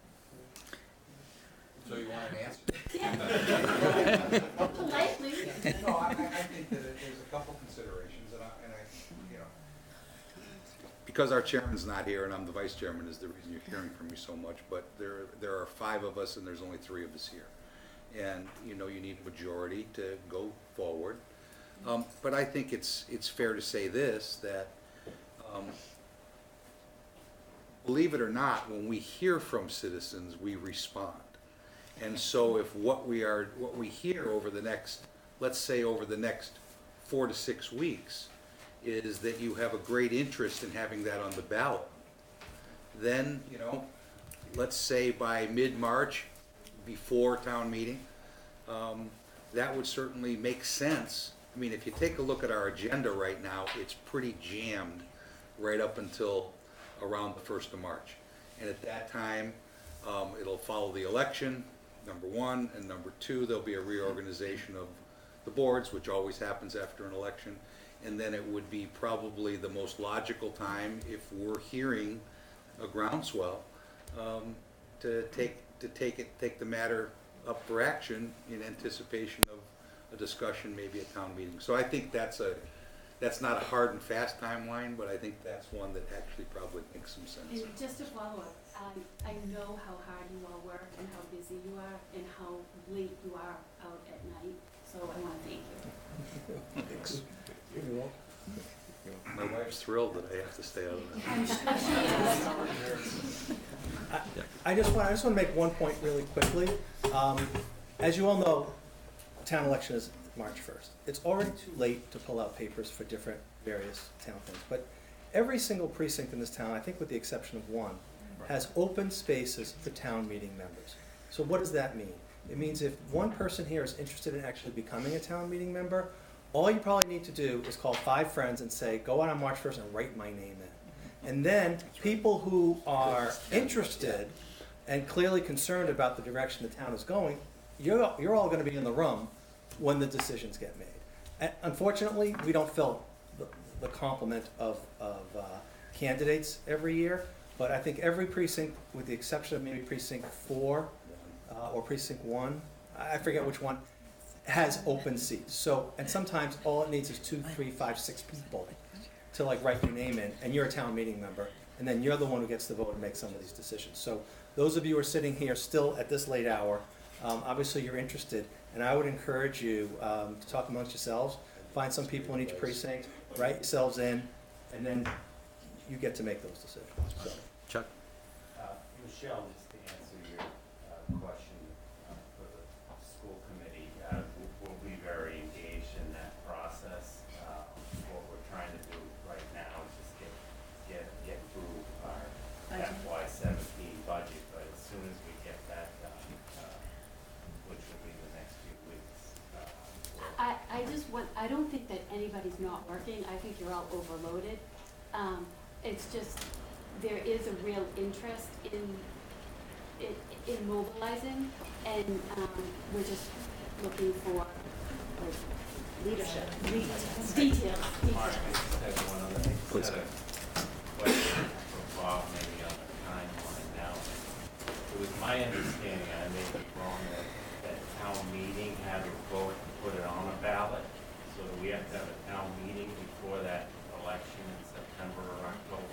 So you want an answer? Yeah. Politely. No, I, I think that there's a couple considerations, and I, and I, you know, because our chairman's not here and I'm the vice chairman is the reason you're hearing from me so much, but there, there are five of us and there's only three of us here. And, you know, you need a majority to go forward. Um, but I think it's, it's fair to say this, that, um, believe it or not, when we hear from citizens, we respond. And so if what we are, what we hear over the next, let's say over the next four to six weeks, is that you have a great interest in having that on the ballot, then, you know, let's say by mid-March, before town meeting, um, that would certainly make sense. I mean, if you take a look at our agenda right now, it's pretty jammed right up until around the first of March. And at that time, um, it'll follow the election, number one, and number two, there'll be a reorganization of the boards, which always happens after an election. And then it would be probably the most logical time, if we're hearing a groundswell, um, to take to take it take the matter up for action in anticipation of a discussion, maybe a town meeting. So I think that's a that's not a hard and fast timeline, but I think that's one that actually probably makes some sense. And just to follow up, um, I know how hard you all work and how busy you are and how late you are out at night. So I want to thank you. Thanks. My wife's thrilled that I have to stay out of that. I'm sure she is. I, I just want I just want to make one point really quickly. Um, as you all know, town election is March first. It's already too late to pull out papers for different various town things, but every single precinct in this town, I think with the exception of one, has open spaces for town meeting members. So what does that mean? It means if one person here is interested in actually becoming a town meeting member, all you probably need to do is call five friends and say, go out on March first and write my name in. And then people who are interested and clearly concerned about the direction the town is going, you're, you're all going to be in the room when the decisions get made. And unfortunately, we don't fill the, the complement of, of uh, candidates every year, but I think every precinct, with the exception of maybe precinct four uh, or precinct one, I forget which one, has open seats. So, and sometimes all it needs is two, three, five, six people to like write your name in, and you're a town meeting member, and then you're the one who gets to vote and make some of these decisions. So those of you who are sitting here still at this late hour, um, obviously you're interested, and I would encourage you um, to talk amongst yourselves, find some people in each precinct, write yourselves in, and then you get to make those decisions. So. Chuck? Uh, Michelle, just to answer your uh, question uh, for the school committee, uh, we'll, we'll be very engaged in that process. Uh, what we're trying to do right now is just get get get through our F Y seventeen budget, but as soon as we get that done, uh, which will be the next few weeks. Uh, we'll I, I just want, I don't think that anybody's not working. I think you're all overloaded. Um, it's just, there is a real interest in, in, in mobilizing, and um, we're just looking for like, leadership, lead, details, Mark, details. I just have one other thing. Please. Just had a question for Bob, maybe on the timeline now. It was my understanding, I may be wrong, that, that town meeting had a vote to put it on a ballot, so that we have to have a town meeting before that election in September or October.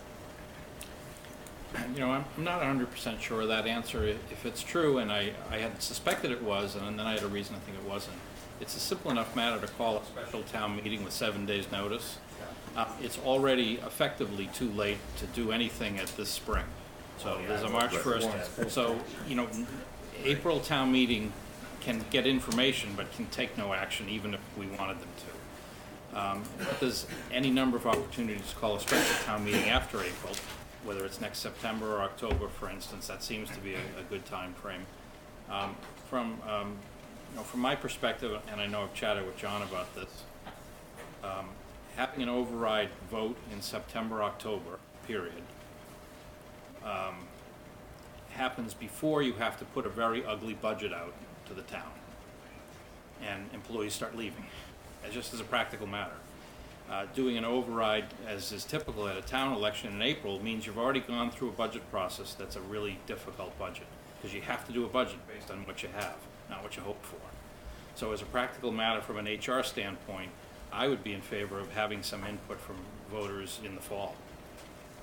You know, I'm I'm not one hundred percent sure of that answer. If if it's true, and I, I had suspected it was, and then I had a reason to think it wasn't, it's a simple enough matter to call a special town meeting with seven days' notice. Uh, It's already effectively too late to do anything at this spring. So there's a March first, so, you know, April town meeting can get information, but can take no action, even if we wanted them to. Um, There's any number of opportunities to call a special town meeting after April, whether it's next September or October, for instance. That seems to be a, a good time frame. Um, from, um, you know, from my perspective, and I know I've chatted with John about this, um, having an override vote in September, October, period, um, happens before you have to put a very ugly budget out to the town, and employees start leaving, uh, just as a practical matter. Uh, doing an override, as is typical at a town election in April, means you've already gone through a budget process that's a really difficult budget, because you have to do a budget based on what you have, not what you hope for. So as a practical matter from an H R standpoint, I would be in favor of having some input from voters in the fall.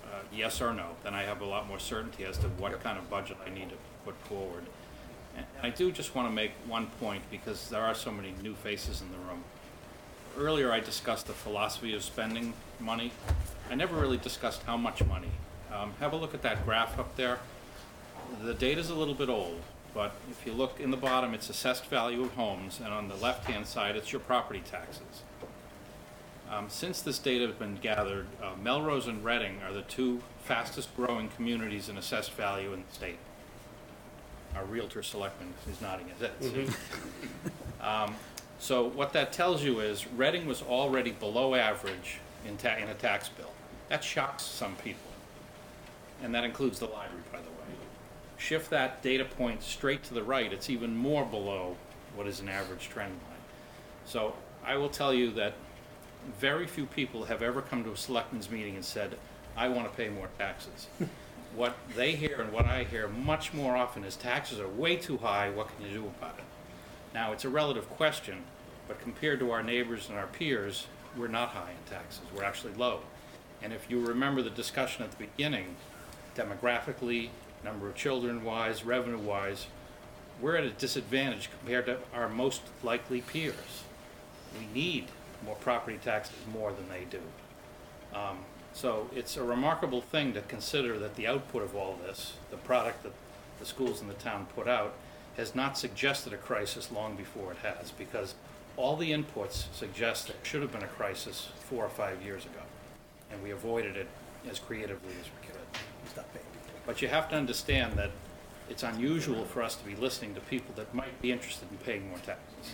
uh, yes or no, then I have a lot more certainty as to what kind of budget I need to put forward. And I do just want to make one point, because there are so many new faces in the room. Earlier I discussed the philosophy of spending money. I never really discussed how much money. Um, have a look at that graph up there. The data's a little bit old, but if you look in the bottom, it's assessed value of homes, and on the left-hand side, it's your property taxes. Um, since this data has been gathered, uh, Melrose and Reading are the two fastest growing communities in assessed value in the state. Our realtor selectman is nodding his head. Mm-hmm. um, so what that tells you is Reading was already below average in, ta in a tax bill. That shocks some people, and that includes the library, by the way. Shift that data point straight to the right, it's even more below what is an average trend line. So I will tell you that very few people have ever come to a selectmen's meeting and said, I want to pay more taxes. What they hear and what I hear much more often is taxes are way too high, what can you do about it? Now, it's a relative question, but compared to our neighbors and our peers, we're not high in taxes, we're actually low. And if you remember the discussion at the beginning, demographically, number of children wise, revenue wise, we're at a disadvantage compared to our most likely peers. We need more property taxes more than they do. Um, so it's a remarkable thing to consider that the output of all this, the product that the schools in the town put out, has not suggested a crisis long before it has, because all the inputs suggest there should have been a crisis four or five years ago, and we avoided it as creatively as we could. But you have to understand that it's unusual for us to be listening to people that might be interested in paying more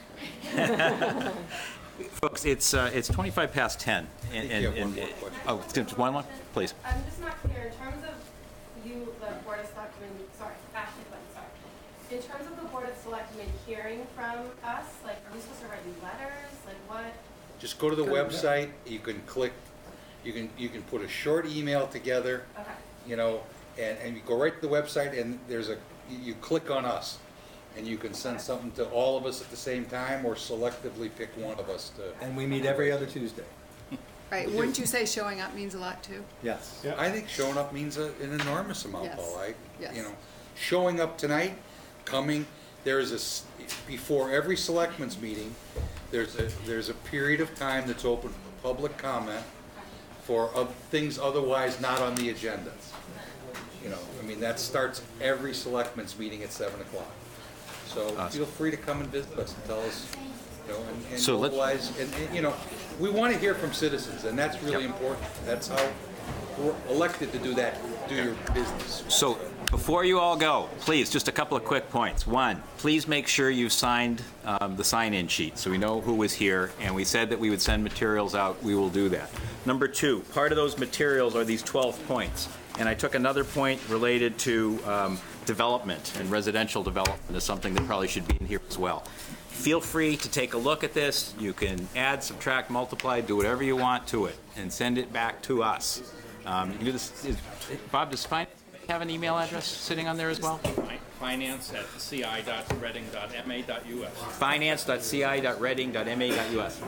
taxes. Folks, it's uh, it's twenty-five past ten. And, and, you have one and, more question. Oh, just one more, please. I'm just not clear, in terms of you, the Board of Selectmen, sorry, Ashley Clinton, sorry. In terms of the Board of Selectmen hearing from us, like, are we supposed to write letters? Like, what? Just go to the website, you can click, you can, you can put a short email together, Okay. you know, and, and you go right to the website, and there's a, you you click on us, and you can send something to all of us at the same time, or selectively pick one of us to. And we meet every other Tuesday. Right, wouldn't you say showing up means a lot too? Yes. I think showing up means a, an enormous amount, Yes. Paul. I, Yes. you know, showing up tonight, coming, there is a, s- before every selectmen's meeting, there's a, there's a period of time that's open for public comment for oth- things otherwise not on the agenda. You know, I mean, that starts every selectmen's meeting at seven o'clock. So Awesome. feel free to come and visit us and tell us, you know, and, and So let- mobilize, and, and, you know, we want to hear from citizens, and that's really important. That's how we're elected to do that, do your business. So before you all go, please, just a couple of quick points. One, please make sure you've signed um, the sign-in sheet so we know who was here, and we said that we would send materials out. We will do that. Number two, part of those materials are these twelve points. And I took another point related to um, development, and residential development is something that probably should be in here as well. Feel free to take a look at this. You can add, subtract, multiply, do whatever you want to it, and send it back to us. Um, you can do this. Is, Bob, does finance have an email address sitting on there as well? Finance at ci dot reading dot m a dot u s. finance dot c i dot reading dot m a dot u s.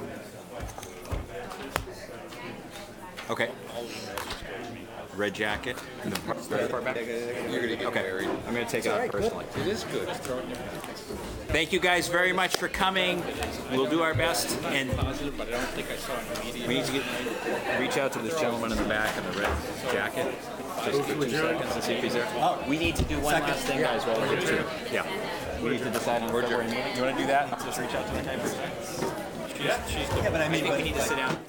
Okay. Red jacket. And the part, the part back? You're going to get Okay. married. I'm going to take it out personally. It is good. Thank you guys very much for coming. We'll do our best, and Positive, but I don't think I saw any media. we need to get, reach out to this gentleman in the back in the red jacket. Just for two seconds and see if he's there. We need to do one last thing, guys, while we're here too. Yeah. We need to decide on the February meeting. You want to do that? And just reach out to the typers? Yeah, she's the Yeah, but I mean, I think we need to sit down.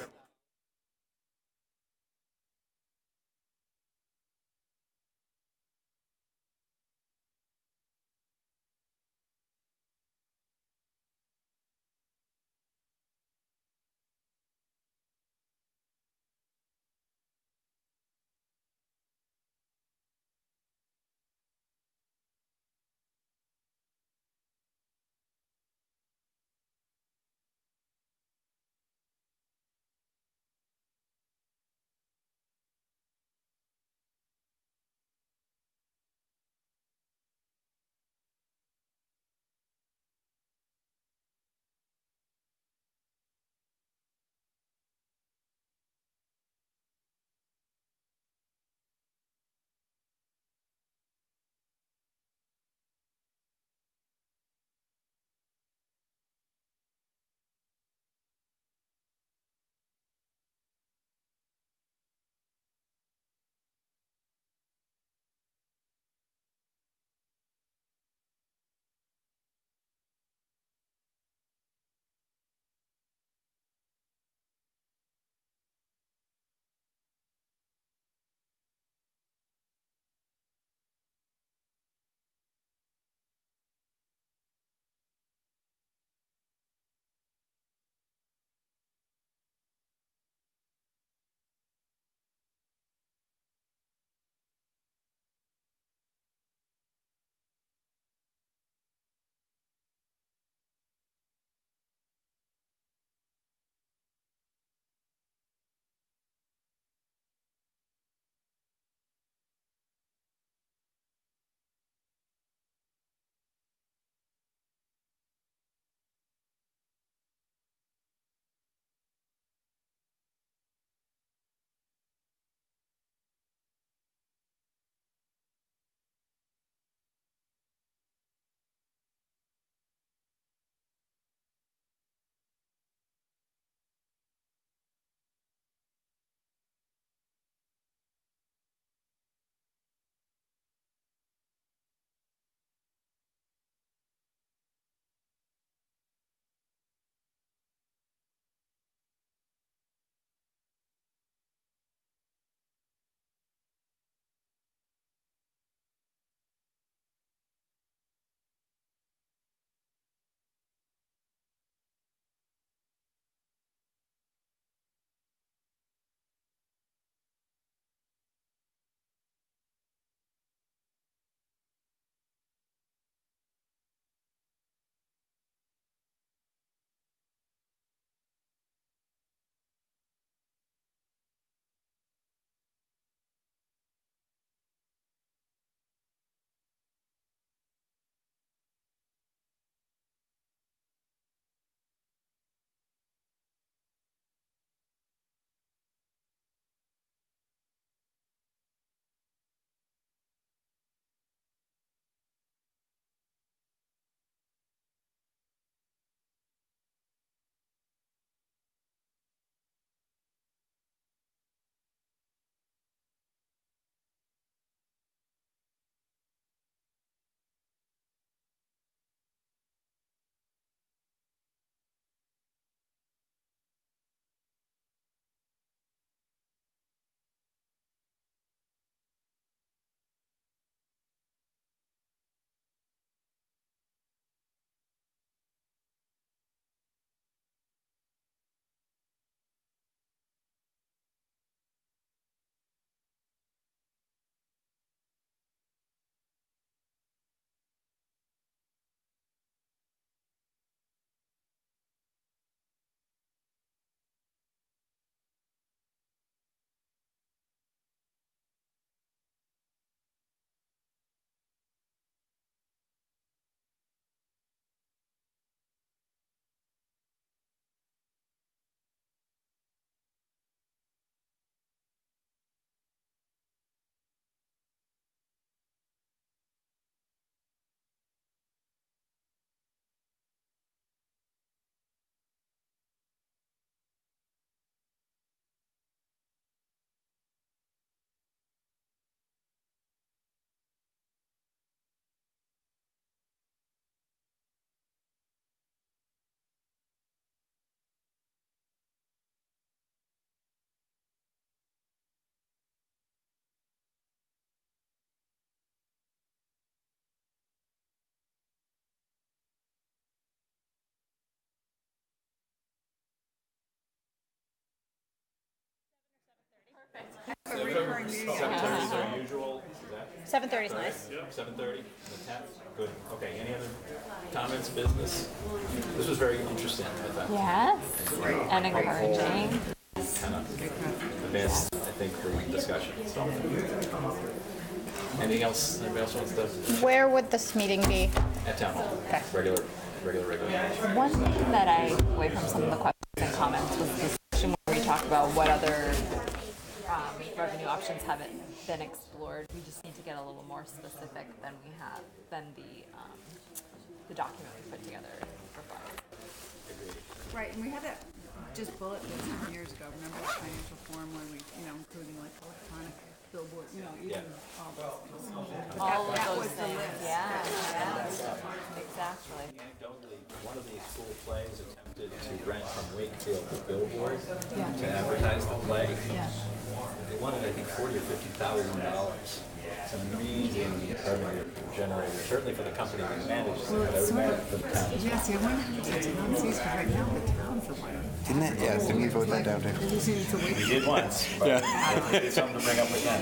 A recurring meeting. Seven thirty is our usual, is that? Seven thirty is nice. Seven thirty, the tenth, good, okay, any other comments, business? This was very interesting, I thought. Yes, and encouraging. Kind of advanced, I think, for discussion, so. Anything else, anybody else wants to? Where would this meeting be? At town hall, regular, regular, regular. One thing that I took away from some of the questions and comments was the section where we talked about what other um, revenue options haven't been explored. We just need to get a little more specific than we have, than the um, the document we put together reflects. Right, and we had that just bullet list some years ago. Remember the financial form when we, you know, including like electronic billboard, you know, even all those. But All that, that of was those the things, list. yeah, yeah, exactly. Anecdotally, one of these school plays attempted to rent from Wakefield a billboard Yeah. to advertise the play. Yeah. They wanted, I think, forty or fifty thousand dollars. It's an amazing revenue generator, certainly for the company that manages it, Well, but I it's would sort imagine for the town. of, yeah, see, I wonder how the town sees, because right now the town's the one. Didn't it? Yeah, didn't we vote that down too? Have you seen it's a We waste? did once, but it's something to bring up again.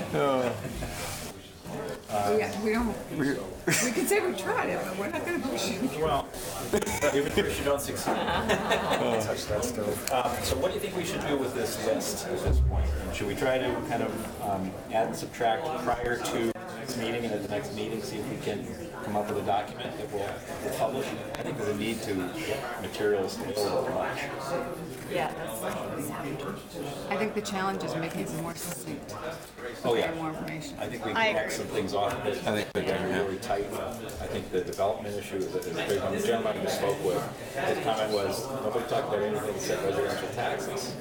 Oh, yeah, we don't, we can say we tried it, but we're not gonna push it. Well, even if you don't succeed. Touch that stove. Um, So what do you think we should do with this list at this point? Should we try to kind of um, add and subtract prior to this meeting and at the next meeting, see if we can come up with a document that we'll we'll publish? I think we need to get materials available much. Yeah, that's, I think the challenge is making it more succinct. Oh, yeah. Getting more information. I think we I can hack agree. some things off of it. I think they're really tight. I think the development issue is a is a big one. The gentleman we spoke with, his comment was, nobody talked about anything except residential taxes.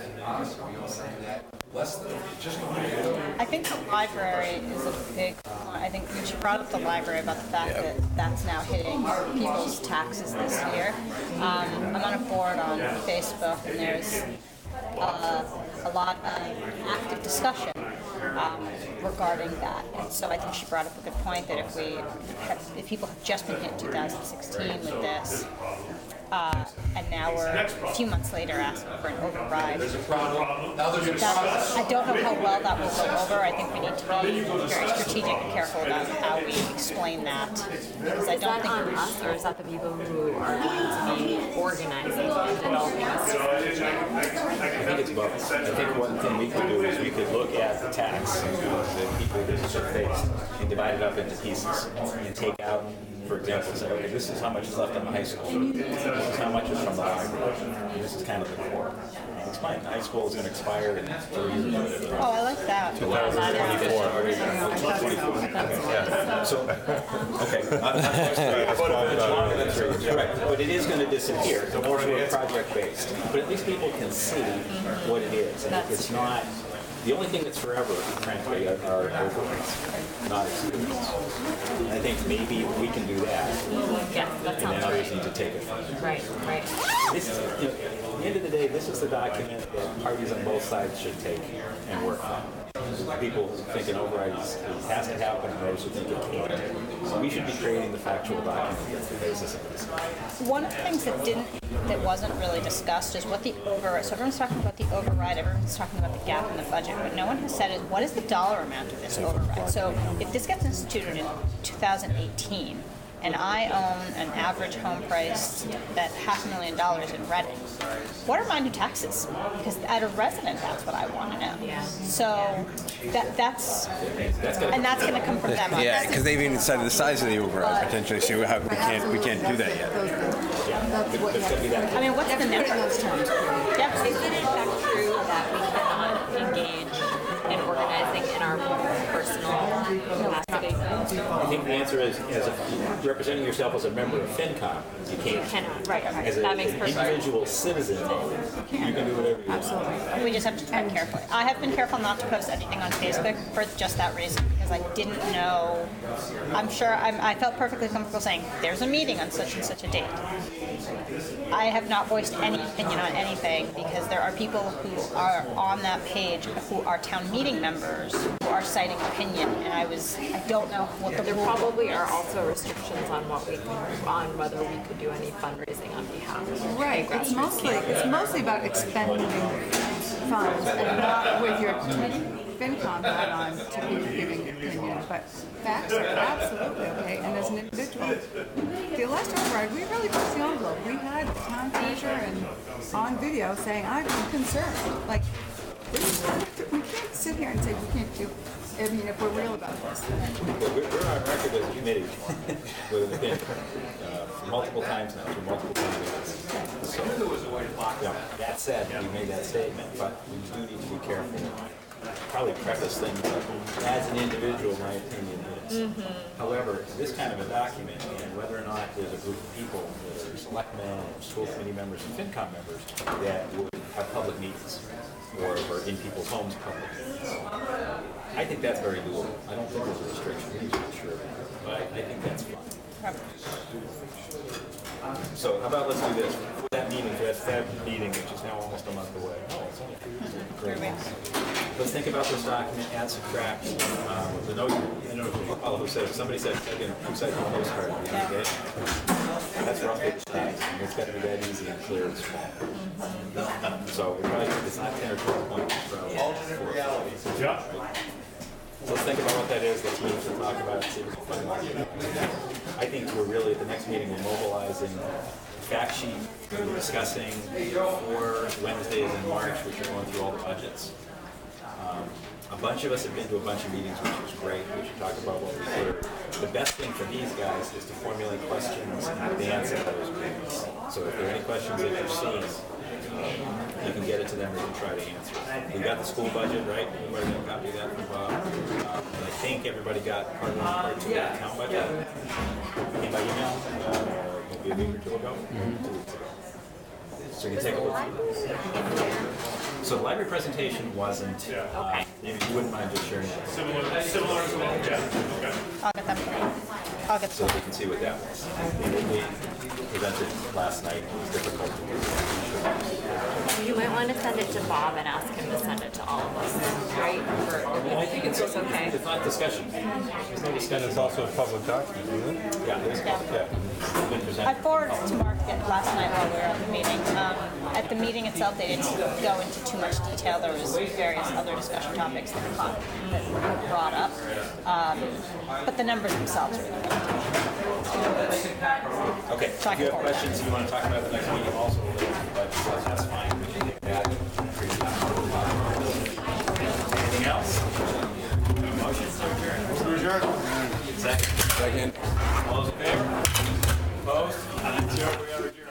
I think the library is a big one. I think when she brought up the library about the fact that that's now hitting people's taxes this year. Um, I'm on a board on Facebook, and there's uh, a lot of active discussion um, regarding that. And so I think she brought up a good point that if we have, if people have just been hit in two thousand sixteen with this, uh, and now we're a few months later asking for an override. There's a problem. Now there's a That- problem. I don't know how well that will go over. I think we need to be very strategic and careful about how we explain that. Because I Is don't that on think us, or is that the people who are going to be organizing and developing this? I think it's both. I think one thing we could do is we could look at the tax that people businesses are faced and divide it up into pieces and take out, for example, say, okay, this is how much is left on the high school. This is how much is from the library. And this is kind of the core. And it's fine. High school is going to expire in three years or whatever. Oh, I like that. two thousand twenty-four. Yeah. So, okay. It's longer than three years. Right. But it is going to disappear. So we're project-based. But at least people can see what it is. And it's not, the only thing that's forever, frankly, are are overrides, not exceedance. And I think maybe we can do that. Yeah, that And sounds then others right. need to take it from there. Right, right. This, you know, at the end of the day, this is the document that parties on both sides should take and work on. People who think an override is, it has to happen, and those who think it can't. So we should be creating the factual document that's the basis of this. One of the things that didn't, that wasn't really discussed is what the override, so everyone's talking about the override, everyone's talking about the gap in the budget. What no one has said is, what is the dollar amount of this override? So if this gets instituted in two thousand eighteen, and I own an average home price at half a million dollars in Reading, what are my new taxes? Because as a resident, that's what I want to know. So that that's, and that's going to come from them. Yeah, because they've even decided the size of the override potentially, so we have- we can't, we can't do that yet. I mean, what's the number? Yep. Is it in fact true that we cannot engage in organizing in our personal capacity? I think the answer is, as a, representing yourself as a member of FinCom, you can't. You cannot, right, right. As a- That makes an perfect sense. individual citizen, you can do whatever you want. Absolutely. We just have to tread carefully. I have been careful not to post anything on Facebook for just that reason, because I didn't know. I'm sure I'm, I felt perfectly comfortable saying there's a meeting on such and such a date. I have not voiced any opinion on anything because there are people who are on that page who are town meeting members who are citing opinion, and I was I don't know what the There rule probably is. are also restrictions on what we can, on whether we could do any fundraising on behalf of. Right, it's mostly, it's mostly about expending funds and not with your FinCom hat on to be giving opinion, but facts are absolutely okay. And as an individual, the last override, we really pushed the envelope. We had the town treasurer and on video saying, I'm concerned. Like, we can't sit here and say we can't do, I mean, if we're real about this. Well, we're, we're on record as a committee with an opinion, uh, multiple times now, through multiple committees. So, yeah, that said, we made that statement, but we do need to be careful. Probably preface things like, as an individual, my opinion is. Mm-hmm. However, this kind of a document, and whether or not there's a group of people, whether it's selectmen, or school committee members, and FinCom members, that would have public meetings, or, or in people's homes public meetings. I think that's very doable. I don't think there's a restriction, I'm not sure, but I, I think that's fine. So how about let's do this, for that meeting, for that Feb meeting, which is now almost a month away. Oh, it's only two weeks. Great. Let's think about this document, add, subtract, um, the note, I don't know who, who said, somebody said, again, two-sided postcard at the end of the day. That's roughly the size. It's got to be that easy and clear and small. So it probably, it's not ten or twelve points, it's probably four. Yeah. So let's think about what that is, let's move to talk about it, see if we can find it. I think we're really, at the next meeting, we're mobilizing fact sheet, we're discussing four Wednesdays in March, which are going through all the budgets. Um, a bunch of us have been to a bunch of meetings, which is great. We should talk about what we heard. The best thing for these guys is to formulate questions in advance of those meetings. So if there are any questions that you're seeing, you can get it to them and we can try to answer. We got the school budget, right? Everybody got a copy of that from Bob. Um, and I think everybody got part one, part two of the town budget. Came by email, uh, maybe a week or two ago, two weeks ago. So you can take a look through those. So the library presentation wasn't, uh, maybe you wouldn't mind just sharing that. Similar, similar to what we did. I'll get them. I'll get So we can see what that was. They, they presented last night, it was difficult to get. You might want to send it to Bob and ask him to send it to all of us, right? Well, I think it's, it's okay. It's not discussion. There's no discussion. It's also a public document, isn't it? Yeah, it is public. Yeah. I forwarded it to Mark last night while we were at the meeting. Um, at the meeting itself, they didn't go into too much detail. There was various other discussion topics that, caught, that were brought up. Um, but the numbers themselves are really good. Okay, So if you have questions you want to talk about at the next meeting also, but that's fine. We can take that. Anything else? Motion to adjourn. Second. Second. All those in favor? Opposed? Nine zero, we are adjourned.